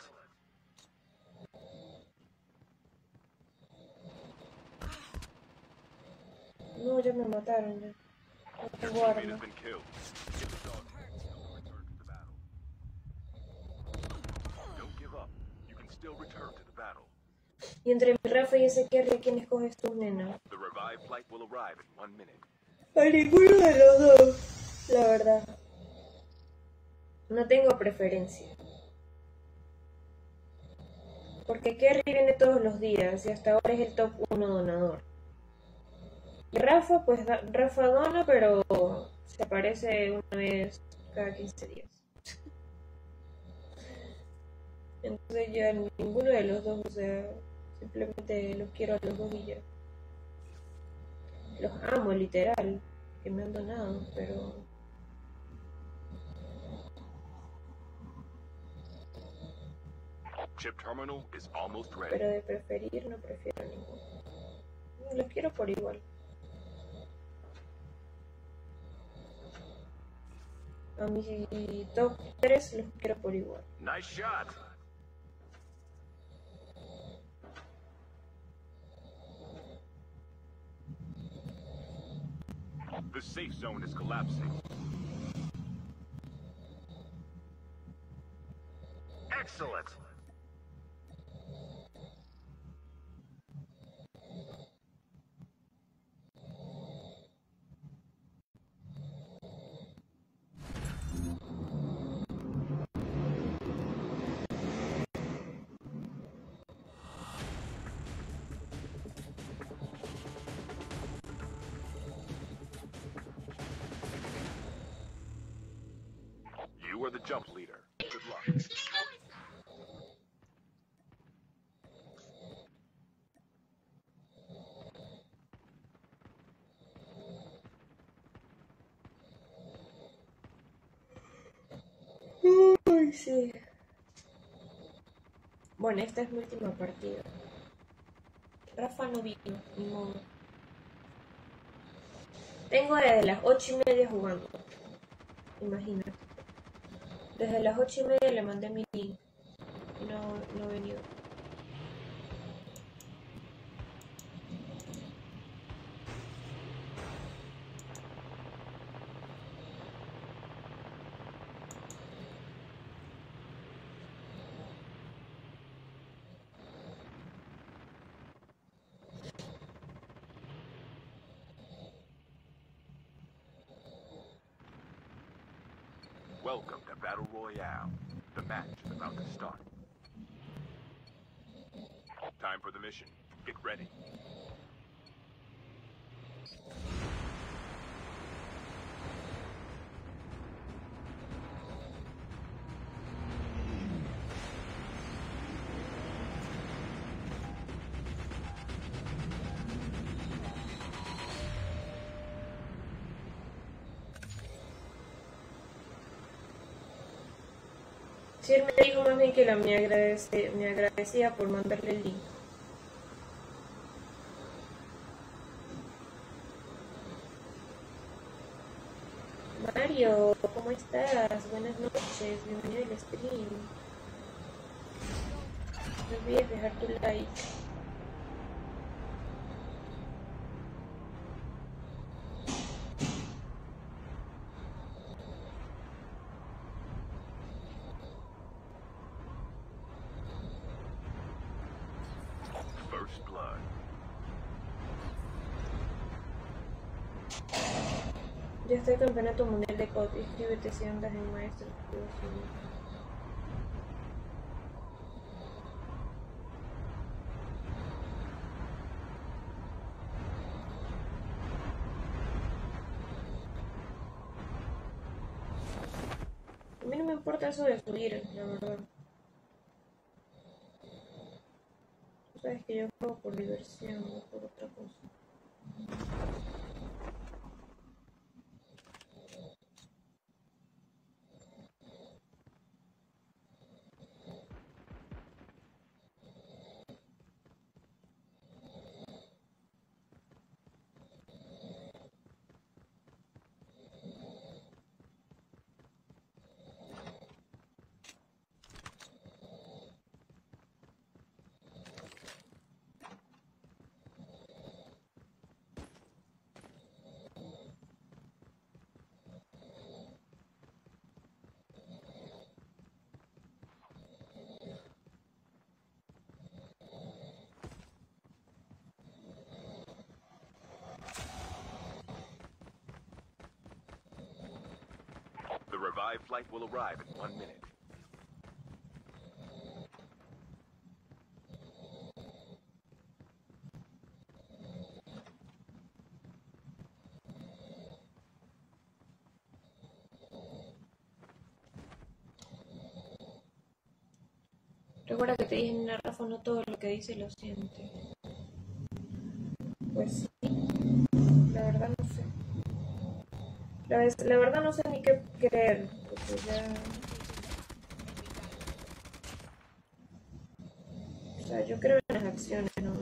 No, ya me mataron ya. No tengo Teammate arma. has been killed. Get the dog tags and return to the battle. Don't give up. You can still return to the battle. Y entre mi Rafa y ese Kerry, ¿quién escoges tú, nena? The revived flight will arrive in one minute. A ninguno de los dos, la verdad. No tengo preferencia. Porque Kerry viene todos los días y hasta ahora es el top uno donador. Y Rafa, pues da- Rafa dona, pero se aparece una vez cada quince días. Entonces ya ninguno de los dos, o sea, simplemente los quiero a los dos y ya. Los amo, literal, que me han donado, pero... Chip terminal is almost ready. Pero de preferir no prefiero ninguno. Los quiero por igual. A mi top tres los quiero por igual. Nice shot! The safe zone is collapsing. Excellent! You are the jump leader. Good luck. Uy, sí. Bueno, esta es mi última partida. Rafa no vino, ni modo. Tengo desde las ocho y media jugando. Imagínate. Desde las ocho y media le mandé mi link. Y no, no ha venido. Welcome to Battle Royale. The match is about to start. Time for the mission. Get ready. Sí, él me dijo más bien que la, me, agradece, me agradecía por mandarle el link. Mario, ¿cómo estás? Buenas noches, bienvenido al stream. No olvides dejar tu like. first blood. Ya está el campeonato mundial de C O D. Inscríbete si andas en maestro. A mí no me importa eso de subir, la verdad. Tú sabes que yo juego por diversión, no por otra cosa. The revived flight will arrive in one minute. Recuerda que te dije en el Rafa, no todo lo que dice lo siente. Pues sí, la verdad no sé. La, vez- la verdad no sé ni qué creer, porque ya... O sea, yo creo en las acciones, ¿no?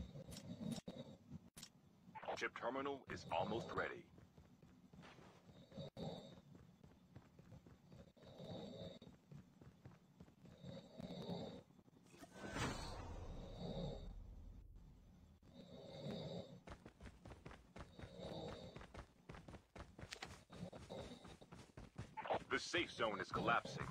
Chip terminal is almost ready. The safe zone is collapsing.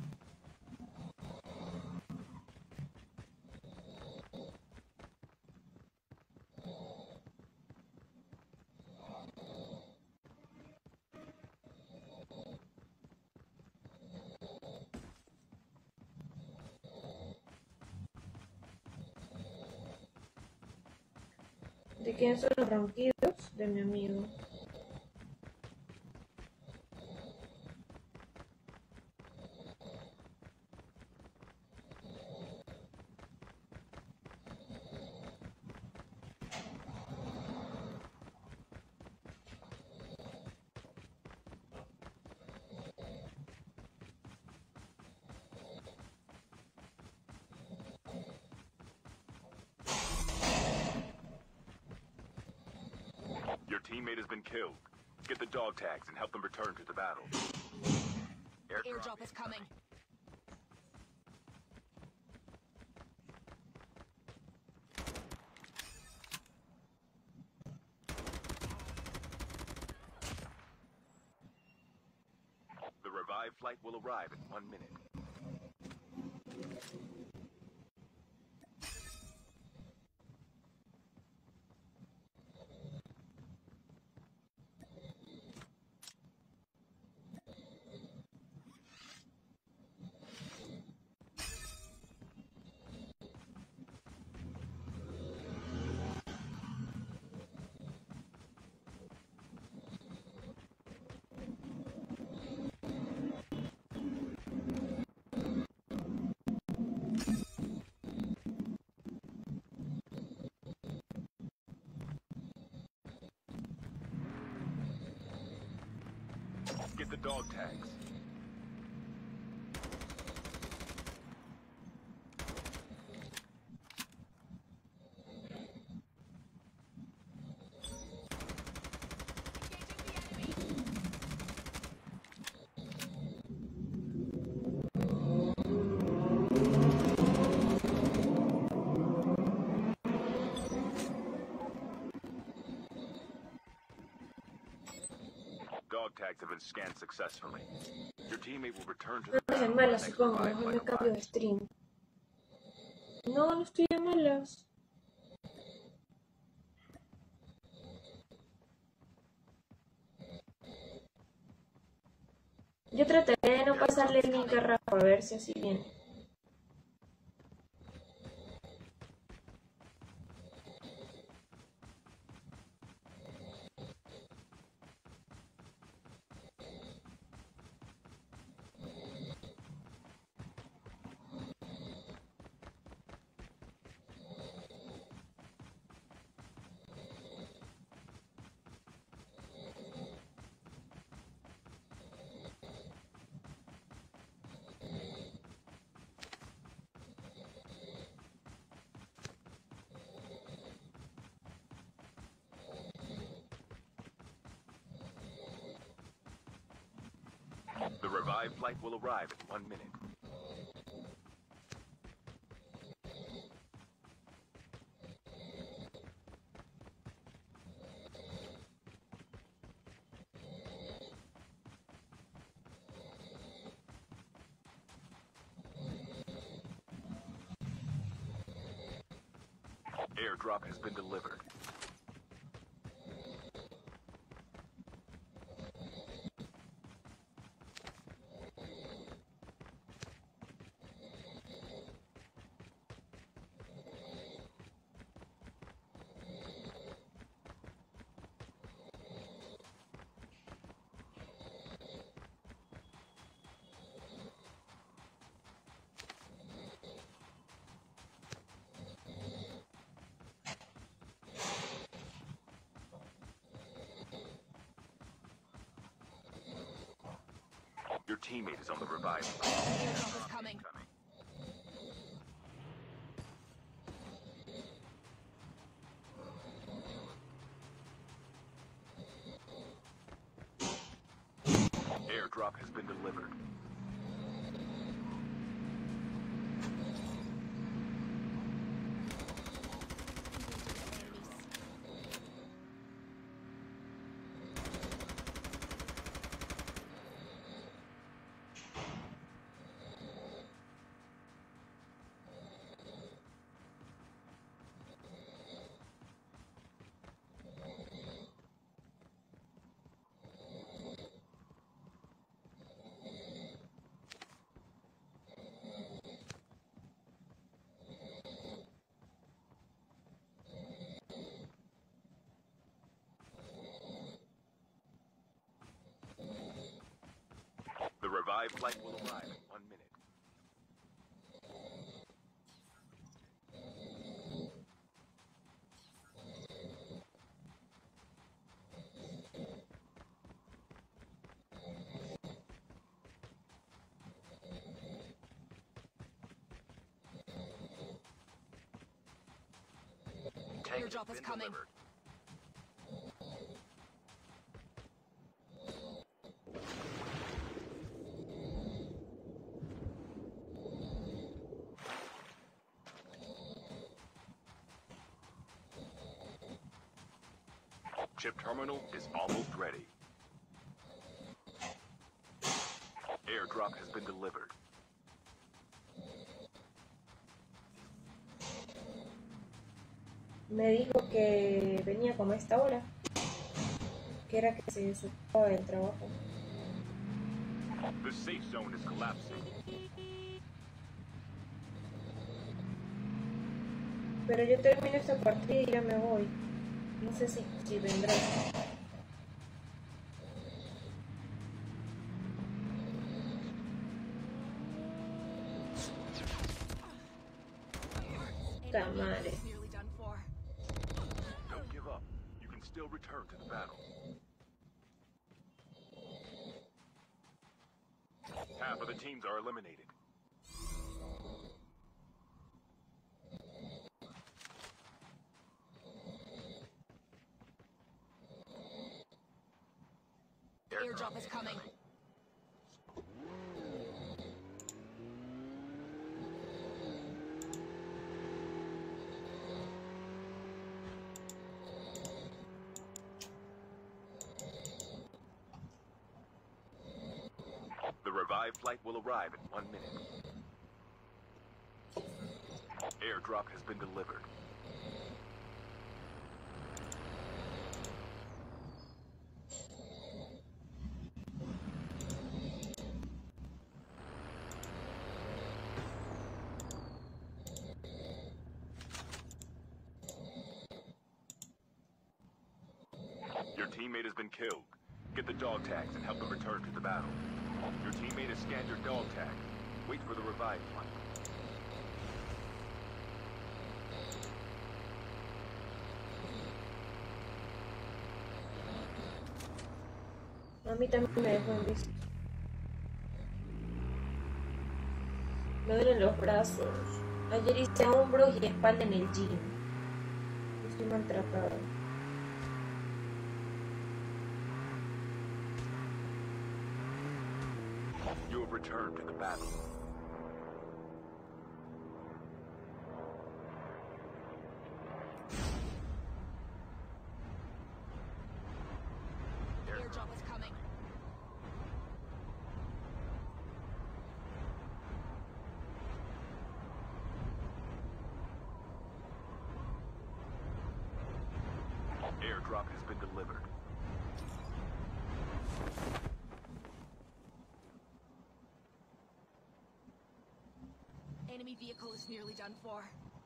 ¿De quién son los ronquidos? De mi amigo. Your teammate has been killed. Get the dog tags and help them return to the battle. Airdrop is coming. The revived flight will arrive in one minute. Get the dog tags. Dog tags have been scanned successfully. Your teammate will return to the Andas de battle when malas, the next supongo. revived Mejor flight me cambio de arrives. stream. No, no estoy de malas. Yo trataré de no pasarle el link a Rafa, a ver si así viene. The revived flight will arrive in one minute. Airdrop has been delivered. Your teammate is on the revive flight. Airdrop is coming. Airdrop has been delivered. The revived flight will arrive in one minute. Tank has Airdrop is been coming. delivered. Chip terminal is almost ready. Airdrop has been delivered. Me dijo que venía como a esta hora, que era que se desocupaba del trabajo. The safe zone is collapsing. Pero yo termino esta partida y ya me voy. No sé si, si vendrá. Puta madre. Nearly done for. Don't give up. You can still return to the battle. Half of the teams are eliminated. Airdrop is coming. The revived flight will arrive in one minute. Airdrop has been delivered. teammate has been killed. Get the dog tags and help them return to the battle. Your teammate has scanned your dog tag. Wait for the revive flight. A mí también me dejó en visto. Me duelen los brazos. Ayer hice hombros y espalda en el gym. Estoy maltratado. You have returned to the battle. Airdrop is coming. Airdrop has been delivered. Enemy vehicle is nearly done for.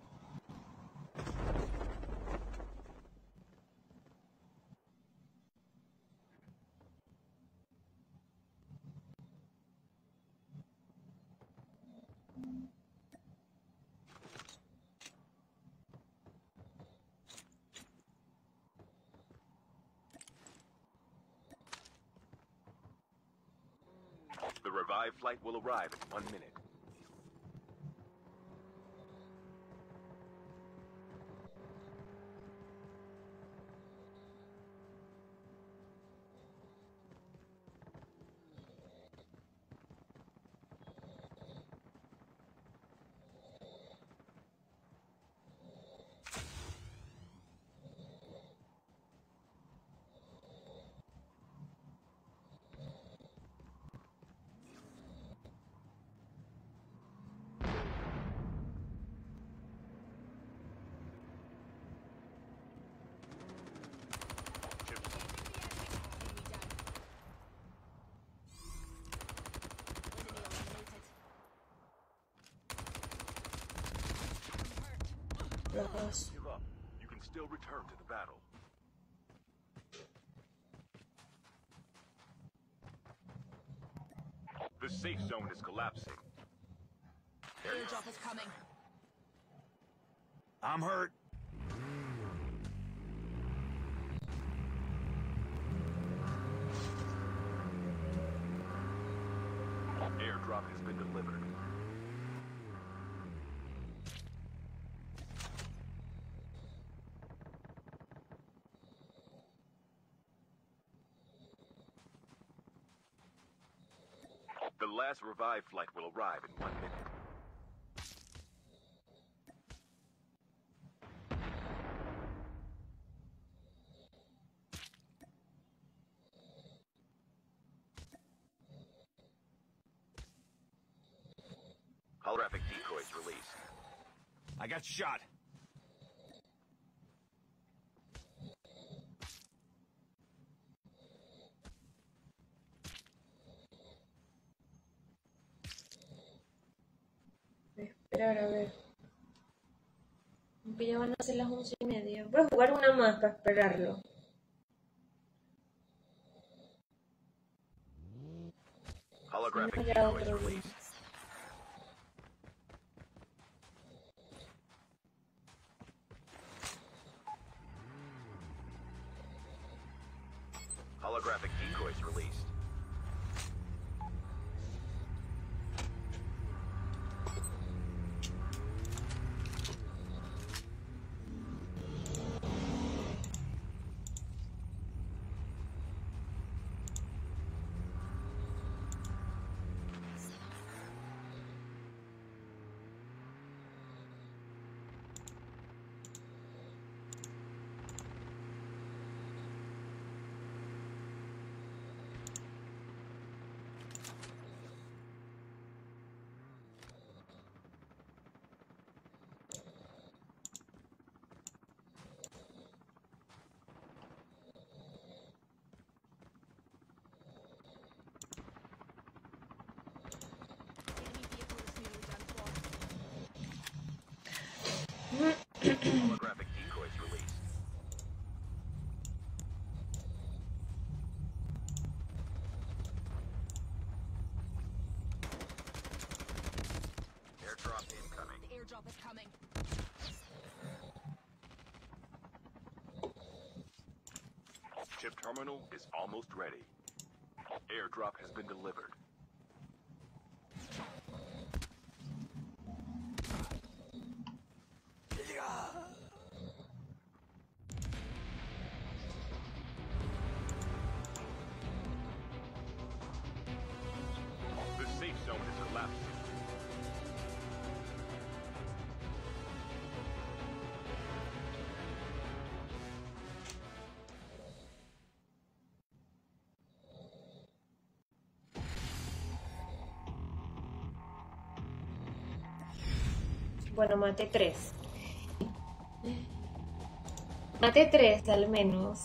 The revive flight will arrive in one minute. Brazos. Give up. You can still return to the battle. The safe zone is collapsing. Airdrop is coming. I'm hurt. Airdrop has been delivered. The last revive flight will arrive in one minute. Holographic decoys released. I got shot. Voy a esperar a ver. Aunque ya van a ser las once y media. Voy a jugar una más para esperarlo. Holographic Si no, ya decoys otro día. released. Holographic decoys released. Airdrop is coming. Chip terminal is almost ready. Airdrop has been delivered. The safe zone is elapsing. Bueno, maté tres. Maté tres al menos.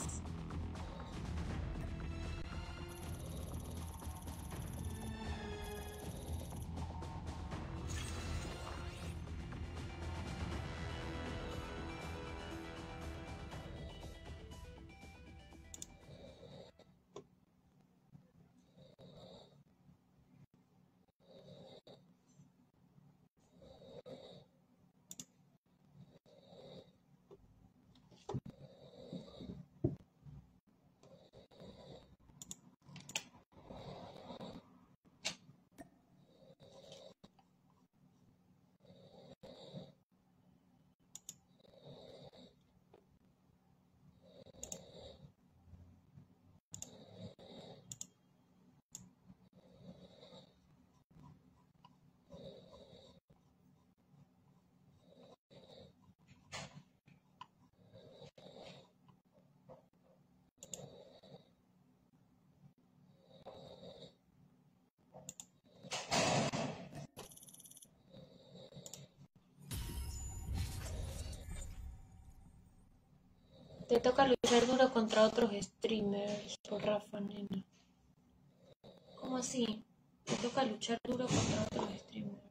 Te toca luchar duro contra otros streamers, por Rafa, nena. ¿Cómo así? Te toca luchar duro contra otros streamers.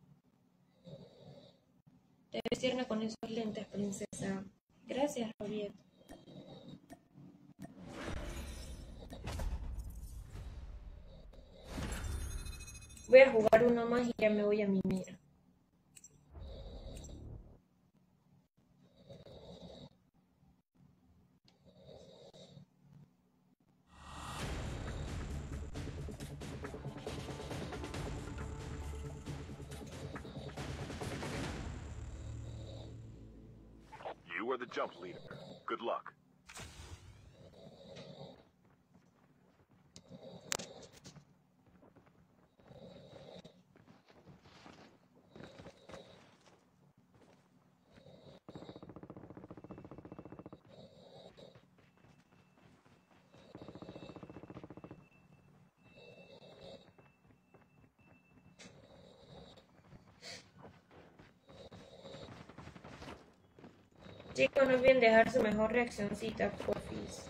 Te vestirme con esos lentes, princesa. Gracias, Robiet. Voy a jugar uno más y ya me voy a mimir. You are the jump leader. Good luck. Chicos, no olviden dejar su mejor reaccioncita, porfis.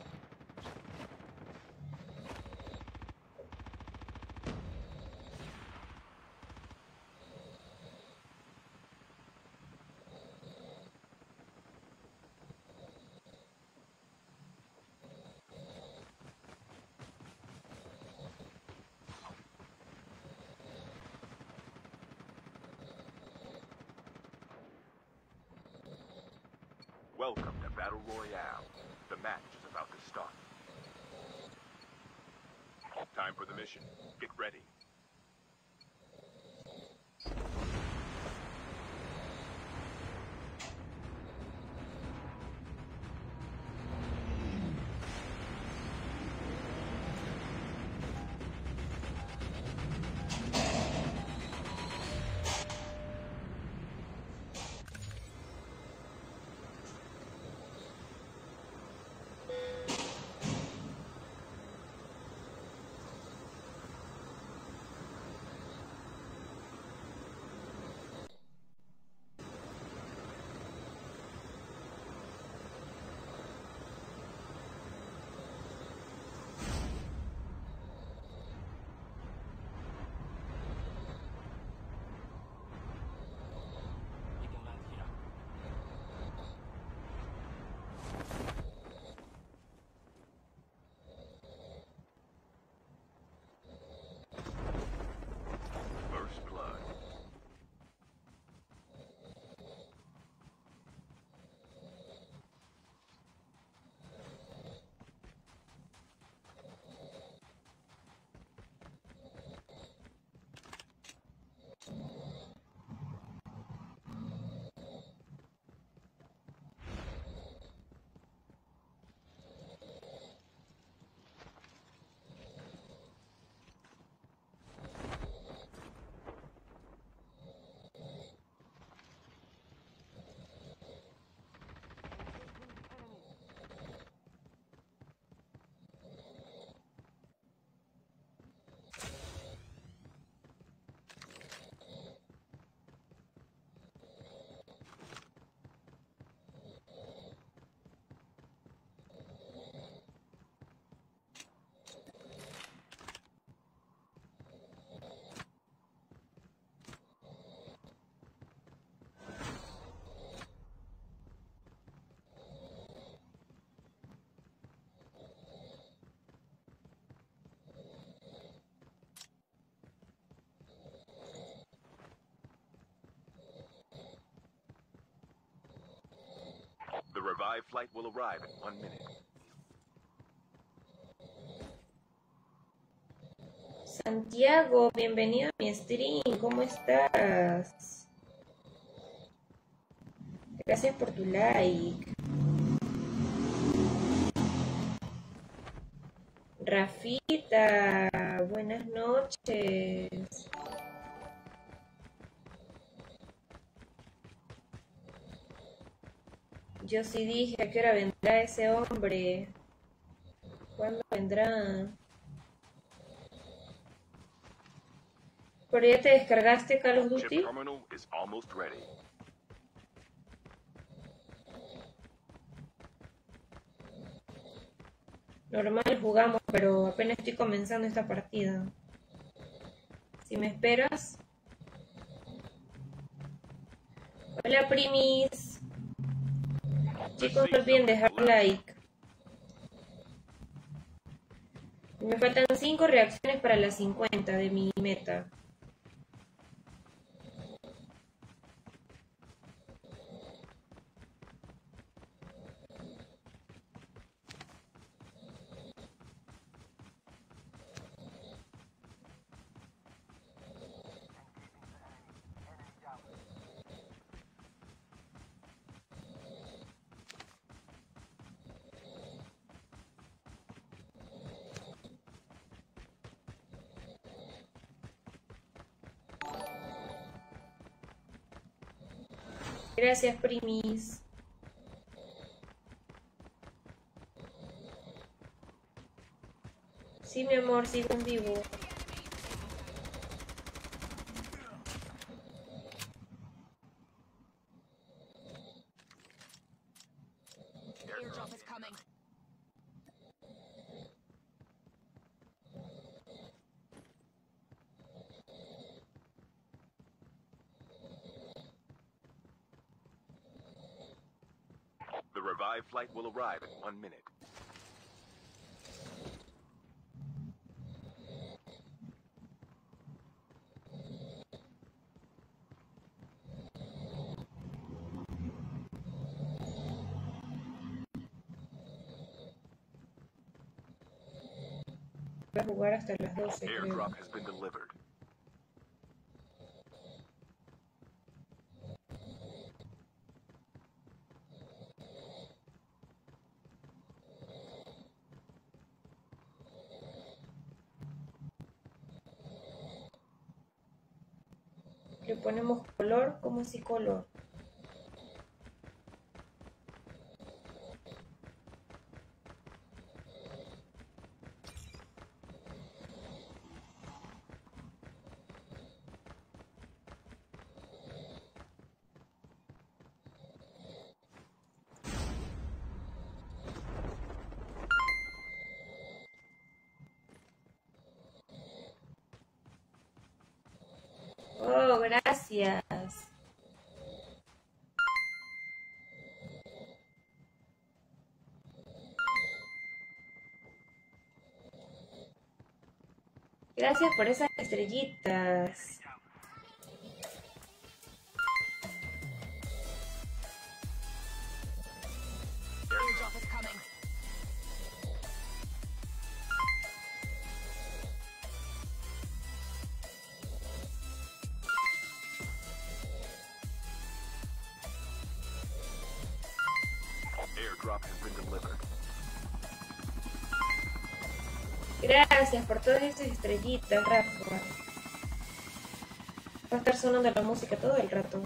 Welcome to Battle Royale. The match is about to start. Time for the mission. Get ready. revived flight will arrive in one minute. Santiago, bienvenido a mi stream, ¿cómo estás? Gracias por tu like. Rafita, buenas noches. Yo sí dije, ¿a qué hora vendrá ese hombre? ¿Cuándo vendrá? ¿Pero ya te descargaste Call of Chip Duty? terminal is almost ready. Normal jugamos, pero apenas estoy comenzando esta partida. Si me esperas. Hola primis. Chicos, no olviden dejar like. Me faltan cinco reacciones para las cincuenta de mi meta. Gracias, primis. Sí, mi amor, sigo en vivo. Airdrop is coming. The revived flight will arrive in one minute. Voy a jugar hasta las doce, creo. Airdrop has been delivered. Le ponemos color, como si color. Oh, gracias. Gracias por esas estrellitas. Airdrop is coming. Airdrop has been delivered. Gracias por todas estas estrellitas, Rafa. Va a estar sonando la música todo el rato.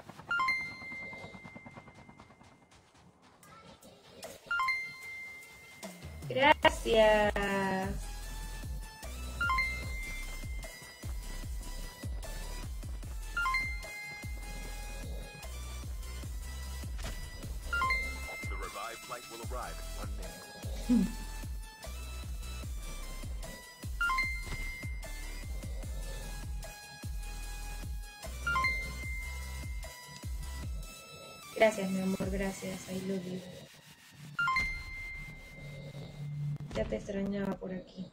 Gracias. The revived flight will arrive in one minute. Gracias, mi amor, gracias. I love you. Ya te extrañaba por aquí.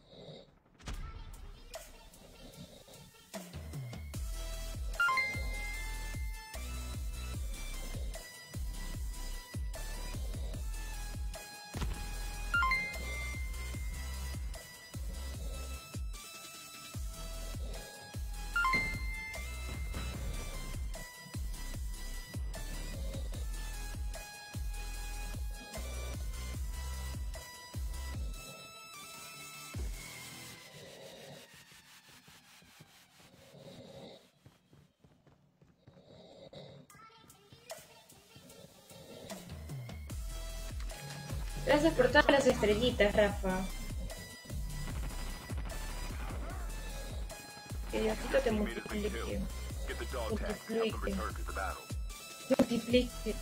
Gracias por todas las estrellitas, Rafa. Que Diosito te multiplique. Get the dog tag and help them return to the battle. Multiplique.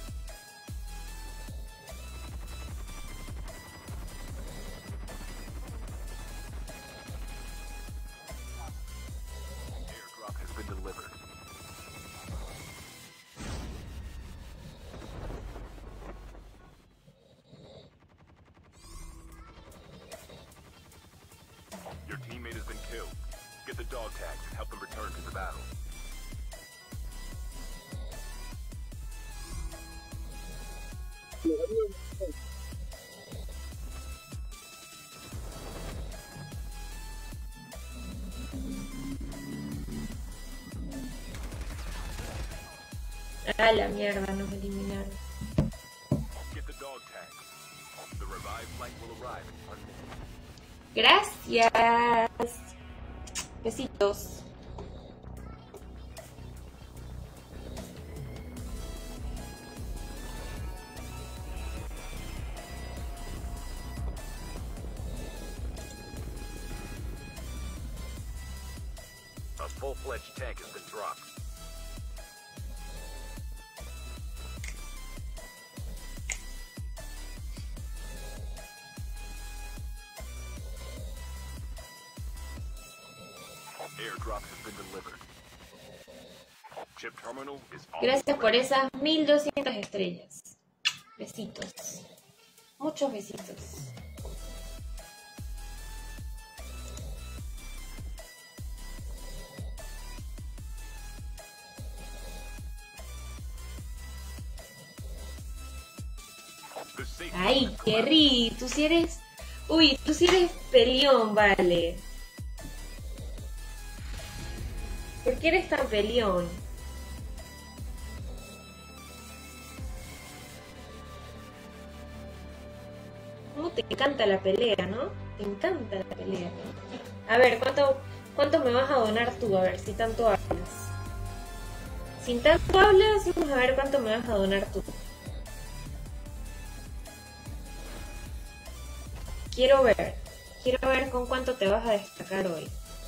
Airdrop has been delivered. Your teammate has been killed. Get the dog tags and help them return to the battle. Ah, la mierda, nos eliminaron. Get the dog tags. The revived flight will arrive in one minute. Gracias. Besitos. A full-fledged tank has been dropped. Airdrop has been delivered. Chip terminal is almost Gracias por ready. esas mil doscientas estrellas. Besitos. Muchos besitos. The safety Ay, has collapsed. Kerry, tú si eres... Uy, tú si eres peleón, vale. ¿Por qué eres tan peleón? ¿Cómo te encanta la pelea, no? Te encanta la pelea. A ver, ¿cuánto, cuánto me vas a donar tú? A ver, si tanto hablas. Sin tanto hablas, vamos a ver cuánto me vas a donar tú. Quiero ver. Quiero ver con cuánto te vas a destacar hoy.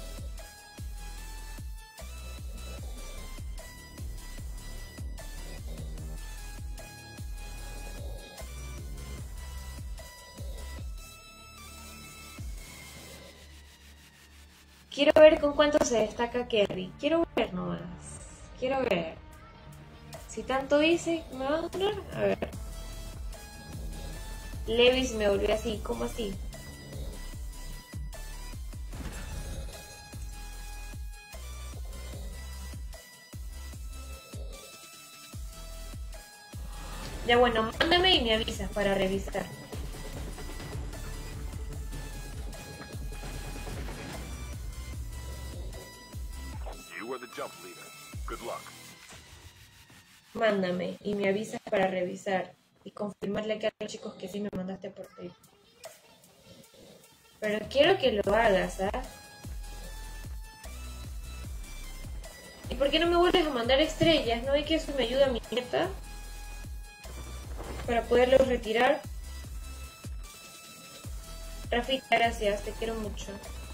Quiero ver con cuánto se destaca Kerry. Quiero ver nomás. Quiero ver. Si tanto dice, ¿me va a donar? A ver. Levis me volvió así. ¿Cómo así? Ya bueno, mándame y me avisas para revisar. You are the jump leader. Good luck. Mándame y me avisas para revisar y confirmarle que a los chicos que sí me mandaste por Facebook. Pero quiero que lo hagas, ¿ah? ¿Y por qué no me vuelves a mandar estrellas? ¿No ve que eso me ayuda a mi meta? Para poderlos retirar. Rafita, gracias, te quiero mucho.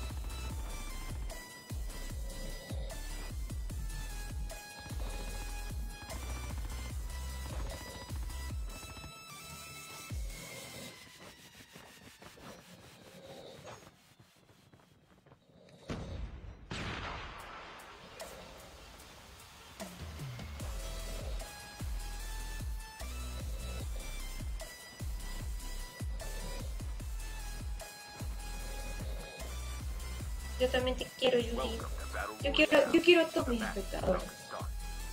Yo también te quiero, Yuri. Welcome to Battle Yo Royale. quiero, yo quiero a todos mis Match espectadores. about to start.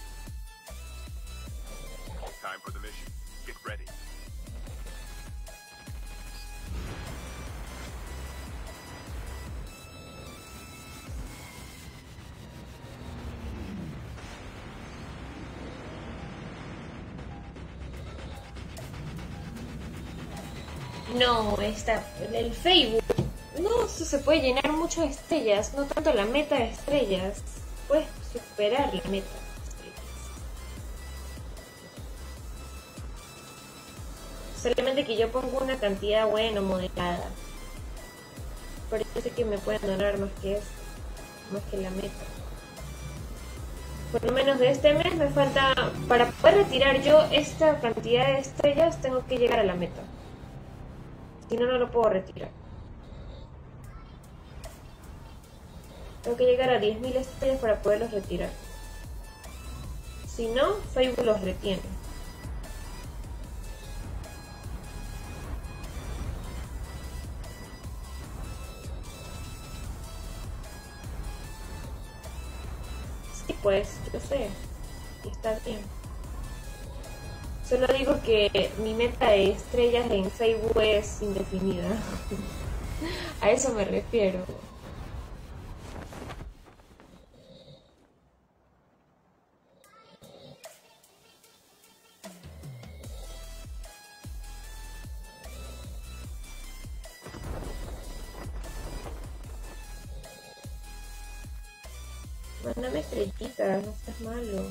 Time for the mission. Get ready. No, está el Facebook. No, eso se puede llenar mucho de estrellas, no tanto la meta de estrellas. Puedes superar la meta de estrellas. Solamente que yo pongo una cantidad buena, moderada. Parece que me pueden donar más que eso, más que la meta. Por lo menos de este mes me falta, para poder retirar yo esta cantidad de estrellas, tengo que llegar a la meta. Si no, no lo puedo retirar. Tengo que llegar a diez mil estrellas para poderlos retirar. Si no, Facebook los retiene. Sí, pues, yo sé. Y está bien. Solo digo que mi meta de estrellas en Facebook es indefinida. A eso me refiero. Mándame estrellitas, no seas malo.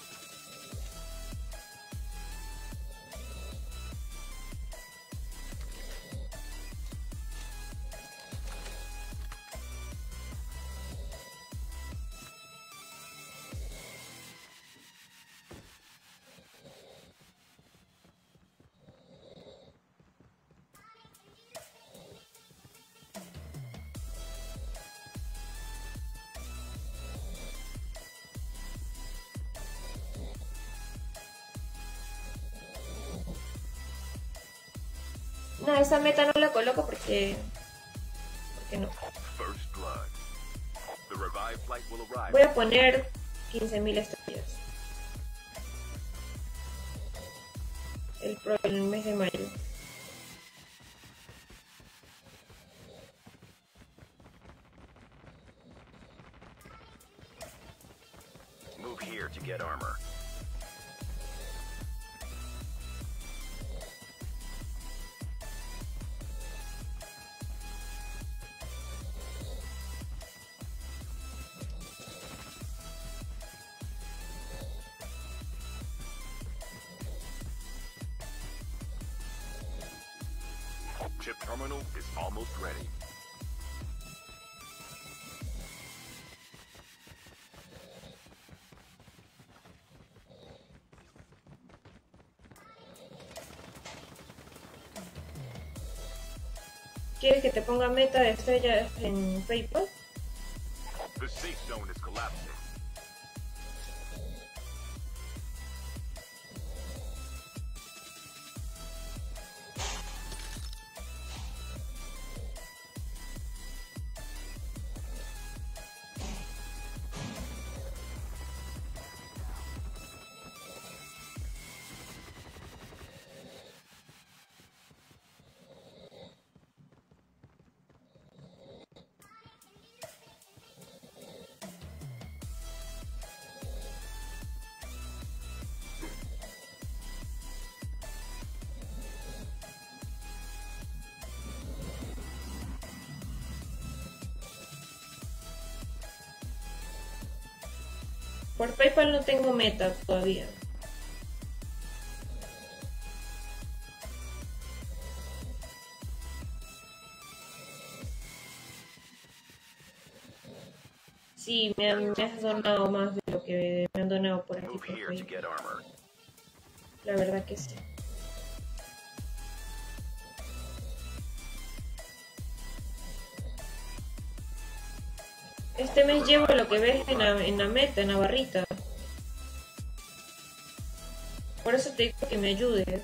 No, esa meta no la coloco porque... porque no. First blood. The revived flight will arrive. Voy a poner quince mil estrellas. El, pro, el mes de mayo. Move here to get armor. Chip terminal is almost ready. ¿Quieres que te ponga meta de estrellas en PayPal? The safe zone is collapsing. Por PayPal no tengo meta todavía. Sí, me, han, me has donado más de lo que me han donado por aquí Move por here to PayPal. get armor. La verdad que sí. Este mes llevo lo que ves en la, en la meta, en la barrita. Por eso te digo que me ayudes.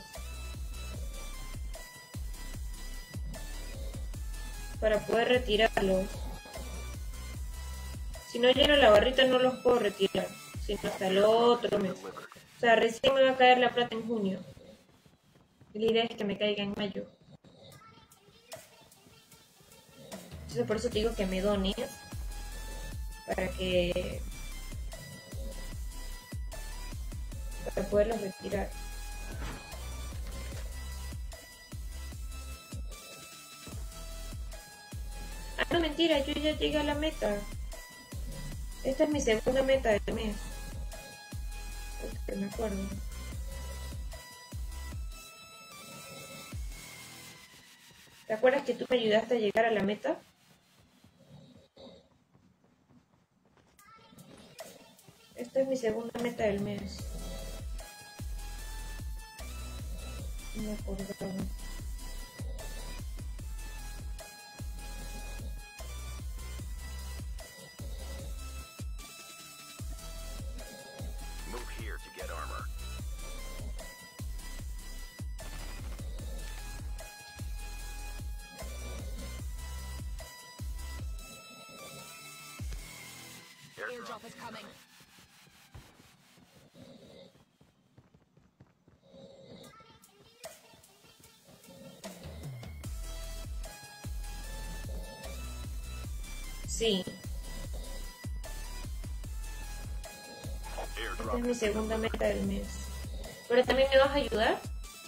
Para poder retirarlos. Si no lleno la barrita no los puedo retirar. Sino hasta el otro mes. O sea, recién me va a caer la plata en junio. Y la idea es que me caiga en mayo. Entonces por eso te digo que me dones. Para que... para poderlos retirar. Ah, no, mentira, yo ya llegué a la meta. Esta es mi segunda meta del mes. Que me acuerdo. ¿Te acuerdas que tú me ayudaste a llegar a la meta? Esta es mi segunda meta del mes. No me acordaba. Move here to get armor. Airdrop is coming. Sí. Esta es mi segunda meta del mes. ¿Pero también me vas a ayudar?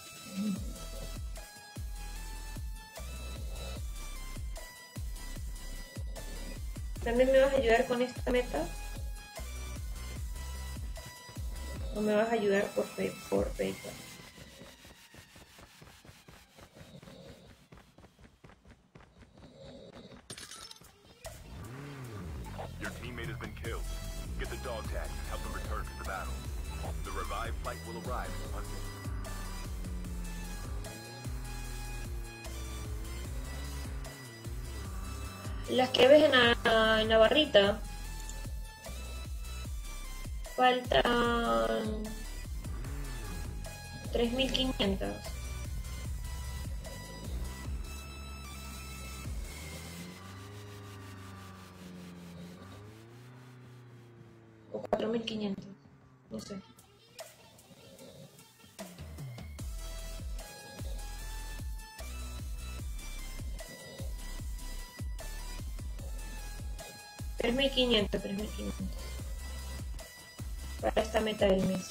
¿También me vas a ayudar con esta meta? ¿O me vas a ayudar por, pay por PayPal? Your teammate has been killed. Get the dog tag and help them return to the battle. The revived flight will arrive in one minute. Las que ves en la, en la barrita. Faltan tres mil quinientos. O cuatro mil quinientos. No sé. tres mil quinientos, tres mil quinientos. Para esta meta del mes.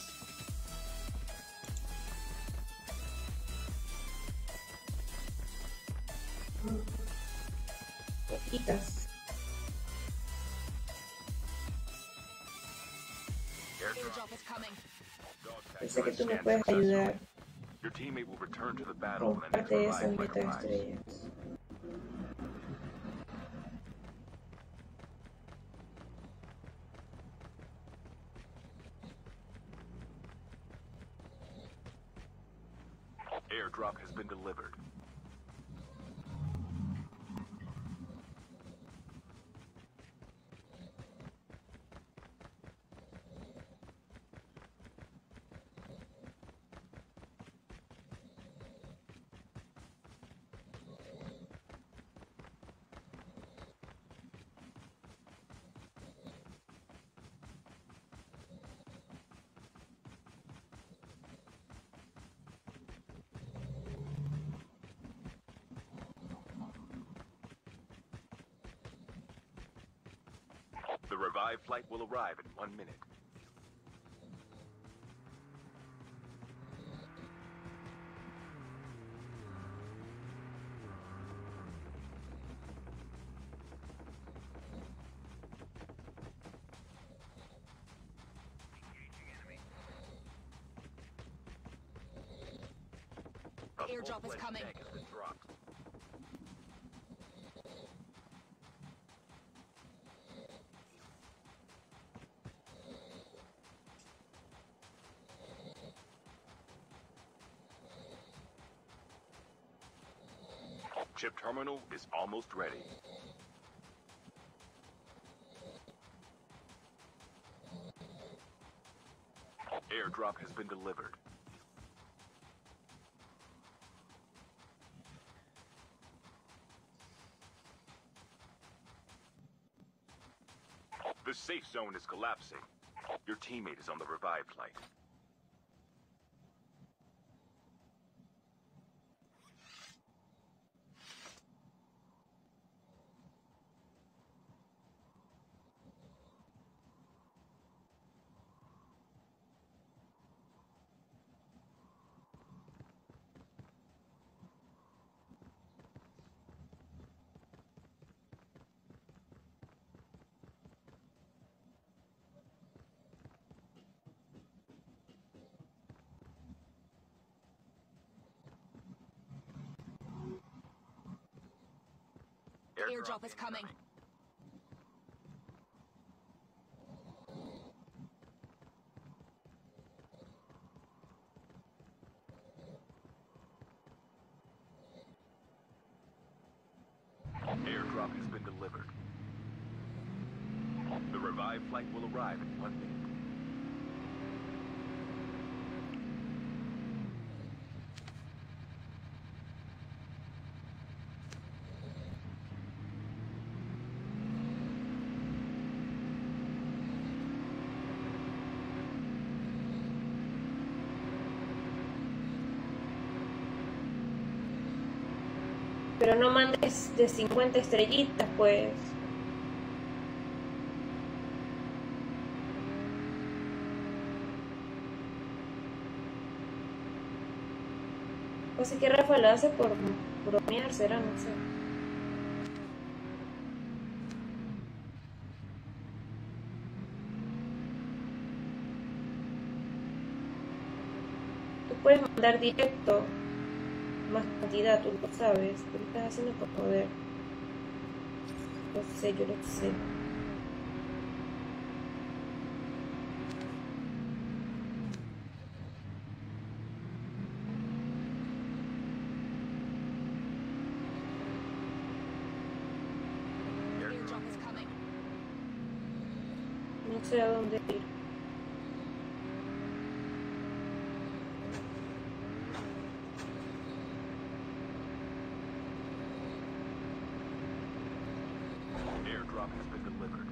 Poquitas. Airdrop is coming. Pensé que tú me puedes ayudar Your teammate will return to the battle con when the next parte de esa revived meta flight de arrives. estrellas. Airdrop has been delivered. The revived flight will arrive in one minute. A Airdrop is full-fledged coming. tank has been dropped. Chip terminal is almost ready. Airdrop has been delivered. The safe zone is collapsing. Your teammate is on the revived flight. The airdrop is coming. Airdrop has been delivered. The revived flight will arrive in one minute. Pero no mandes de cincuenta estrellitas, pues. O sea que Rafa lo hace por bromear, será, no sé. Tú puedes mandar directo más cantidad, tú lo sabes, tú lo estás haciendo por poder. Lo sé, yo lo sé. The airdrop is coming. No sé a dónde ir. Airdrop has been delivered.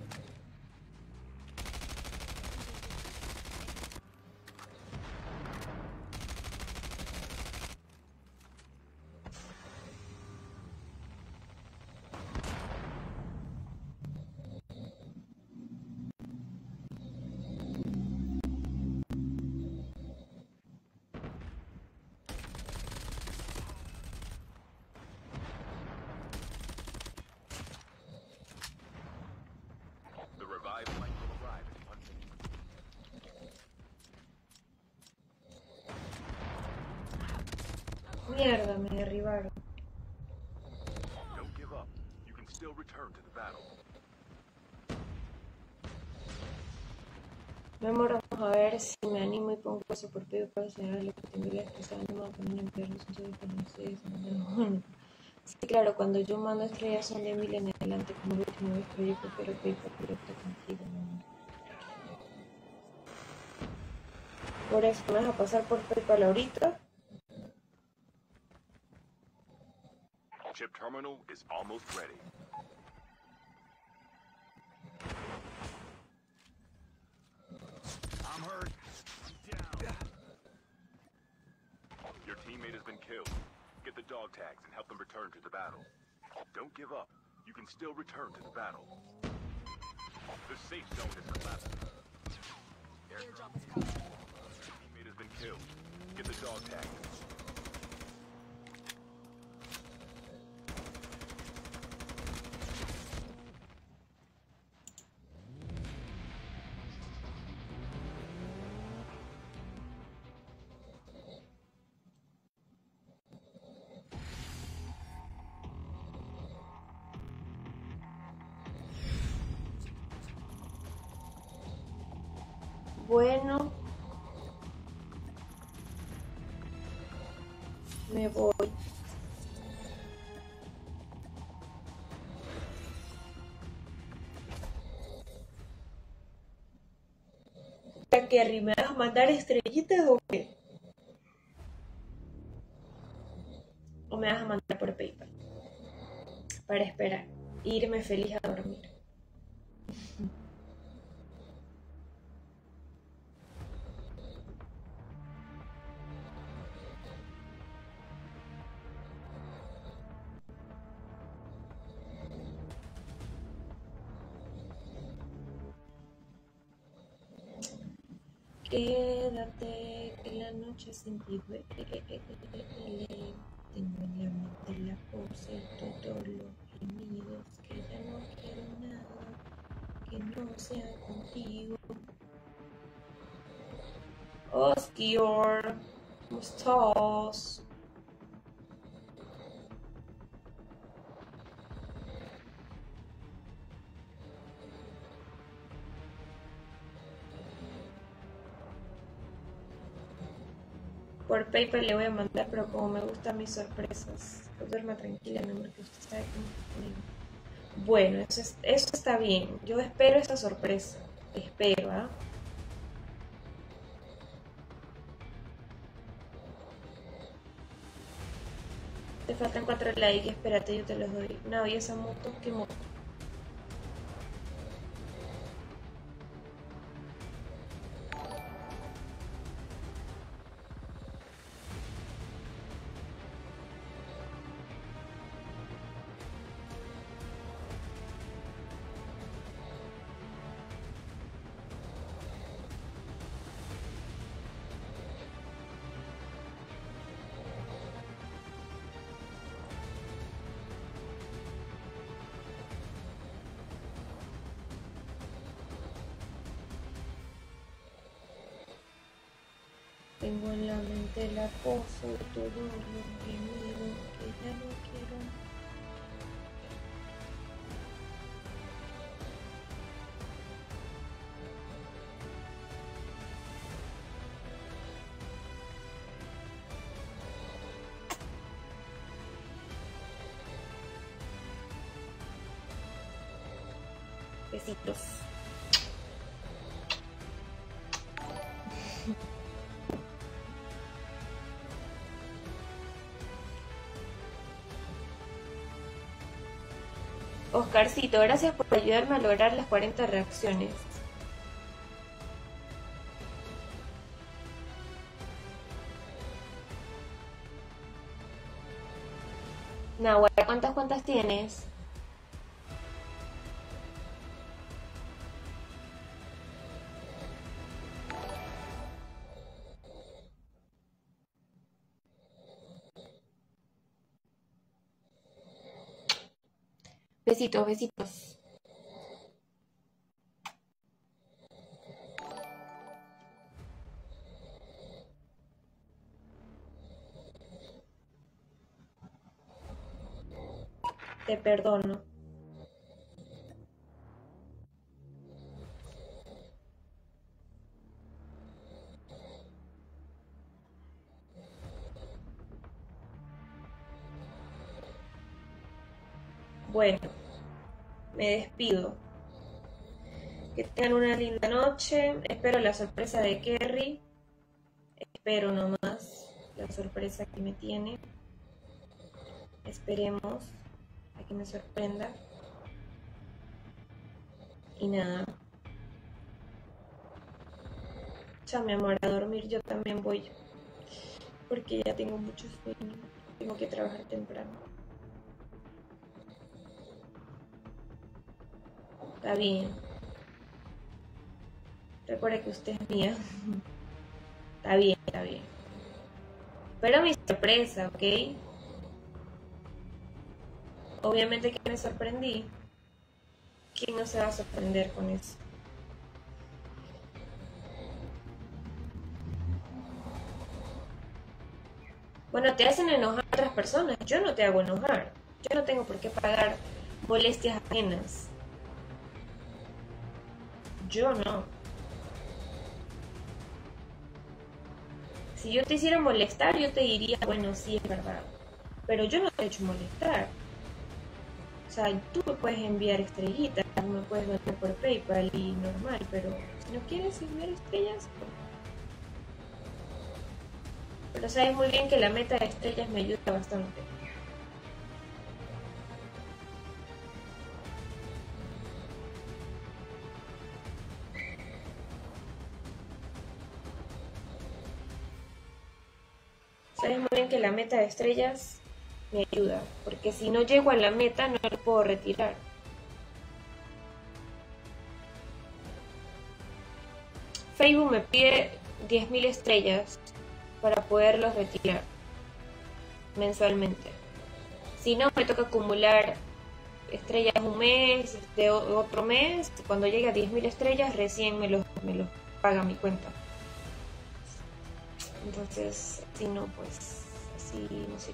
The revived flight will arrive in one minute. Mierda, me derribaron. Don't give up. You can still return to the battle. Mi amor, vamos a ver si me animo y pongo eso por pedido para señalarle que tengo que estar animado con un enviarlo sin saber que no sé. Sí, claro, cuando yo mando estrellas son de mil en adelante, como la última vez que yo prefiero PayPal directo contigo, mi amor. Por eso, ¿me vas a pasar por PayPal ahorita? Chip terminal is almost ready. I'm hurt. I'm down. Your teammate has been killed. Get the dog tags and help them return to the battle. Don't give up. You can still return to the battle. The safe zone is collapsing. The airdrop is coming. Your teammate has been killed. Get the dog tags. Bueno, me voy. Kerry, ¿me vas a mandar estrellitas o qué? ¿O me vas a mandar por PayPal? Para esperar, irme feliz a dormir. Quédate, que la noche sin ti duele. Tengo en la mente la pose y todos los gemidos. Que ya no quiero nada que no sea contigo. Oscar, ¿cómo estás? Por PayPal le voy a mandar, pero como me gustan mis sorpresas, pues duerma tranquila, mi amor, que usted sabe cómo es conmigo. Bueno, eso, es- eso está bien. Yo espero esa sorpresa. Espero, ¿ah? Te faltan cuatro likes, espérate, yo te los doy. No, y esa moto, ¿qué moto? Tengo en la mente la cosa de todo lo que miro, que ya no quiero. Besitos. Oscarcito, gracias por ayudarme a lograr las cuarenta reacciones. Nahuara, ¿cuántas cuentas tienes? Besitos, besitos. Te perdono. Bueno, me despido. Que tengan una linda noche. Espero la sorpresa de Kerry. Espero nomás la sorpresa que me tiene. Esperemos a que me sorprenda. Y nada. Ya, mi amor, a dormir yo también voy. Porque ya tengo mucho sueño. Tengo que trabajar temprano. Está bien. Recuerda que usted es mía. Está bien, está bien. Pero mi sorpresa, ¿ok? Obviamente que me sorprendí. ¿Quién no se va a sorprender con eso? Bueno, te hacen enojar a otras personas. Yo no te hago enojar. Yo no tengo por qué pagar molestias ajenas. Yo no. Si yo te hiciera molestar, yo te diría, bueno, sí, es verdad. Pero yo no te he hecho molestar. O sea, tú me puedes enviar estrellitas, me puedes donar por PayPal y normal, pero si no quieres enviar estrellas, pues. Pero sabes muy bien que la meta de estrellas me ayuda bastante. Sabes muy bien que la meta de estrellas me ayuda, porque si no llego a la meta no lo puedo retirar. Facebook me pide diez mil estrellas para poderlos retirar mensualmente. Si no, me toca acumular estrellas un mes, de otro mes. Cuando llegue a diez mil estrellas, recién me los, me los paga mi cuenta. Entonces, si no, pues así no sirve.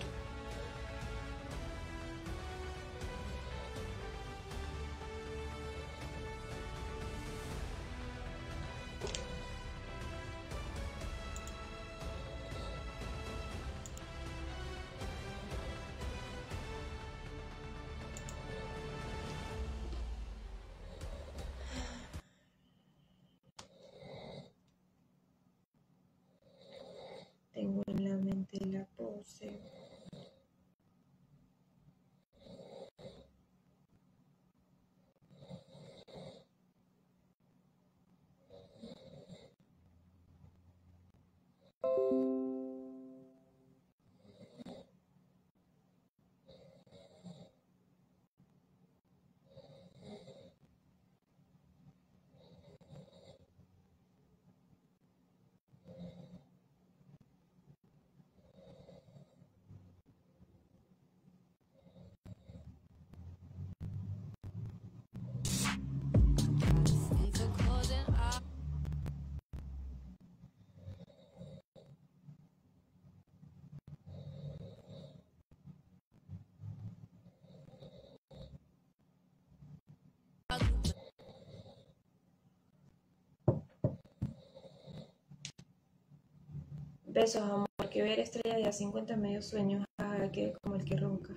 Besos, amor, que ver estrellas de a cincuenta medio sueños. Ah, quedé como el que ronca.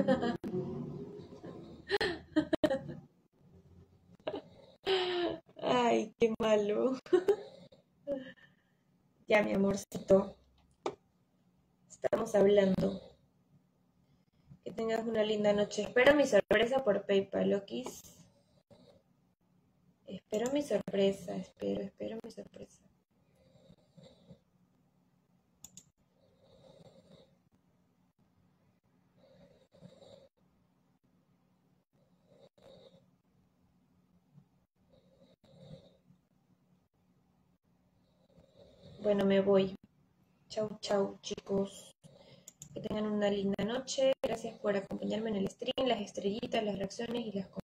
Ay, qué malo. Ya, mi amorcito. Estamos hablando. Que tengas una linda noche. Espero mi sorpresa por PayPal, Lokis. Espero mi sorpresa, espero, espero mi sorpresa. Bueno, me voy. Chau, chau, chicos. Que tengan una linda noche. Gracias por acompañarme en el stream, las estrellitas, las reacciones y las